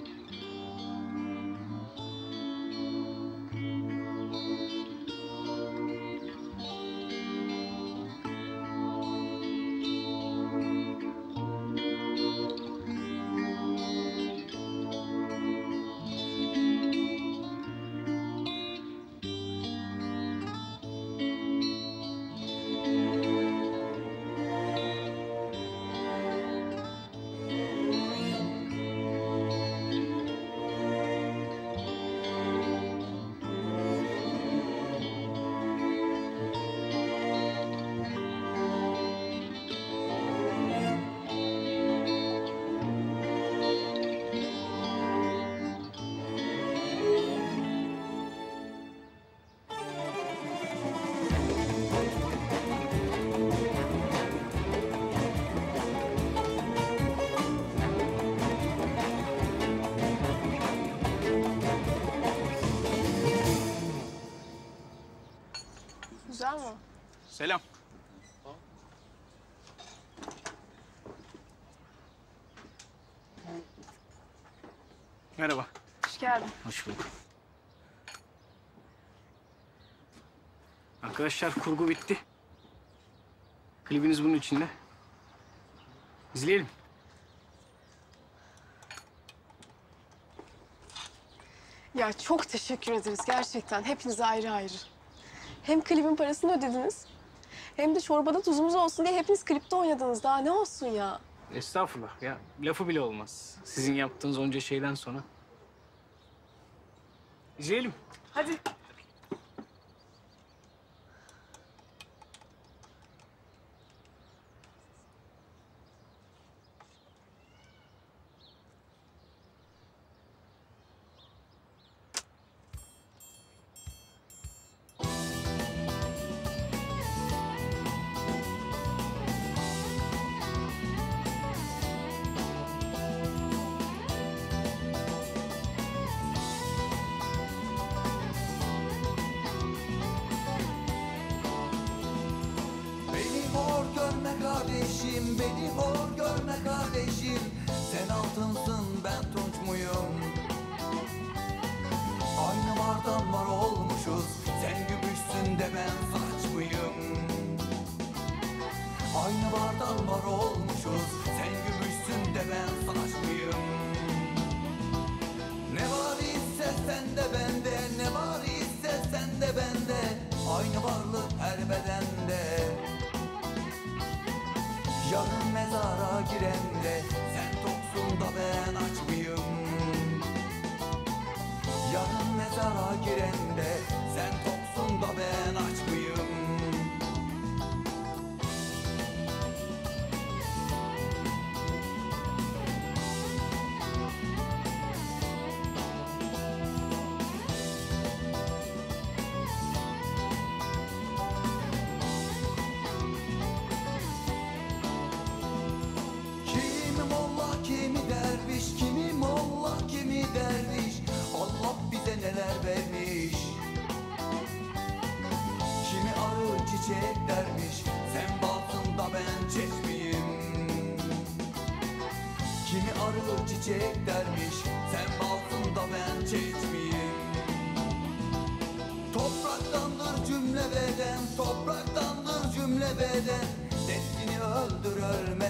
Güzel mi? Selam. Merhaba. Hoş geldin. Hoş bulduk. Arkadaşlar kurgu bitti. Klibiniz bunun içinde. İzleyelim. Ya çok teşekkür ederiz gerçekten. Hepinize ayrı ayrı. Hem klibin parasını ödediniz, hem de çorbada tuzumuz olsun diye hepiniz klipte oynadınız. Daha ne olsun ya? Estağfurullah ya. Lafı bile olmaz. Sizin yaptığınız onca şeyden sonra. İzleyelim. Hadi. Kardeşim, beni hor görme kardeşim. Sen altınsın, ben tunç muyum? Aynı vardan var olmuşuz. Sen gümüşsün de ben saç mıyım? Aynı vardan var olmuşuz. Sen gümüşsün de ben saç mıyım? Ne var ise sende bende, ne var ise sende bende. Aynı varlık her bedende. Yarın mezara girende sen toksun da ben aç mıyım? Yarın mezara girende sen toksun balsın da ben aç mıyım? Kimi molla, kimi derviş, kimi molla, kimi derviş. Allah bize neler vermiş. Kimi arı çiçek dermiş, sen balsın da ben çeşmeyim. Kimi arı çiçek dermiş, sen balsın da ben çeşmeyim. Topraktandır cümle beden, topraktandır cümle beden. Nefsini öldür ölme.